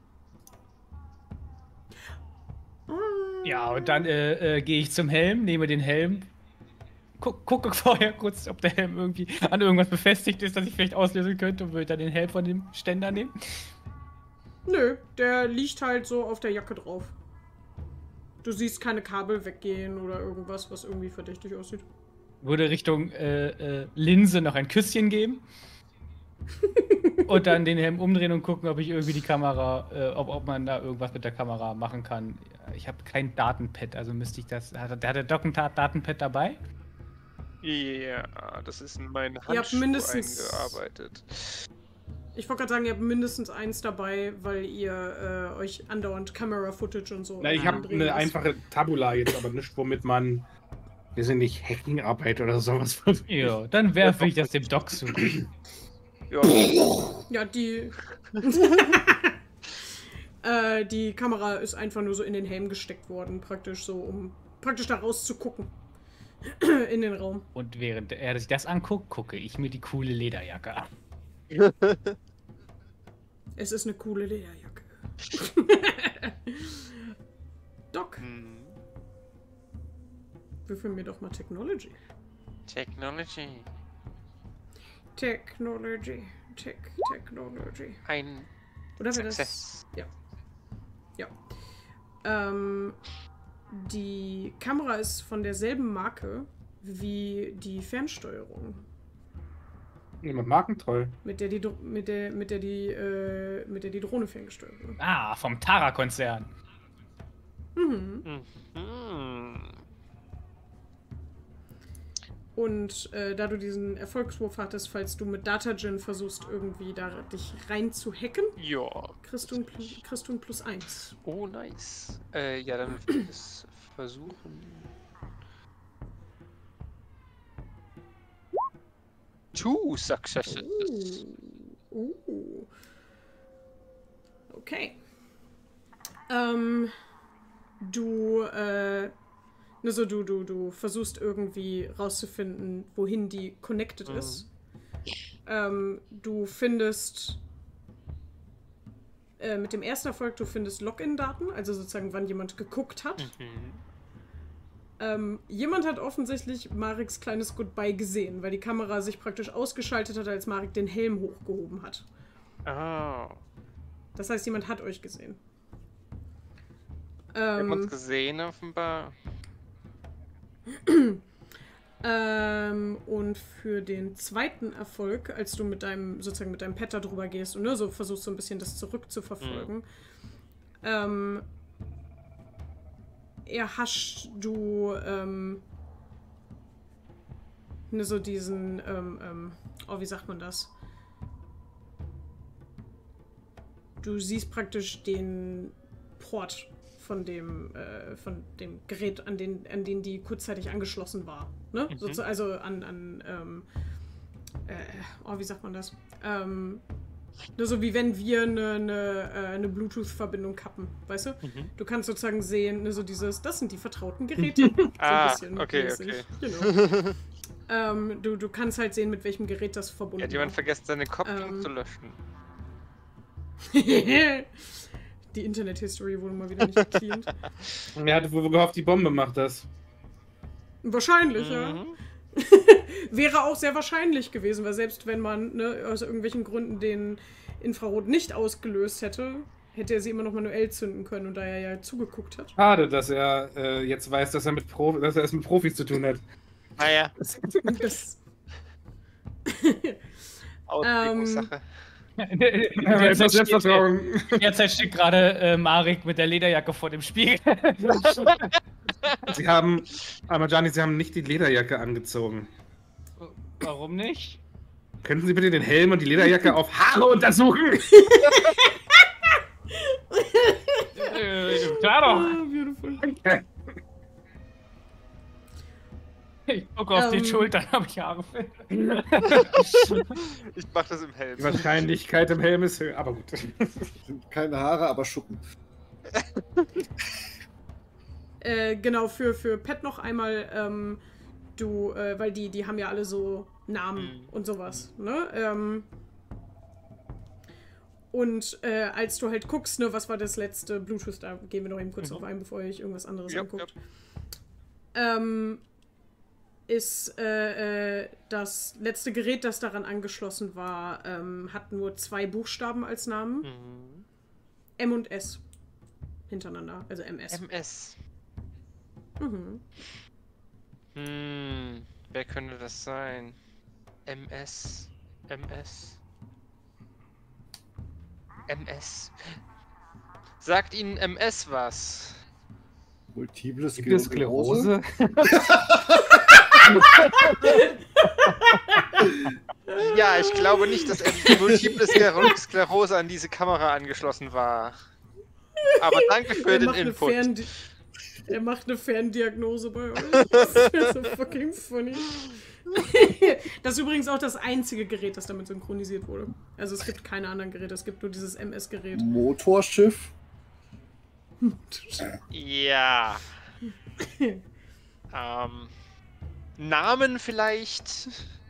Ja, und dann äh, äh, gehe ich zum Helm, nehme den Helm, guck, gucke vorher kurz, ob der Helm irgendwie an irgendwas befestigt ist, das ich vielleicht auslösen könnte und würde dann den Helm von dem Ständer nehmen. Nö, der liegt halt so auf der Jacke drauf. Du siehst keine Kabel weggehen oder irgendwas, was irgendwie verdächtig aussieht. Würde Richtung äh, äh, Linse noch ein Küsschen geben. Und dann den Helm umdrehen und gucken, ob ich irgendwie die Kamera, äh, ob, ob man da irgendwas mit der Kamera machen kann. Ich habe kein Datenpad, also müsste ich das. Hat, hat der Doc ein Datenpad dabei? Ja, das ist in meinen Ihr habt Handschuh mindestens- eingearbeitet. Ich wollte gerade sagen, ihr habt mindestens eins dabei, weil ihr äh, euch andauernd Camera-Footage und so. Na, ich habe andrehen eine lasst. einfache Tabula jetzt, aber nicht, womit man, wir sind nicht Hackingarbeit oder sowas. Ja, dann werfe ich das dem Doc zu. Ja, Ja, die. äh, die Kamera ist einfach nur so in den Helm gesteckt worden, praktisch so, um praktisch da rauszugucken. In den Raum. Und während er sich das anguckt, gucke ich mir die coole Lederjacke an. Es ist eine coole Lederjacke. Doc, hm. würfel mir doch mal Technology. Technology. Technology. Tech, Technology. Ein Oder wäre das. Success. Ja. Ja. Ähm, die Kamera ist von derselben Marke wie die Fernsteuerung, Jemand markentreu. mit der die Dro- mit der mit der die äh, mit der die Drohne ferngesteuert wird. Ah, vom Tara-Konzern. Mhm. Mhm. Und äh, da du diesen Erfolgswurf hattest, falls du mit Datagen versuchst, irgendwie da dich rein zu hacken, Ja. kriegst du ein, Pl- kriegst du ein Plus eins. Oh, nice. Äh, ja, dann will ich es versuchen. Two successes. Uh. Uh. Okay. Ähm, du, äh, also du, du, du versuchst irgendwie rauszufinden, wohin die connected Mhm. ist. Ähm, du findest äh, mit dem ersten Erfolg, du findest Login-Daten, also sozusagen, wann jemand geguckt hat. Mhm. Ähm, jemand hat offensichtlich Mariks kleines Goodbye gesehen, weil die Kamera sich praktisch ausgeschaltet hat, als Marik den Helm hochgehoben hat. Oh. Das heißt, jemand hat euch gesehen. Wir haben uns Ähm, gesehen, offenbar. ähm, und für den zweiten Erfolg, als du mit deinem, sozusagen mit deinem Pet da drüber gehst und ne, so versuchst so ein bisschen das zurückzuverfolgen, ähm, erhaschst du ähm, ne, so diesen, ähm, ähm, oh, wie sagt man das? Du siehst praktisch den Port von dem, äh, von dem Gerät, an den, an den die kurzzeitig angeschlossen war. Ne? Mhm. Sozu- also an, an ähm, äh, oh, wie sagt man das? Ähm, nur so wie wenn wir eine, eine, äh, eine Bluetooth-Verbindung kappen, weißt du? Mhm. Du kannst sozusagen sehen, ne, so dieses, das sind die vertrauten Geräte. So ein Ah, bisschen okay, mäßig. okay. Genau. ähm, du, du kannst halt sehen, mit welchem Gerät das verbunden Hat jemand war. vergessen, seine Kopplung Ähm. zu löschen? Die Internet-History wurde mal wieder nicht gecleant. Er hatte wohl gehofft, die Bombe macht das. Wahrscheinlich, ja. Mhm. Wäre auch sehr wahrscheinlich gewesen, weil selbst wenn man ne, aus irgendwelchen Gründen den Infrarot nicht ausgelöst hätte, hätte er sie immer noch manuell zünden können. Und da er ja zugeguckt hat. Schade, dass er äh, jetzt weiß, dass er, mit Profi, dass er es mit Profis zu tun hat. Naja, Das, Auslegungssache. Derzeit steht, Selbstvertrauen. derzeit steht gerade äh, Marik mit der Lederjacke vor dem Spiegel. Sie haben, Amajani, Sie haben nicht die Lederjacke angezogen. Warum nicht? Könnten Sie bitte den Helm und die Lederjacke auf Haare untersuchen? Äh, klar doch. ah, beautiful. Ich gucke auf die Ähm. Schultern, habe ich Haare. Ich mach das im Helm. Die Wahrscheinlichkeit im Helm ist höher, aber gut. Sind keine Haare, aber Schuppen. Äh, genau, für, für Pet noch einmal, ähm, du, äh, weil die, die haben ja alle so Namen Mhm. und sowas, ne? Ähm, und äh, als du halt guckst, ne, was war das letzte Bluetooth, da gehen wir noch eben kurz Mhm. drauf ein, bevor ihr euch irgendwas anderes Ja, anguckt. Ähm, ist äh, äh, das letzte Gerät, das daran angeschlossen war, ähm, hat nur zwei Buchstaben als Namen. Mhm. M und S. Hintereinander, also M S. M S. Mhm. Hm, wer könnte das sein? M S. M S. M S. Sagt Ihnen M S was? Multiple Multiple Sklerose? Sklerose? Ja, ich glaube nicht, dass Multiple Skler Sklerose an diese Kamera angeschlossen war. Aber danke für er den macht eine Input. Ferndi er macht eine Ferndiagnose bei euch. Das ist so fucking funny. Das ist übrigens auch das einzige Gerät, das damit synchronisiert wurde. Also es gibt keine anderen Geräte, es gibt nur dieses M S-Gerät. Motorschiff? Ja. ähm, Namen vielleicht?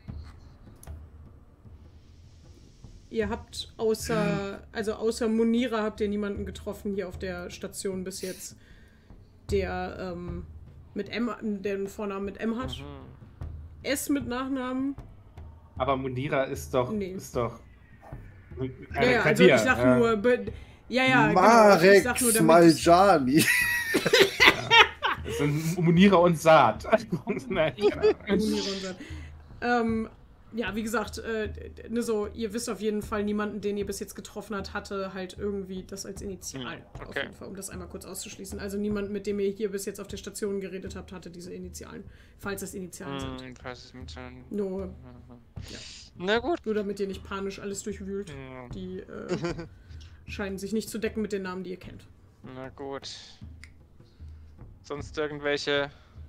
Ihr habt außer, also außer Munira habt ihr niemanden getroffen hier auf der Station bis jetzt, der ähm, mit M, der einen Vornamen mit M hat. Mhm. S mit Nachnamen. Aber Munira ist doch. Nee. Ist doch. Ja, ja, also ich sag äh, nur. Ja, ja, genau. Ich Marek sag nur, damit Smaljani. Das sind Munira und Saad. Nein, genau. Munira und Saad. Ähm, ja, wie gesagt, äh, ne, so, ihr wisst auf jeden Fall, niemanden, den ihr bis jetzt getroffen habt, hatte halt irgendwie das als Initial. Hm, Auf okay. jeden Fall, um das einmal kurz auszuschließen. Also niemand, mit dem ihr hier bis jetzt auf der Station geredet habt, hatte diese Initialen. Falls es Initialen sind. Hm, falls es mit so einem- Nur, Mhm. ja. Na gut. Nur damit ihr nicht panisch alles durchwühlt. Ja. Die äh, scheinen sich nicht zu decken mit den Namen, die ihr kennt. Na gut. Sonst irgendwelche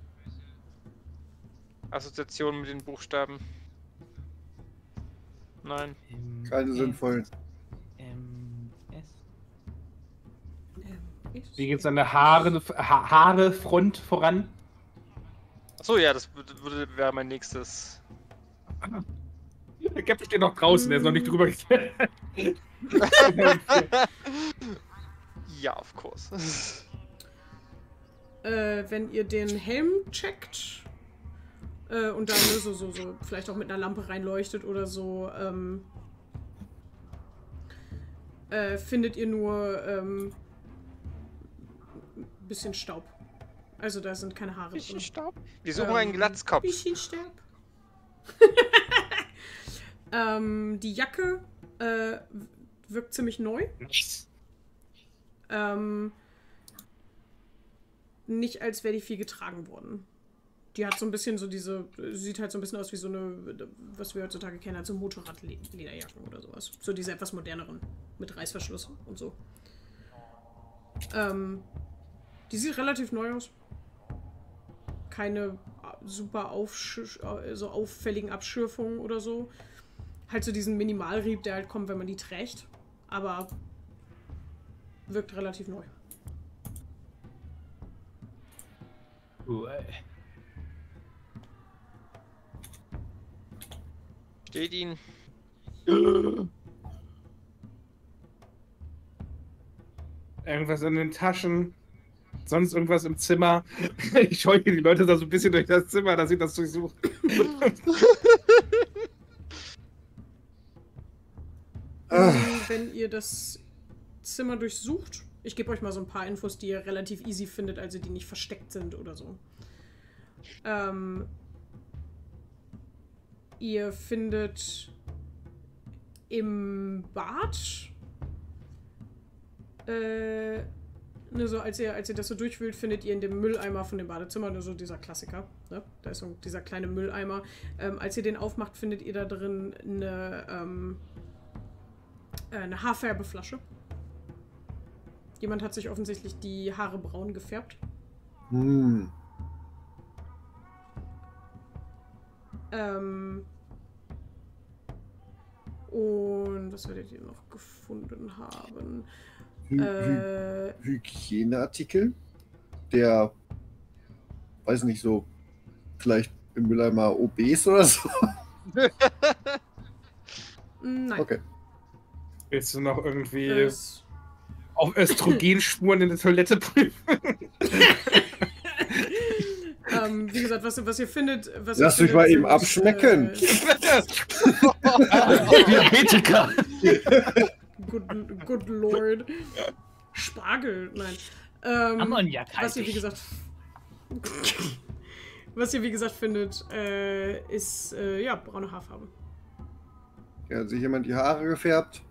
Assoziationen mit den Buchstaben? Nein. Keine sinnvollen. M S. Ähm, ich- Wie geht's an der Haare, ha Haare Front voran? Achso, ja, das würde, würde, wäre mein nächstes. Der Captain steht noch draußen, der ist noch nicht drüber gekehrt. Ja, of course. Äh, wenn ihr den Helm checkt äh, und dann ne, so, so, so vielleicht auch mit einer Lampe reinleuchtet oder so, ähm, äh, findet ihr nur ähm, ein bisschen Staub. Also da sind keine Haare Bisschen drin. Staub? Wir suchen Ähm, einen Glatzkopf. Bisschen Staub. ähm, die Jacke äh, wirkt ziemlich neu. Ähm, nicht als wäre die viel getragen worden. Die hat so ein bisschen so diese, sieht halt so ein bisschen aus wie so eine, was wir heutzutage kennen, halt so Motorradlederjacken oder sowas. So diese etwas moderneren, mit Reißverschluss und so. Ähm, die sieht relativ neu aus. Keine super aufsch so auffälligen Abschürfungen oder so. Halt so diesen Minimalrieb, der halt kommt, wenn man die trägt. Aber wirkt relativ neu. Uh, ey. Steht ihn. Irgendwas in den Taschen. Sonst irgendwas im Zimmer. Ich scheue die Leute da so ein bisschen durch das Zimmer, dass sie das durchsuchen. Wenn ihr das Zimmer durchsucht, ich gebe euch mal so ein paar Infos, die ihr relativ easy findet, also die nicht versteckt sind oder so. Ähm, ihr findet im Bad, äh, ne, so als ihr, als ihr das so durchwühlt, findet ihr in dem Mülleimer von dem Badezimmer, nur so dieser Klassiker, ne? Da ist so dieser kleine Mülleimer. Ähm, als ihr den aufmacht, findet ihr da drin eine, ähm, eine Haarfärbeflasche. Jemand hat sich offensichtlich die Haare braun gefärbt. Hm. Ähm und was werdet ihr noch gefunden haben? Hy Äh, Hy Hygieneartikel, der, weiß nicht, so vielleicht im Mülleimer obes oder so. nein. Okay. Willst du noch irgendwie Es, auf Östrogenspuren in der Toilette prüfen? ähm, wie gesagt, was, was ihr findet... Was Lass ihr mich mal findet, eben abschmecken. Äh, Diabetiker! good, good, good lord. Spargel, nein. Ähm, Ammoniak was ihr, wie gesagt... was ihr, wie gesagt, findet, äh, ist, äh, ja, braune Haarfarbe. Ja, hat sich jemand die Haare gefärbt?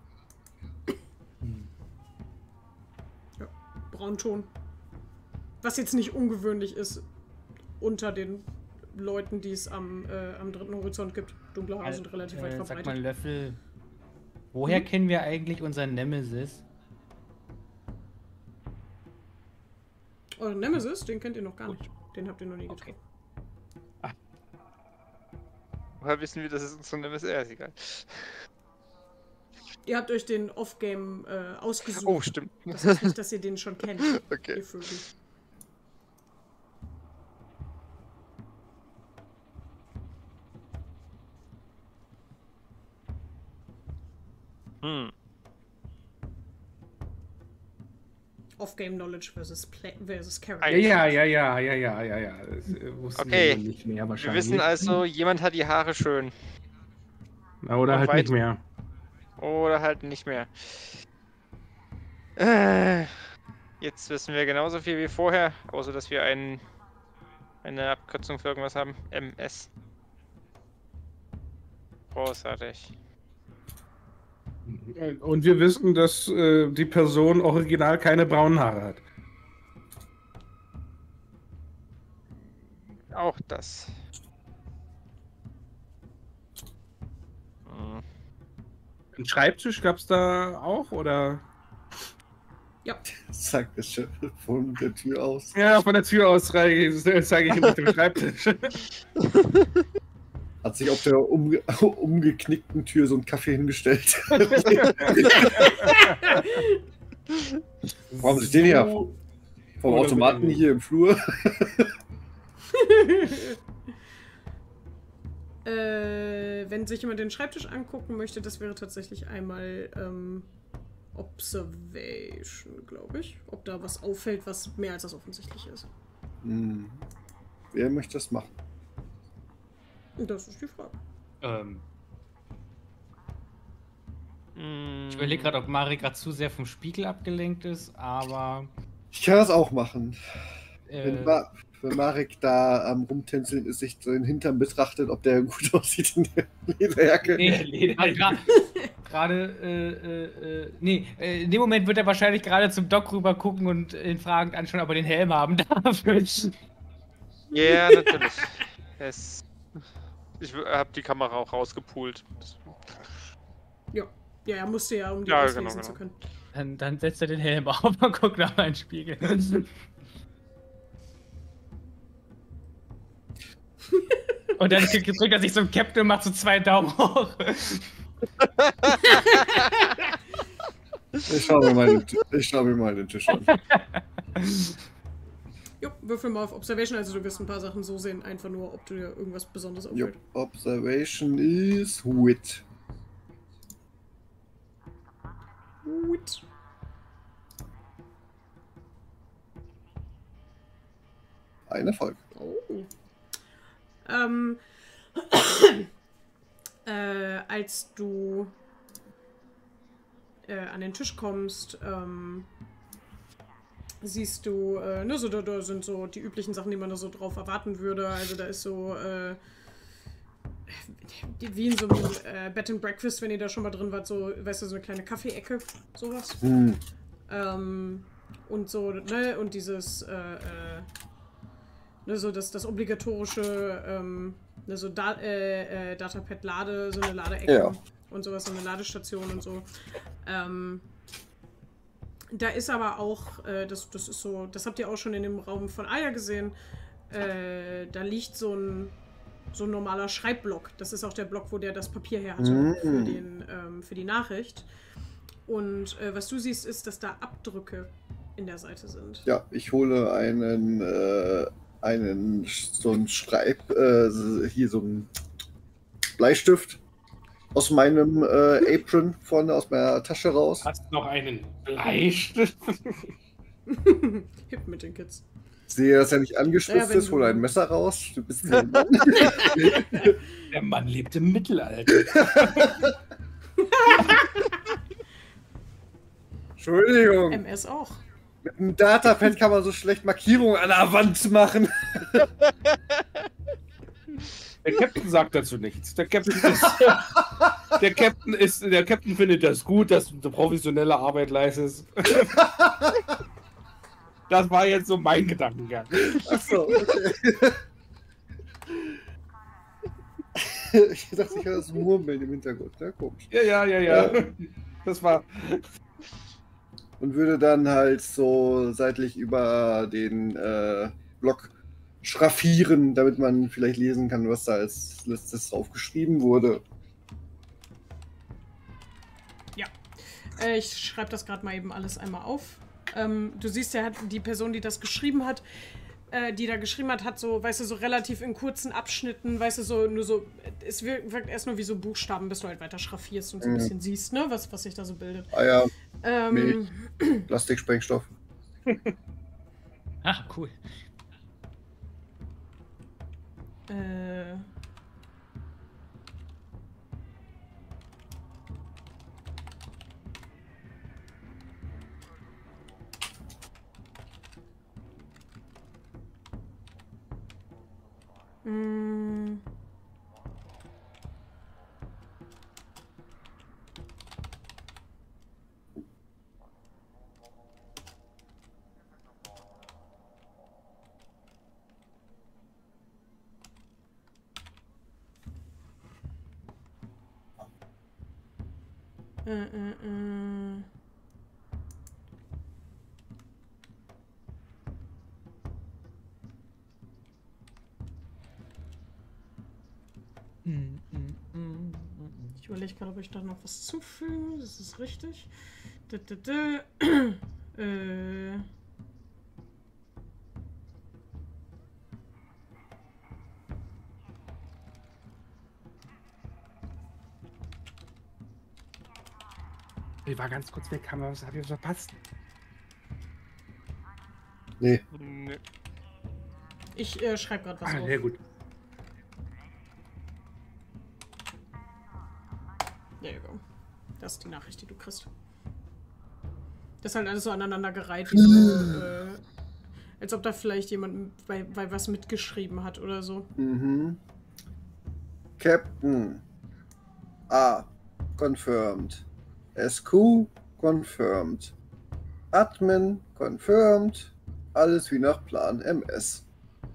Ja, Braunton. Was jetzt nicht ungewöhnlich ist unter den Leuten, die es am, äh, am dritten Horizont gibt. Dunkle Haare sind relativ weit äh, verbreitet. Sag mal, Löffel, woher Mhm. kennen wir eigentlich unseren Nemesis? Euren Nemesis, den kennt ihr noch gar nicht. Den habt ihr noch nie getroffen. Okay. Woher wissen wir, dass es unser Nemesis ist? Egal. Ihr habt euch den Off-Game äh, ausgesucht. Oh, stimmt. Das heißt nicht, dass ihr den schon kennt, Okay. ihr Vögel. Hm. Off-Game Knowledge versus, Play versus Ja, Character. ja, ja, ja, ja, ja, ja, ja. Das äh, wussten Okay. wir noch nicht mehr Wir wahrscheinlich. wissen also, jemand hat die Haare schön. Na, oder Und halt weit- nicht mehr. Oder halt nicht mehr. Äh, jetzt wissen wir genauso viel wie vorher, außer dass wir ein, eine Abkürzung für irgendwas haben. M S. Großartig. Und wir wissen, dass äh, die Person original keine braunen Haare hat. Auch das. Hm. Einen Schreibtisch gab es da auch, oder? Ja. Sagt der Chef von der Tür aus. Ja, von der Tür aus zeige ich ihm mit dem Schreibtisch. Hat sich auf der umge umgeknickten Tür so ein Kaffee hingestellt. Wo haben Sie den her? So- Vom Oder Automaten mit dem- hier im Flur. äh, wenn sich jemand den Schreibtisch angucken möchte, das wäre tatsächlich einmal ähm, Observation, glaube ich. Ob da was auffällt, was mehr als das offensichtlich ist. Hm. Wer möchte das machen? Und das ist die Frage. Ähm, Hm. ich überlege gerade, ob Mari gerade zu sehr vom Spiegel abgelenkt ist, aber Ich kann das auch machen. äh, Wenn, Ma wenn Marek da am Rumtänzeln ist, sich seinen Hintern betrachtet, ob der gut aussieht in der Lederjacke. nee, gerade, äh, äh, äh, nee, äh, in dem Moment wird er wahrscheinlich gerade zum Doc rüber gucken und ihn fragend anschauen, ob er den Helm haben darf. Ja, natürlich. Es, ich habe die Kamera auch rausgepult. Ja. Ja, er musste ja, um die Ja, auslesen genau, zu genau. können. Dann, dann setzt er den Helm auf und guckt nach meinen Spiegel. Und dann drückt er sich zum Captain und macht so zwei Daumen hoch. Ich schau mir mal den, Ti- ich schau mir mal den Tisch an. Jo, würfel mal auf Observation, also du wirst ein paar Sachen so sehen, einfach nur, ob dir irgendwas Besonderes Jo. auffällt. Observation is wit. Gut. Ein Erfolg. Oh. Ähm, äh, als du äh, an den Tisch kommst, ähm, siehst du, äh, ne, so, da, da sind so die üblichen Sachen, die man da so drauf erwarten würde. Also da ist so, äh, wie in so einem äh, Bed and Breakfast, wenn ihr da schon mal drin wart, so, weißt du, so eine kleine Kaffeeecke, sowas. Hm. Ähm, und so, ne, und dieses, äh, äh, ne, so das, das obligatorische, ähm, ne, so da, äh, äh, Datapad-Lade, so eine Ladeecke Ja. und sowas, so eine Ladestation und so. Ähm, da ist aber auch, äh, das, das ist so, das habt ihr auch schon in dem Raum von Aya gesehen, äh, da liegt so ein, so ein normaler Schreibblock. Das ist auch der Block, wo der das Papier her hatte Mhm. für, den, ähm, für die Nachricht. Und äh, was du siehst, ist, dass da Abdrücke in der Seite sind. Ja, ich hole einen, äh, einen, so einen Schreib, äh, hier so einen Bleistift aus meinem äh, Apron vorne aus meiner Tasche raus. Hast noch einen Bleistift? Hip mit den Kids. Sehe, dass er nicht angespitzt Ja, wenn ist, hole du- ein Messer raus. Du bist ein Mann. Der Mann lebt im Mittelalter. Entschuldigung. M S auch. Mit einem Datapad kann man so schlecht Markierungen an der Wand machen. Der Captain sagt dazu nichts. Der Captain ist, der Captain ist, der Captain findet das gut, dass du professionelle Arbeit leistest. Das war jetzt so mein Gedankengang. Achso, okay. Ich dachte, ich höre das Murmeln im Hintergrund. Ja, komisch. Ja, ja, ja, ja. Das war. Und würde dann halt so seitlich über den äh, Block schraffieren, damit man vielleicht lesen kann, was da als letztes draufgeschrieben wurde. Ja. Äh, ich schreibe das gerade mal eben alles einmal auf. Ähm, du siehst ja, die Person, die das geschrieben hat, äh, die da geschrieben hat, hat so, weißt du, so relativ in kurzen Abschnitten, weißt du, so nur so, es wirkt erst nur wie so Buchstaben, bis du halt weiter schraffierst und so ein Mhm. bisschen siehst, ne, was, was sich da so bildet. Ah ja, Ähm, Plastiksprengstoff. Ah, cool. äh, Mm. Äh, äh, äh. Ich überlege gerade, ob ich da noch was zufügen. Das ist richtig. Da, da, da. äh. Ich war ganz kurz weg, haben wir was, hab ich was verpasst? Nee. Nö. Ich äh, schreibe gerade was Ah, auf. sehr gut. There you go. Das ist die Nachricht, die du kriegst. Das ist halt alles so aneinandergereiht, wie so, äh, als ob da vielleicht jemand bei, bei was mitgeschrieben hat oder so. Mhm. Captain. A. Confirmed. S Q. Confirmed. Admin. Confirmed. Alles wie nach Plan M S.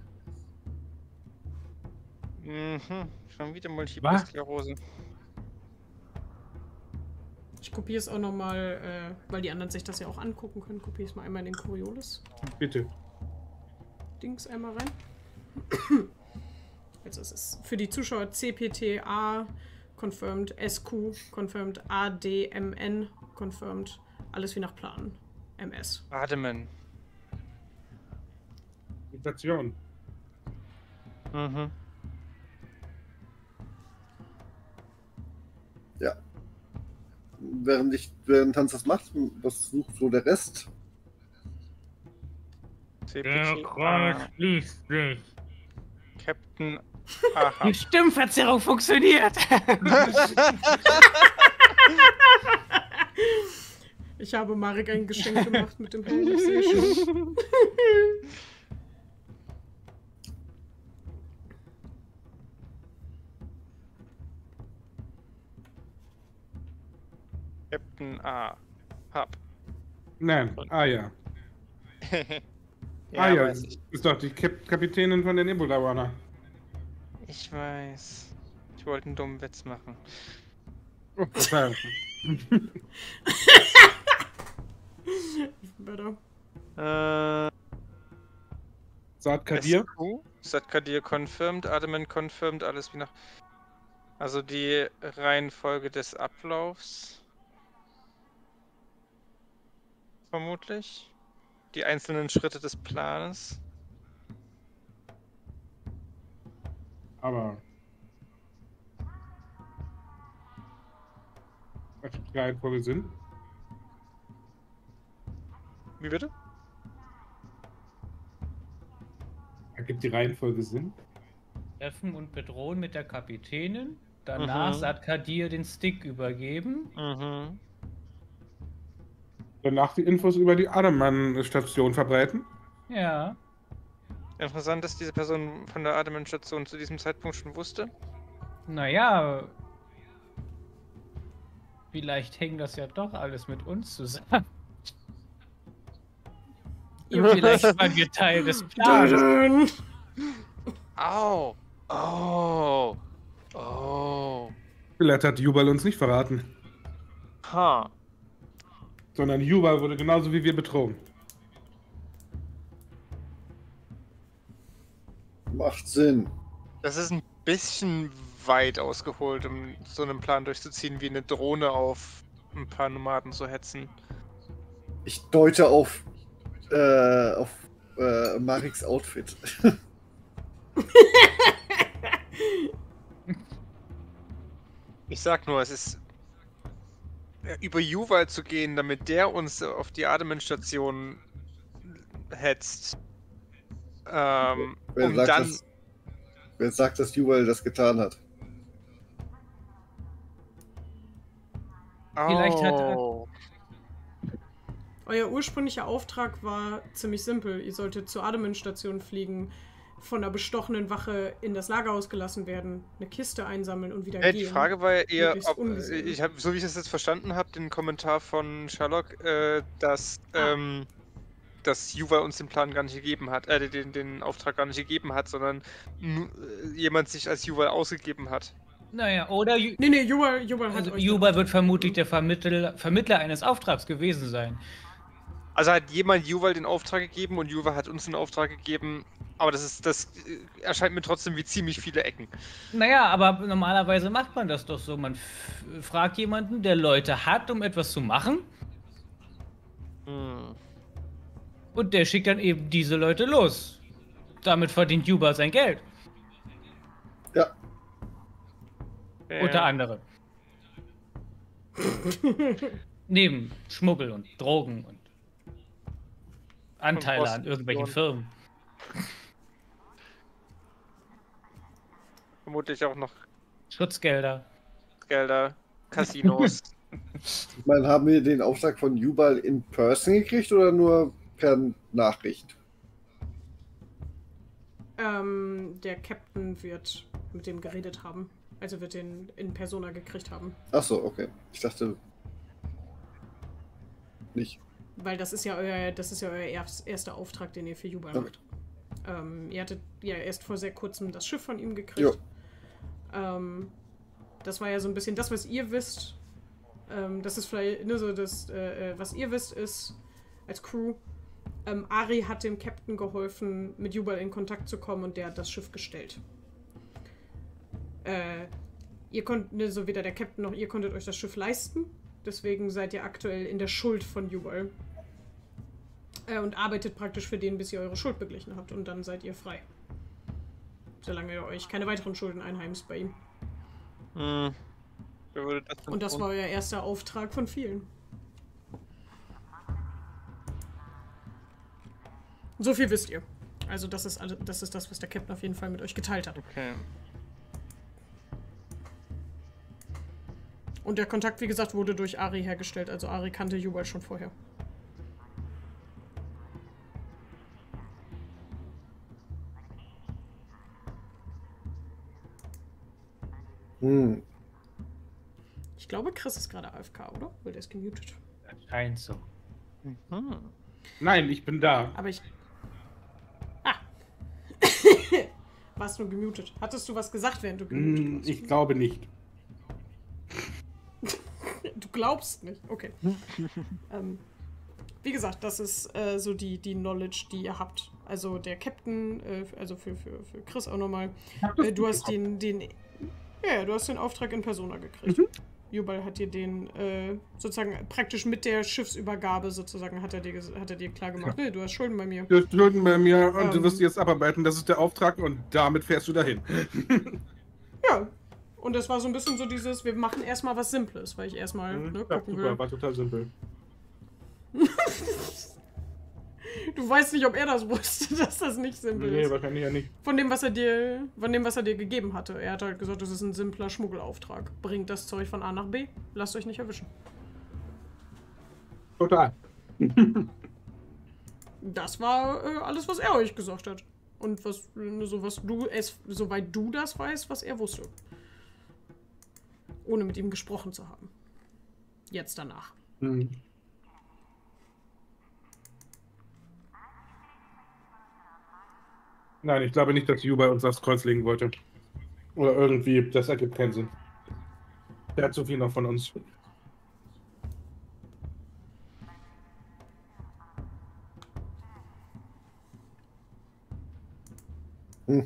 Mhm. Schon wieder Multiple Was? Sklerose. Ich kopiere es auch nochmal, äh, weil die anderen sich das ja auch angucken können. Kopiere ich es mal einmal in den Coriolis-Dings Bitte. einmal rein. Also es ist für die Zuschauer C P T A confirmed, S Q confirmed, A D M N confirmed. Alles wie nach Plan. M S. Ademen. Mutation. Mhm. Ja. Während ich, während Hans das macht, was sucht so der Rest? C P Der T Kreis A. schließt sich. Captain Ahab. Die Stimmverzerrung funktioniert. Ich habe Marek ein Geschenk gemacht mit dem Helm. Ich sehe schon. Captain Ahab. Nein, ah ja. Ja, ah ja, weiß ich. ist doch die Kap Kapitänin von der Nebula Runner. Ich weiß. Ich wollte einen dummen Witz machen. Oh, Verzeihung. Better. Äh, Saat Kadir? S Q? Satkadir confirmed, Ademen confirmed, alles wie nach. Also die Reihenfolge des Ablaufs. Vermutlich. Die einzelnen Schritte des Planes. Aber. Was die Reihenfolge sind? Wie bitte? Ergibt die Reihenfolge Sinn? Treffen und bedrohen mit der Kapitänin. Danach Mhm. Saat Kadir den Stick übergeben. Mhm. Danach die Infos über die Ademann-Station verbreiten. Ja. Interessant, dass diese Person von der Ademann-Station zu diesem Zeitpunkt schon wusste. Naja. Vielleicht hängt das ja doch alles mit uns zusammen. Vielleicht waren wir Teil des Plans. Au! Oh! Oh! Vielleicht hat Jubal uns nicht verraten. Ha! Sondern Jubal wurde genauso wie wir betrogen. Macht Sinn. Das ist ein bisschen weit ausgeholt, um so einen Plan durchzuziehen, wie eine Drohne auf ein paar Nomaden zu hetzen. Ich deute auf, äh, auf äh, Mariks Outfit. Ich sag nur, es ist über Juwal zu gehen, damit der uns auf die Ademann-Station hetzt. Ähm, wer, um sagt, dann... dass, wer sagt, dass Jubal das getan hat? Vielleicht hat er- Oh. Euer ursprünglicher Auftrag war ziemlich simpel. Ihr solltet zur Ademann-Station fliegen, von einer bestochenen Wache in das Lagerhaus gelassen werden, eine Kiste einsammeln und wieder Hey, gehen. die Frage war ja eher, Möglichst ob, ungesehen. ich habe, so wie ich das jetzt verstanden habe, den Kommentar von Sherlock, äh, dass, Ah. ähm, dass Juwal uns den Plan gar nicht gegeben hat, äh, den, den Auftrag gar nicht gegeben hat, sondern nu- äh, jemand sich als Juwal ausgegeben hat. Naja, oder Ju Nee, nee, Jubal, Jubal hat also euch... Jubal wird vermutlich der Vermittler, Vermittler eines Auftrags gewesen sein. Also hat jemand Juwal den Auftrag gegeben und Juwal hat uns den Auftrag gegeben, aber das ist, das äh, erscheint mir trotzdem wie ziemlich viele Ecken. Naja, aber normalerweise macht man das doch so. Man f- fragt jemanden, der Leute hat, um etwas zu machen, Hm. und der schickt dann eben diese Leute los. Damit verdient Jubal sein Geld. Ja, Äh, Unter anderem. Neben Schmuggel und Drogen und Anteile an irgendwelchen Firmen. Vermutlich auch noch Schutzgelder. Gelder, Casinos. ich meine, haben wir den Auftrag von Jubal in person gekriegt oder nur per Nachricht? Ähm, der Captain wird mit dem geredet haben. Also wird den in Persona gekriegt haben. Achso, okay. Ich dachte nicht. Weil das ist ja euer, das ist ja euer erst, erster Auftrag, den ihr für Jubal Ja. habt. Ähm, ihr hattet ja erst vor sehr kurzem das Schiff von ihm Jo. gekriegt. Ähm, das war ja so ein bisschen das, was ihr wisst. Ähm, das ist vielleicht, ne, so das, äh, was ihr wisst, ist als Crew. Ähm, Ari hat dem Captain geholfen, mit Jubal in Kontakt zu kommen und der hat das Schiff gestellt. Äh, ihr konntet, ne, so weder der Captain noch ihr konntet euch das Schiff leisten. Deswegen seid ihr aktuell in der Schuld von Jubal. Äh, und arbeitet praktisch für den, bis ihr eure Schuld beglichen habt. Und dann seid ihr frei. Solange ihr euch keine weiteren Schulden einheimst bei ihm. Hm. Wer würde das denn Und das tun? war euer erster Auftrag von vielen. So viel wisst ihr. Also das ist, alle, das ist das, was der Captain auf jeden Fall mit euch geteilt hat. Okay. Und der Kontakt, wie gesagt, wurde durch Ari hergestellt. Also Ari kannte Jubal schon vorher. Hm. Ich glaube, Chris ist gerade A F K, oder? Weil der ist gemutet. Scheint so. Mhm. Nein, ich bin da. Aber ich... Ah! Warst du gemutet? Hattest du was gesagt, während du gemutet Hm, warst? ich glaube nicht. Du glaubst nicht. Okay. ähm, wie gesagt, das ist äh, so die, die Knowledge, die ihr habt. Also der Captain, äh, also für, für, für Chris auch nochmal. Äh, du hast den, den. Ja, ja, du hast den Auftrag in Persona gekriegt. Mhm. Jubal hat dir den äh, sozusagen praktisch mit der Schiffsübergabe sozusagen hat er dir, ges- hat er dir klar gemacht. Nee, du hast Schulden bei mir. Du hast Schulden bei mir und du Ähm. wirst die jetzt abarbeiten. Das ist der Auftrag und damit fährst du dahin. Ja. Und das war so ein bisschen so dieses, wir machen erstmal was Simples, weil ich erstmal ne, Ja, gucken super, will. war total simpel. Du weißt nicht, ob er das wusste, dass das nicht simpel Nee, ist. wahrscheinlich ja nicht. Von dem, was er dir, von dem, was er dir gegeben hatte. Er hat halt gesagt, das ist ein simpler Schmuggelauftrag. Bringt das Zeug von A nach B, lasst euch nicht erwischen. Total. Das war äh, alles, was er euch gesagt hat. Und was, so was du, es, soweit du das weißt, was er wusste. Ohne mit ihm gesprochen zu haben. Jetzt danach. Hm. Nein, ich glaube nicht, dass Yu bei uns aufs Kreuz legen wollte. Oder irgendwie, das ergibt keinen Sinn. Der hat zu viel noch von uns. Hm.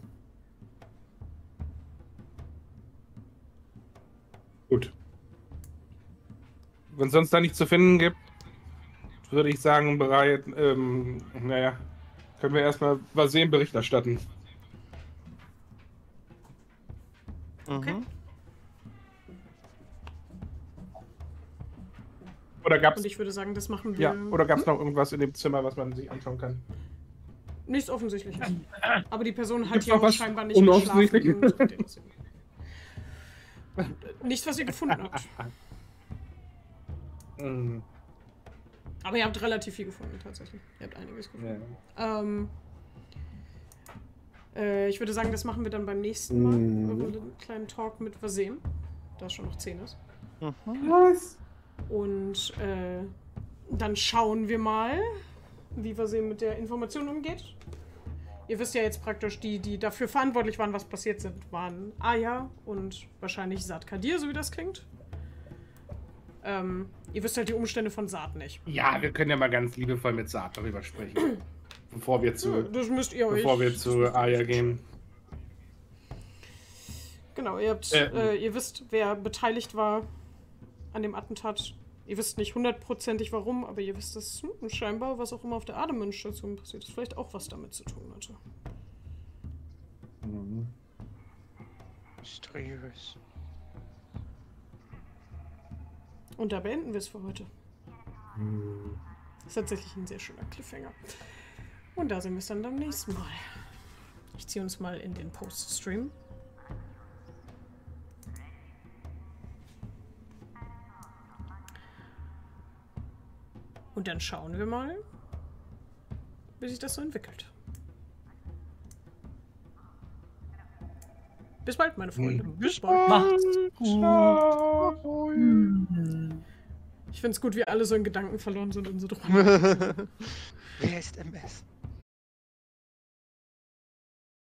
Gut. Wenn es sonst da nichts zu finden gibt, würde ich sagen, bereit, ähm, naja, können wir erstmal Vasem Bericht erstatten. Okay. Mhm. Oder gab's, Und ich würde sagen, das machen wir. ja, oder gab's noch irgendwas in dem Zimmer, was man sich anschauen kann? Nichts Offensichtliches. Aber die Person hat Gibt's ja noch auch was scheinbar nicht Unoffensichtliches? geschlafen. Und nichts, was ihr gefunden habt. Mhm. Aber ihr habt relativ viel gefunden, tatsächlich. Ihr habt einiges gefunden. Ja. Ähm, äh, ich würde sagen, das machen wir dann beim nächsten Mal. Mhm. Einen kleinen Talk mit Vasem. Da es schon noch zehn ist. Mhm. Was? Und äh, dann schauen wir mal, wie Vasem mit der Information umgeht. Ihr wisst ja jetzt praktisch, die, die dafür verantwortlich waren, was passiert sind, waren Aya und wahrscheinlich Saad Kadir, so wie das klingt. Ähm, ihr wisst halt die Umstände von Saad nicht. Ja, wir können ja mal ganz liebevoll mit Saad darüber sprechen. Bevor wir zu, Das müsst ihr euch... bevor wir zu Aya gehen. Genau, ihr habt, Äh, äh, ihr wisst, wer beteiligt war an dem Attentat. Ihr wisst nicht hundertprozentig warum, aber ihr wisst, dass hm, scheinbar, was auch immer auf der Ademündstation passiert ist, vielleicht auch was damit zu tun hatte. Mhm. Mysteriös. Und da beenden wir es für heute. Hm. Das ist tatsächlich ein sehr schöner Cliffhanger. Und da sehen wir es dann beim nächsten Mal. Ich ziehe uns mal in den Post-Stream. Und dann schauen wir mal, wie sich das so entwickelt. Bis bald, meine Freunde. Bis bald. Macht's gut. Ich find's gut, wie alle so in Gedanken verloren sind und so drum. Wer ist M S?